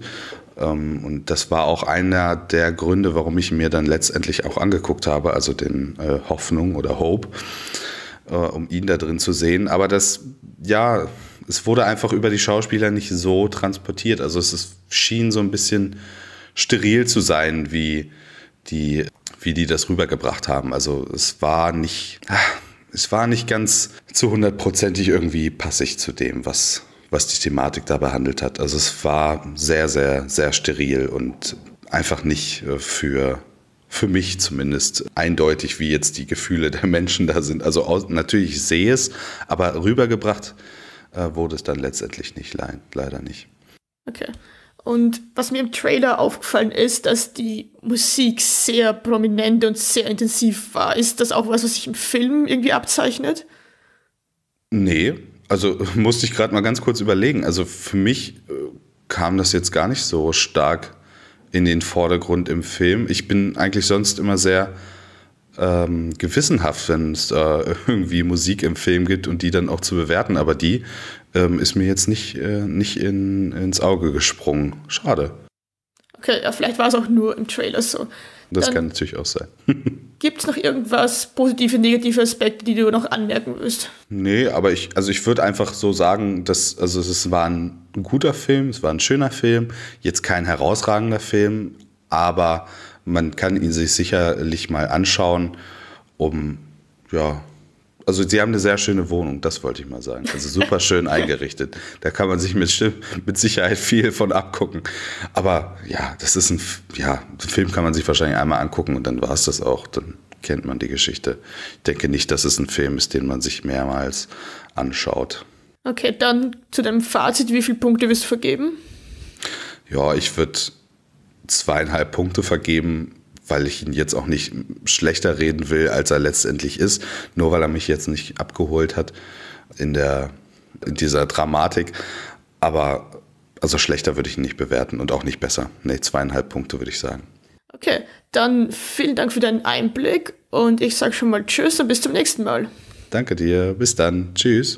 Und das war auch einer der Gründe, warum ich ihn mir dann letztendlich auch angeguckt habe, also den äh, Hoffnung oder Hope, äh, um ihn da drin zu sehen. Aber das, ja, es wurde einfach über die Schauspieler nicht so transportiert. Also es ist, schien so ein bisschen steril zu sein, wie die, wie die das rübergebracht haben. Also es war nicht, es war nicht ganz zu hundertprozentig irgendwie passig zu dem, was was die Thematik da behandelt hat. Also es war sehr, sehr, sehr steril und einfach nicht für, für mich zumindest eindeutig, wie jetzt die Gefühle der Menschen da sind. Also aus, natürlich ich sehe es, aber rübergebracht äh, wurde es dann letztendlich nicht, leider nicht. Okay. Und was mir im Trailer aufgefallen ist, dass die Musik sehr prominent und sehr intensiv war. Ist das auch was, was sich im Film irgendwie abzeichnet? Nee. Also musste ich gerade mal ganz kurz überlegen. Also für mich äh, kam das jetzt gar nicht so stark in den Vordergrund im Film. Ich bin eigentlich sonst immer sehr ähm, gewissenhaft, wenn es äh, irgendwie Musik im Film gibt und die dann auch zu bewerten. Aber die ähm, ist mir jetzt nicht, äh, nicht in, ins Auge gesprungen. Schade. Okay, ja, vielleicht war es auch nur im Trailer so. Das Dann kann natürlich auch sein. Gibt es noch irgendwas positive, negative Aspekte, die du noch anmerken willst? Nee, aber ich, also ich würde einfach so sagen, dass, also es war ein guter Film, es war ein schöner Film, jetzt kein herausragender Film, aber man kann ihn sich sicherlich mal anschauen, um, ja, also sie haben eine sehr schöne Wohnung, das wollte ich mal sagen. Also super schön eingerichtet. Da kann man sich mit, mit Sicherheit viel von abgucken. Aber ja, das ist ein, ja, den Film kann man sich wahrscheinlich einmal angucken und dann war es das auch. Dann kennt man die Geschichte. Ich denke nicht, dass es ein Film ist, den man sich mehrmals anschaut. Okay, dann zu deinem Fazit. Wie viele Punkte wirst du vergeben? Ja, ich würde zweieinhalb Punkte vergeben, weil ich ihn jetzt auch nicht schlechter reden will, als er letztendlich ist, nur weil er mich jetzt nicht abgeholt hat in, der, in dieser Dramatik. Aber also schlechter würde ich ihn nicht bewerten und auch nicht besser. Nee, zweieinhalb Punkte würde ich sagen. Okay, dann vielen Dank für deinen Einblick und ich sage schon mal Tschüss und bis zum nächsten Mal. Danke dir, bis dann, tschüss.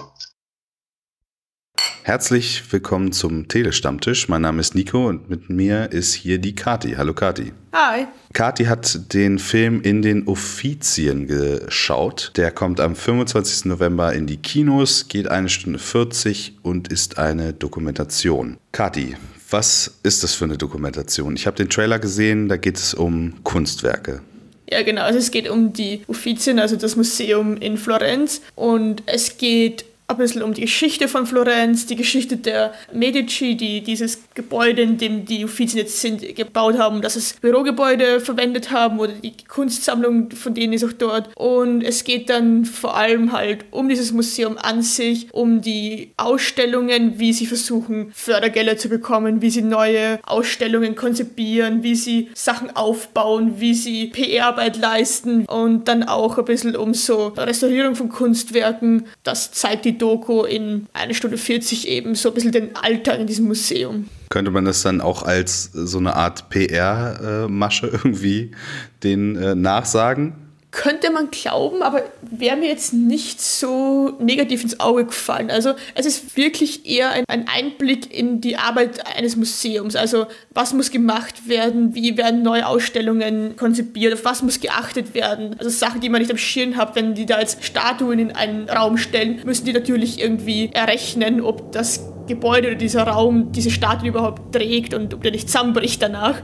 Herzlich willkommen zum Telestammtisch. Mein Name ist Nico und mit mir ist hier die Kati. Hallo Kati. Hi. Kati hat den Film In den Offizien geschaut. Der kommt am fünfundzwanzigsten November in die Kinos, geht eine Stunde vierzig und ist eine Dokumentation. Kati, was ist das für eine Dokumentation? Ich habe den Trailer gesehen, da geht es um Kunstwerke. Ja, genau. Also es geht um die Uffizien, also das Museum in Florenz. Und es geht ein bisschen um die Geschichte von Florenz, die Geschichte der Medici, die dieses Gebäude, in dem die Uffizien jetzt sind, gebaut haben, dass es Bürogebäude verwendet haben oder die Kunstsammlung von denen ist auch dort. Und es geht dann vor allem halt um dieses Museum an sich, um die Ausstellungen, wie sie versuchen, Fördergelder zu bekommen, wie sie neue Ausstellungen konzipieren, wie sie Sachen aufbauen, wie sie P R-Arbeit leisten und dann auch ein bisschen um so Restaurierung von Kunstwerken. Das zeigt die Doku in eine Stunde vierzig eben so ein bisschen den Alltag in diesem Museum. Könnte man das dann auch als so eine Art P R-Masche irgendwie den äh, nachsagen? Könnte man glauben, aber wäre mir jetzt nicht so negativ ins Auge gefallen. Also es ist wirklich eher ein, ein Einblick in die Arbeit eines Museums. Also was muss gemacht werden, wie werden neue Ausstellungen konzipiert, auf was muss geachtet werden. Also Sachen, die man nicht am Schirm hat, wenn die da jetzt Statuen in einen Raum stellen, müssen die natürlich irgendwie errechnen, ob das Gebäude oder dieser Raum diese Statue überhaupt trägt und ob der nicht zusammenbricht danach.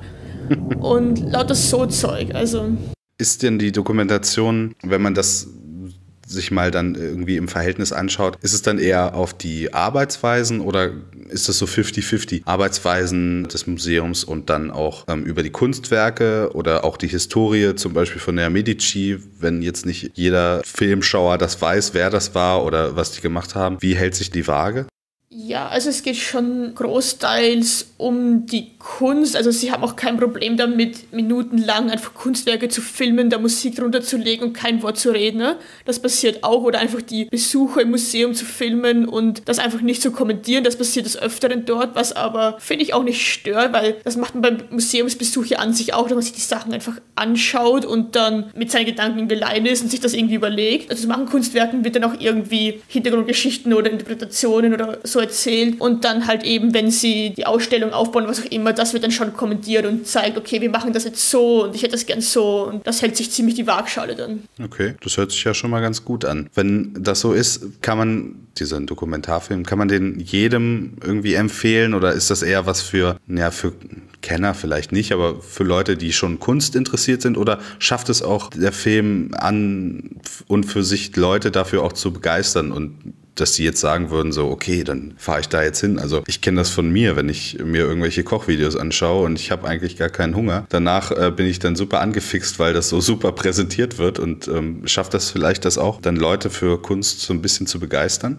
Und lauter so Zeug, also... Ist denn die Dokumentation, wenn man das sich mal dann irgendwie im Verhältnis anschaut, ist es dann eher auf die Arbeitsweisen oder ist das so fifty fifty? Arbeitsweisen des Museums und dann auch ähm, über die Kunstwerke oder auch die Historie zum Beispiel von der Medici, wenn jetzt nicht jeder Filmschauer das weiß, wer das war oder was die gemacht haben. Wie hält sich die Waage? Ja, also es geht schon großteils um die Kunst. Also sie haben auch kein Problem damit, minutenlang einfach Kunstwerke zu filmen, da Musik drunter zu legen und kein Wort zu reden. Ne? Das passiert auch. Oder einfach die Besucher im Museum zu filmen und das einfach nicht zu kommentieren. Das passiert des Öfteren dort, was aber, finde ich, auch nicht stört, weil das macht man beim Museumsbesuch ja an sich auch, dass man sich die Sachen einfach anschaut und dann mit seinen Gedanken alleine ist und sich das irgendwie überlegt. Also machen Kunstwerken wird dann auch irgendwie Hintergrundgeschichten oder Interpretationen oder so erzählt und dann halt eben, wenn sie die Ausstellung aufbauen, was auch immer, das wird dann schon kommentiert und zeigt, okay, wir machen das jetzt so und ich hätte das gern so und das hält sich ziemlich die Waagschale dann. Okay, das hört sich ja schon mal ganz gut an. Wenn das so ist, kann man, diesen Dokumentarfilm, kann man den jedem irgendwie empfehlen oder ist das eher was für, ja, für Kenner vielleicht nicht, aber für Leute, die schon Kunst interessiert sind oder schafft es auch der Film an und für sich Leute dafür auch zu begeistern und dass die jetzt sagen würden, so, okay, dann fahre ich da jetzt hin. Also ich kenne das von mir, wenn ich mir irgendwelche Kochvideos anschaue und ich habe eigentlich gar keinen Hunger. Danach äh, bin ich dann super angefixt, weil das so super präsentiert wird und ähm, schafft das vielleicht das auch, dann Leute für Kunst so ein bisschen zu begeistern?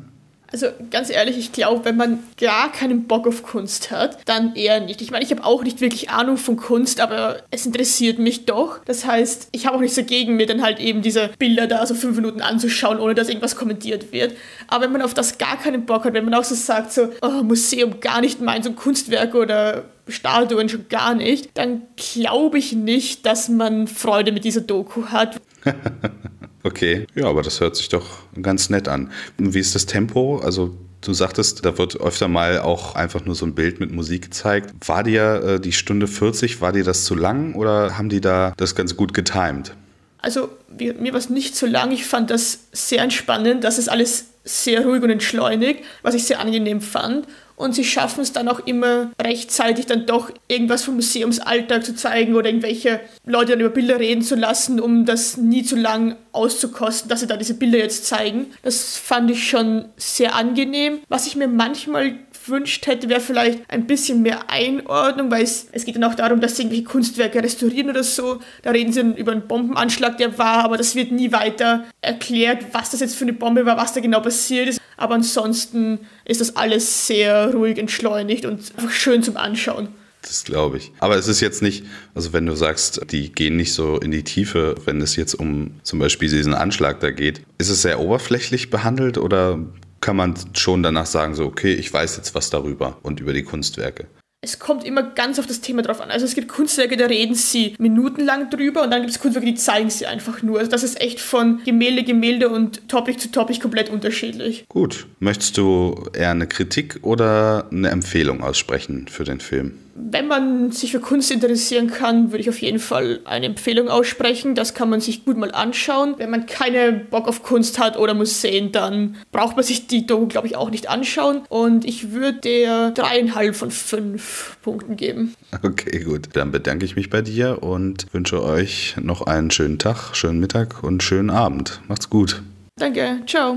Also ganz ehrlich, ich glaube, wenn man gar keinen Bock auf Kunst hat, dann eher nicht. Ich meine, ich habe auch nicht wirklich Ahnung von Kunst, aber es interessiert mich doch. Das heißt, ich habe auch nichts dagegen, mir dann halt eben diese Bilder da so fünf Minuten anzuschauen, ohne dass irgendwas kommentiert wird. Aber wenn man auf das gar keinen Bock hat, wenn man auch so sagt, so, oh, Museum gar nicht meins und Kunstwerke oder Statuen schon gar nicht, dann glaube ich nicht, dass man Freude mit dieser Doku hat. Okay, ja, aber das hört sich doch ganz nett an. Wie ist das Tempo? Also du sagtest, da wird öfter mal auch einfach nur so ein Bild mit Musik gezeigt. War dir äh, die Stunde vierzig, war dir das zu lang oder haben die da das ganz gut getimed? Also mir, mir war es nicht so lang. Ich fand das sehr entspannend. Das ist alles sehr ruhig und entschleunigt, was ich sehr angenehm fand. Und sie schaffen es dann auch immer rechtzeitig dann doch irgendwas vom Museumsalltag zu zeigen oder irgendwelche Leute dann über Bilder reden zu lassen, um das nie zu lang auszukosten, dass sie da diese Bilder jetzt zeigen. Das fand ich schon sehr angenehm. Was ich mir manchmal gewünscht hätte, wäre vielleicht ein bisschen mehr Einordnung, weil es, es geht dann auch darum, dass sie irgendwelche Kunstwerke restaurieren oder so. Da reden sie dann über einen Bombenanschlag, der war, aber das wird nie weiter erklärt, was das jetzt für eine Bombe war, was da genau passiert ist. Aber ansonsten ist das alles sehr ruhig entschleunigt und einfach schön zum Anschauen. Das glaube ich. Aber es ist jetzt nicht, also wenn du sagst, die gehen nicht so in die Tiefe, wenn es jetzt um zum Beispiel diesen Anschlag da geht, ist es sehr oberflächlich behandelt oder kann man schon danach sagen, so okay, ich weiß jetzt was darüber und über die Kunstwerke? Es kommt immer ganz auf das Thema drauf an. Also es gibt Kunstwerke, da reden sie minutenlang drüber und dann gibt es Kunstwerke, die zeigen sie einfach nur. Also das ist echt von Gemälde, Gemälde und Topic zu Topic komplett unterschiedlich. Gut. Möchtest du eher eine Kritik oder eine Empfehlung aussprechen für den Film? Wenn man sich für Kunst interessieren kann, würde ich auf jeden Fall eine Empfehlung aussprechen. Das kann man sich gut mal anschauen. Wenn man keinen Bock auf Kunst hat oder Museen, dann braucht man sich die Doku, glaube ich, auch nicht anschauen. Und ich würde der dreieinhalb von fünf Punkten geben. Okay, gut. Dann bedanke ich mich bei dir und wünsche euch noch einen schönen Tag, schönen Mittag und schönen Abend. Macht's gut. Danke. Ciao.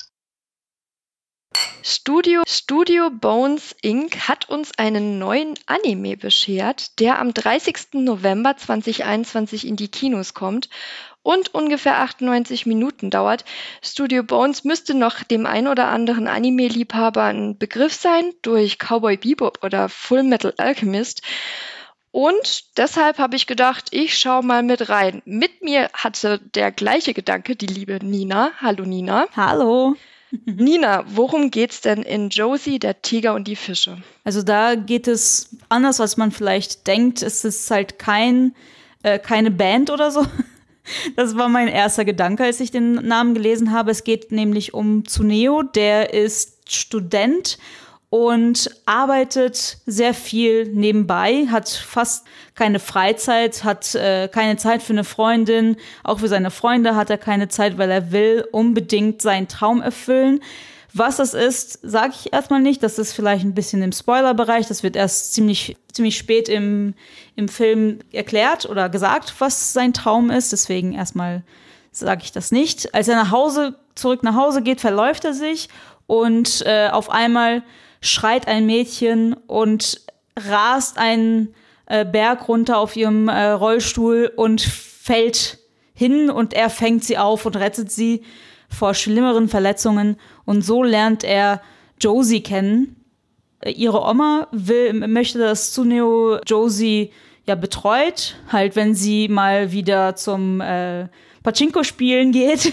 Studio, Studio Bones Incorporated hat uns einen neuen Anime beschert, der am dreißigsten November zweitausendeinundzwanzig in die Kinos kommt und ungefähr achtundneunzig Minuten dauert. Studio Bones müsste noch dem ein oder anderen Anime-Liebhaber ein Begriff sein, durch Cowboy Bebop oder Full Metal Alchemist. Und deshalb habe ich gedacht, ich schaue mal mit rein. Mit mir hatte der gleiche Gedanke die liebe Nina. Hallo Nina. Hallo. Nina, worum geht's denn in Josie, der Tiger und die Fische? Also da geht es anders, als man vielleicht denkt. Es ist halt kein, äh, keine Band oder so. Das war mein erster Gedanke, als ich den Namen gelesen habe. Es geht nämlich um Tsuneo, der ist Student und arbeitet sehr viel nebenbei, hat fast keine Freizeit, hat äh, keine Zeit für eine Freundin. Auch für seine Freunde hat er keine Zeit, weil er will unbedingt seinen Traum erfüllen. Was das ist, sage ich erstmal nicht. Das ist vielleicht ein bisschen im Spoilerbereich. Das wird erst ziemlich, ziemlich spät im, im Film erklärt oder gesagt, was sein Traum ist. Deswegen erstmal sage ich das nicht. Als er nach Hause, zurück nach Hause geht, verläuft er sich und äh, auf einmal schreit ein Mädchen und rast einen äh, Berg runter auf ihrem äh, Rollstuhl und fällt hin und er fängt sie auf und rettet sie vor schlimmeren Verletzungen. Und so lernt er Josie kennen. Äh, ihre Oma will, möchte, dass Tsuneo Josie ja betreut, halt wenn sie mal wieder zum äh, Pachinko-Spielen geht.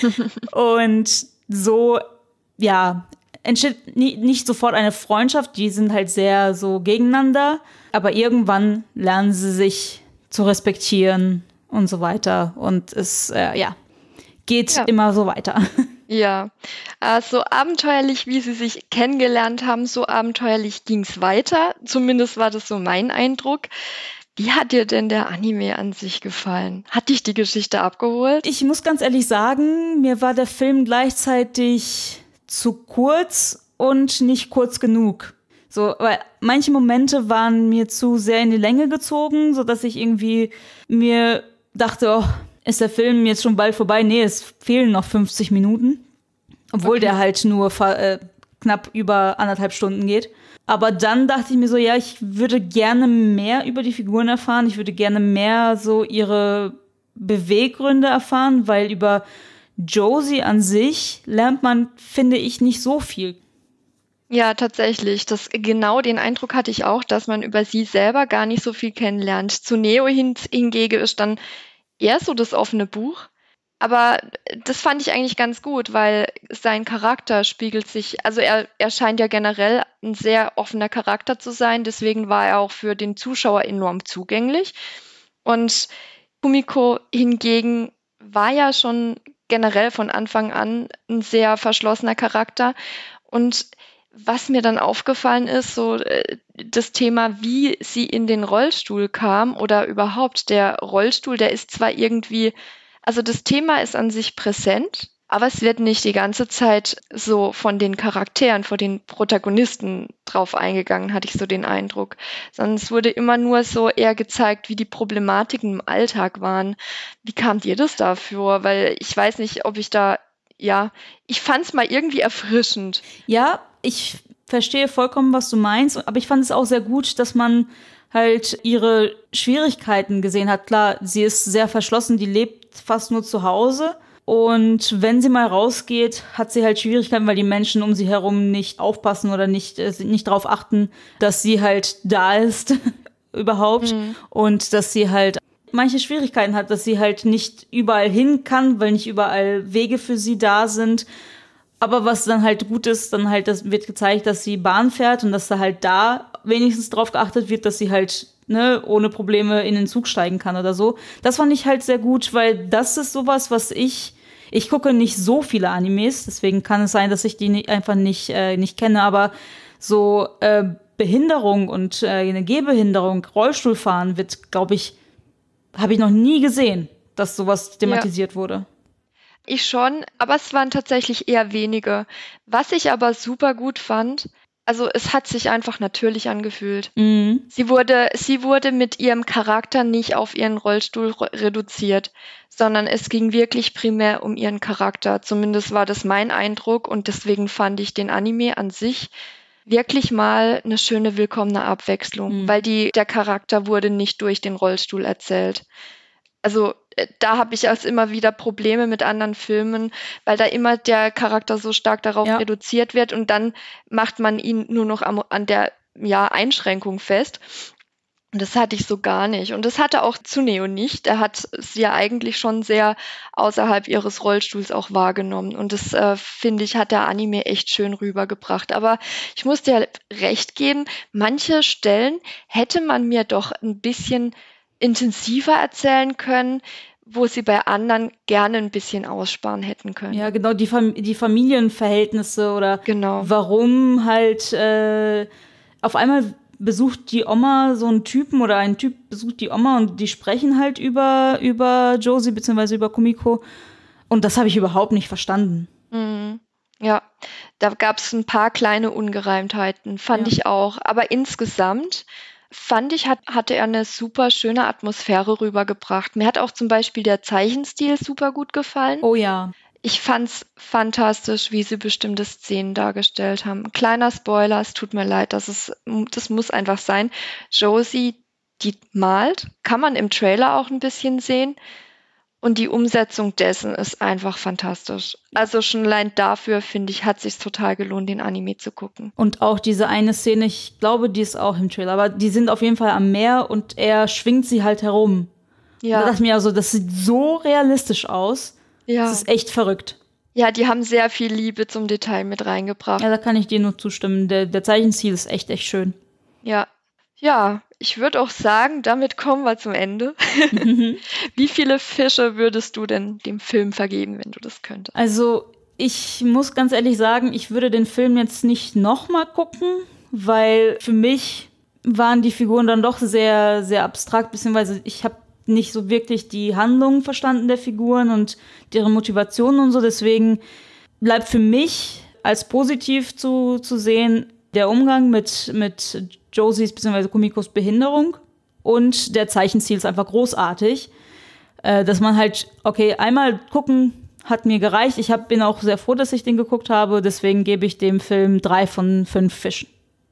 Und so, ja, entsteht nicht sofort eine Freundschaft, die sind halt sehr so gegeneinander, aber irgendwann lernen sie sich zu respektieren und so weiter und es, äh, ja, geht ja immer so weiter. Ja, äh, so abenteuerlich, wie sie sich kennengelernt haben, so abenteuerlich ging es weiter, zumindest war das so mein Eindruck. Wie hat dir denn der Anime an sich gefallen? Hat dich die Geschichte abgeholt? Ich muss ganz ehrlich sagen, mir war der Film gleichzeitig zu kurz und nicht kurz genug. So, weil manche Momente waren mir zu sehr in die Länge gezogen, so dass ich irgendwie mir dachte, oh, ist der Film jetzt schon bald vorbei? Nee, es fehlen noch fünfzig Minuten. Obwohl okay. der halt nur äh, knapp über anderthalb Stunden geht. Aber dann dachte ich mir so, ja, ich würde gerne mehr über die Figuren erfahren. Ich würde gerne mehr so ihre Beweggründe erfahren, weil über Josie an sich lernt man, finde ich, nicht so viel. Ja, tatsächlich. Das, genau den Eindruck hatte ich auch, dass man über sie selber gar nicht so viel kennenlernt. Zu Neo hin, hingegen ist dann eher so das offene Buch. Aber das fand ich eigentlich ganz gut, weil sein Charakter spiegelt sich, also er, er scheint ja generell ein sehr offener Charakter zu sein, deswegen war er auch für den Zuschauer enorm zugänglich. Und Kumiko hingegen war ja schon generell von Anfang an ein sehr verschlossener Charakter. Und was mir dann aufgefallen ist, so das Thema, wie sie in den Rollstuhl kam oder überhaupt der Rollstuhl, der ist zwar irgendwie, also das Thema ist an sich präsent, aber es wird nicht die ganze Zeit so von den Charakteren, von den Protagonisten drauf eingegangen, hatte ich so den Eindruck. Sondern es wurde immer nur so eher gezeigt, wie die Problematiken im Alltag waren. Wie kamt ihr das dafür? Weil ich weiß nicht, ob ich da, ja, ich fand es mal irgendwie erfrischend. Ja, ich verstehe vollkommen, was du meinst, aber ich fand es auch sehr gut, dass man halt ihre Schwierigkeiten gesehen hat. Klar, sie ist sehr verschlossen, die lebt fast nur zu Hause. Und wenn sie mal rausgeht, hat sie halt Schwierigkeiten, weil die Menschen um sie herum nicht aufpassen oder nicht, äh, nicht darauf achten, dass sie halt da ist überhaupt. Mhm. Und dass sie halt manche Schwierigkeiten hat, dass sie halt nicht überall hin kann, weil nicht überall Wege für sie da sind. Aber was dann halt gut ist, dann halt, das wird gezeigt, dass sie Bahn fährt und dass da halt da wenigstens drauf geachtet wird, dass sie halt ne, ohne Probleme in den Zug steigen kann oder so. Das fand ich halt sehr gut, weil das ist sowas, was ich, ich gucke nicht so viele Animes, deswegen kann es sein, dass ich die nicht, einfach nicht, äh, nicht kenne, aber so äh, Behinderung und äh, eine Gehbehinderung, Rollstuhlfahren wird, glaube ich, habe ich noch nie gesehen, dass sowas thematisiert ja. wurde. Ich schon, aber es waren tatsächlich eher wenige. Was ich aber super gut fand, also es hat sich einfach natürlich angefühlt. Mhm. Sie wurde, sie wurde mit ihrem Charakter nicht auf ihren Rollstuhl reduziert, sondern es ging wirklich primär um ihren Charakter. Zumindest war das mein Eindruck und deswegen fand ich den Anime an sich wirklich mal eine schöne willkommene Abwechslung, mhm. weil die, der Charakter wurde nicht durch den Rollstuhl erzählt. Also da habe ich also immer wieder Probleme mit anderen Filmen, weil da immer der Charakter so stark darauf ja. reduziert wird und dann macht man ihn nur noch am, an der ja, Einschränkung fest. Und das hatte ich so gar nicht. Und das hatte auch Tsuneo nicht. Er hat sie ja eigentlich schon sehr außerhalb ihres Rollstuhls auch wahrgenommen. Und das, äh, finde ich, hat der Anime echt schön rübergebracht. Aber ich muss dir recht geben, manche Stellen hätte man mir doch ein bisschen intensiver erzählen können, wo sie bei anderen gerne ein bisschen aussparen hätten können. Ja, genau, die, Fam- die Familienverhältnisse oder genau. warum halt äh, auf einmal besucht die Oma so einen Typen oder ein Typ besucht die Oma und die sprechen halt über, über Josie bzw. über Kumiko und das habe ich überhaupt nicht verstanden. Mhm. Ja, da gab es ein paar kleine Ungereimtheiten, fand ja. ich auch, aber insgesamt fand ich, hat, hatte er eine super schöne Atmosphäre rübergebracht. Mir hat auch zum Beispiel der Zeichenstil super gut gefallen. Oh ja. Ich fand's fantastisch, wie sie bestimmte Szenen dargestellt haben. Kleiner Spoiler, es tut mir leid, das ist, das muss einfach sein. Josie, die malt, kann man im Trailer auch ein bisschen sehen. Und die Umsetzung dessen ist einfach fantastisch. Also schon allein dafür, finde ich, hat es sich total gelohnt, den Anime zu gucken. Und auch diese eine Szene, ich glaube, die ist auch im Trailer, aber die sind auf jeden Fall am Meer und er schwingt sie halt herum. Ja. Da dachte ich mir also, das sieht so realistisch aus. Ja. Das ist echt verrückt. Ja, die haben sehr viel Liebe zum Detail mit reingebracht. Ja, da kann ich dir nur zustimmen. Der, der Zeichenstil ist echt, echt schön. Ja. Ja, ich würde auch sagen, damit kommen wir zum Ende. Mhm. Wie viele Fische würdest du denn dem Film vergeben, wenn du das könntest? Also, ich muss ganz ehrlich sagen, ich würde den Film jetzt nicht nochmal gucken, weil für mich waren die Figuren dann doch sehr, sehr abstrakt, beziehungsweise ich habe nicht so wirklich die Handlungen verstanden der Figuren und deren Motivationen und so. Deswegen bleibt für mich als positiv zu, zu sehen der Umgang mit, mit Josies bzw. Kumikos Behinderung und der Zeichenstil ist einfach großartig. Äh, dass man halt, okay, einmal gucken hat mir gereicht. Ich hab, bin auch sehr froh, dass ich den geguckt habe. Deswegen gebe ich dem Film drei von fünf Fischen.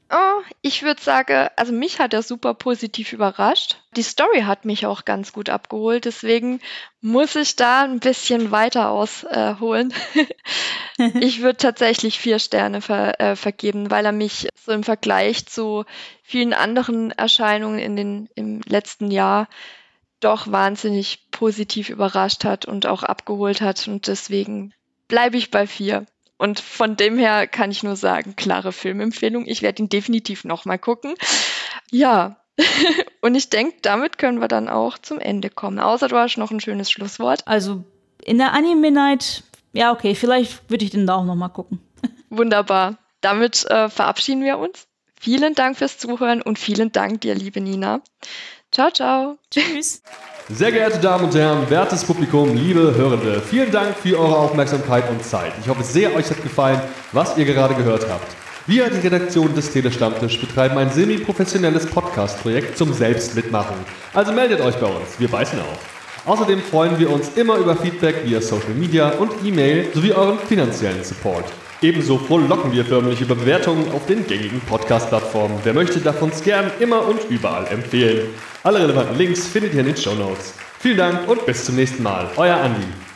Oh, ich würde sagen, also mich hat er super positiv überrascht. Die Story hat mich auch ganz gut abgeholt, deswegen muss ich da ein bisschen weiter ausholen. Äh, ich würde tatsächlich vier Sterne ver, äh, vergeben, weil er mich so im Vergleich zu vielen anderen Erscheinungen in den, im letzten Jahr doch wahnsinnig positiv überrascht hat und auch abgeholt hat. Und deswegen bleibe ich bei vier. Und von dem her kann ich nur sagen, klare Filmempfehlung. Ich werde ihn definitiv nochmal gucken. Ja, und ich denke, damit können wir dann auch zum Ende kommen. Außer du hast noch ein schönes Schlusswort. Also in der Anime-Night, ja okay, vielleicht würde ich den da auch nochmal gucken. Wunderbar. Damit äh, verabschieden wir uns. Vielen Dank fürs Zuhören und vielen Dank dir, liebe Nina. Ciao, ciao. Tschüss. Sehr geehrte Damen und Herren, wertes Publikum, liebe Hörende, vielen Dank für eure Aufmerksamkeit und Zeit. Ich hoffe sehr, euch hat gefallen, was ihr gerade gehört habt. Wir, die Redaktion des Telestammtisch, betreiben ein semi-professionelles Podcast-Projekt zum Selbstmitmachen. Also meldet euch bei uns, wir beißen auf. Außerdem freuen wir uns immer über Feedback via Social Media und E-Mail sowie euren finanziellen Support. Ebenso frohlocken wir förmlich über Bewertungen auf den gängigen Podcast-Plattformen. Wer möchte, darf uns gern immer und überall empfehlen. Alle relevanten Links findet ihr in den Shownotes. Vielen Dank und bis zum nächsten Mal. Euer Andi.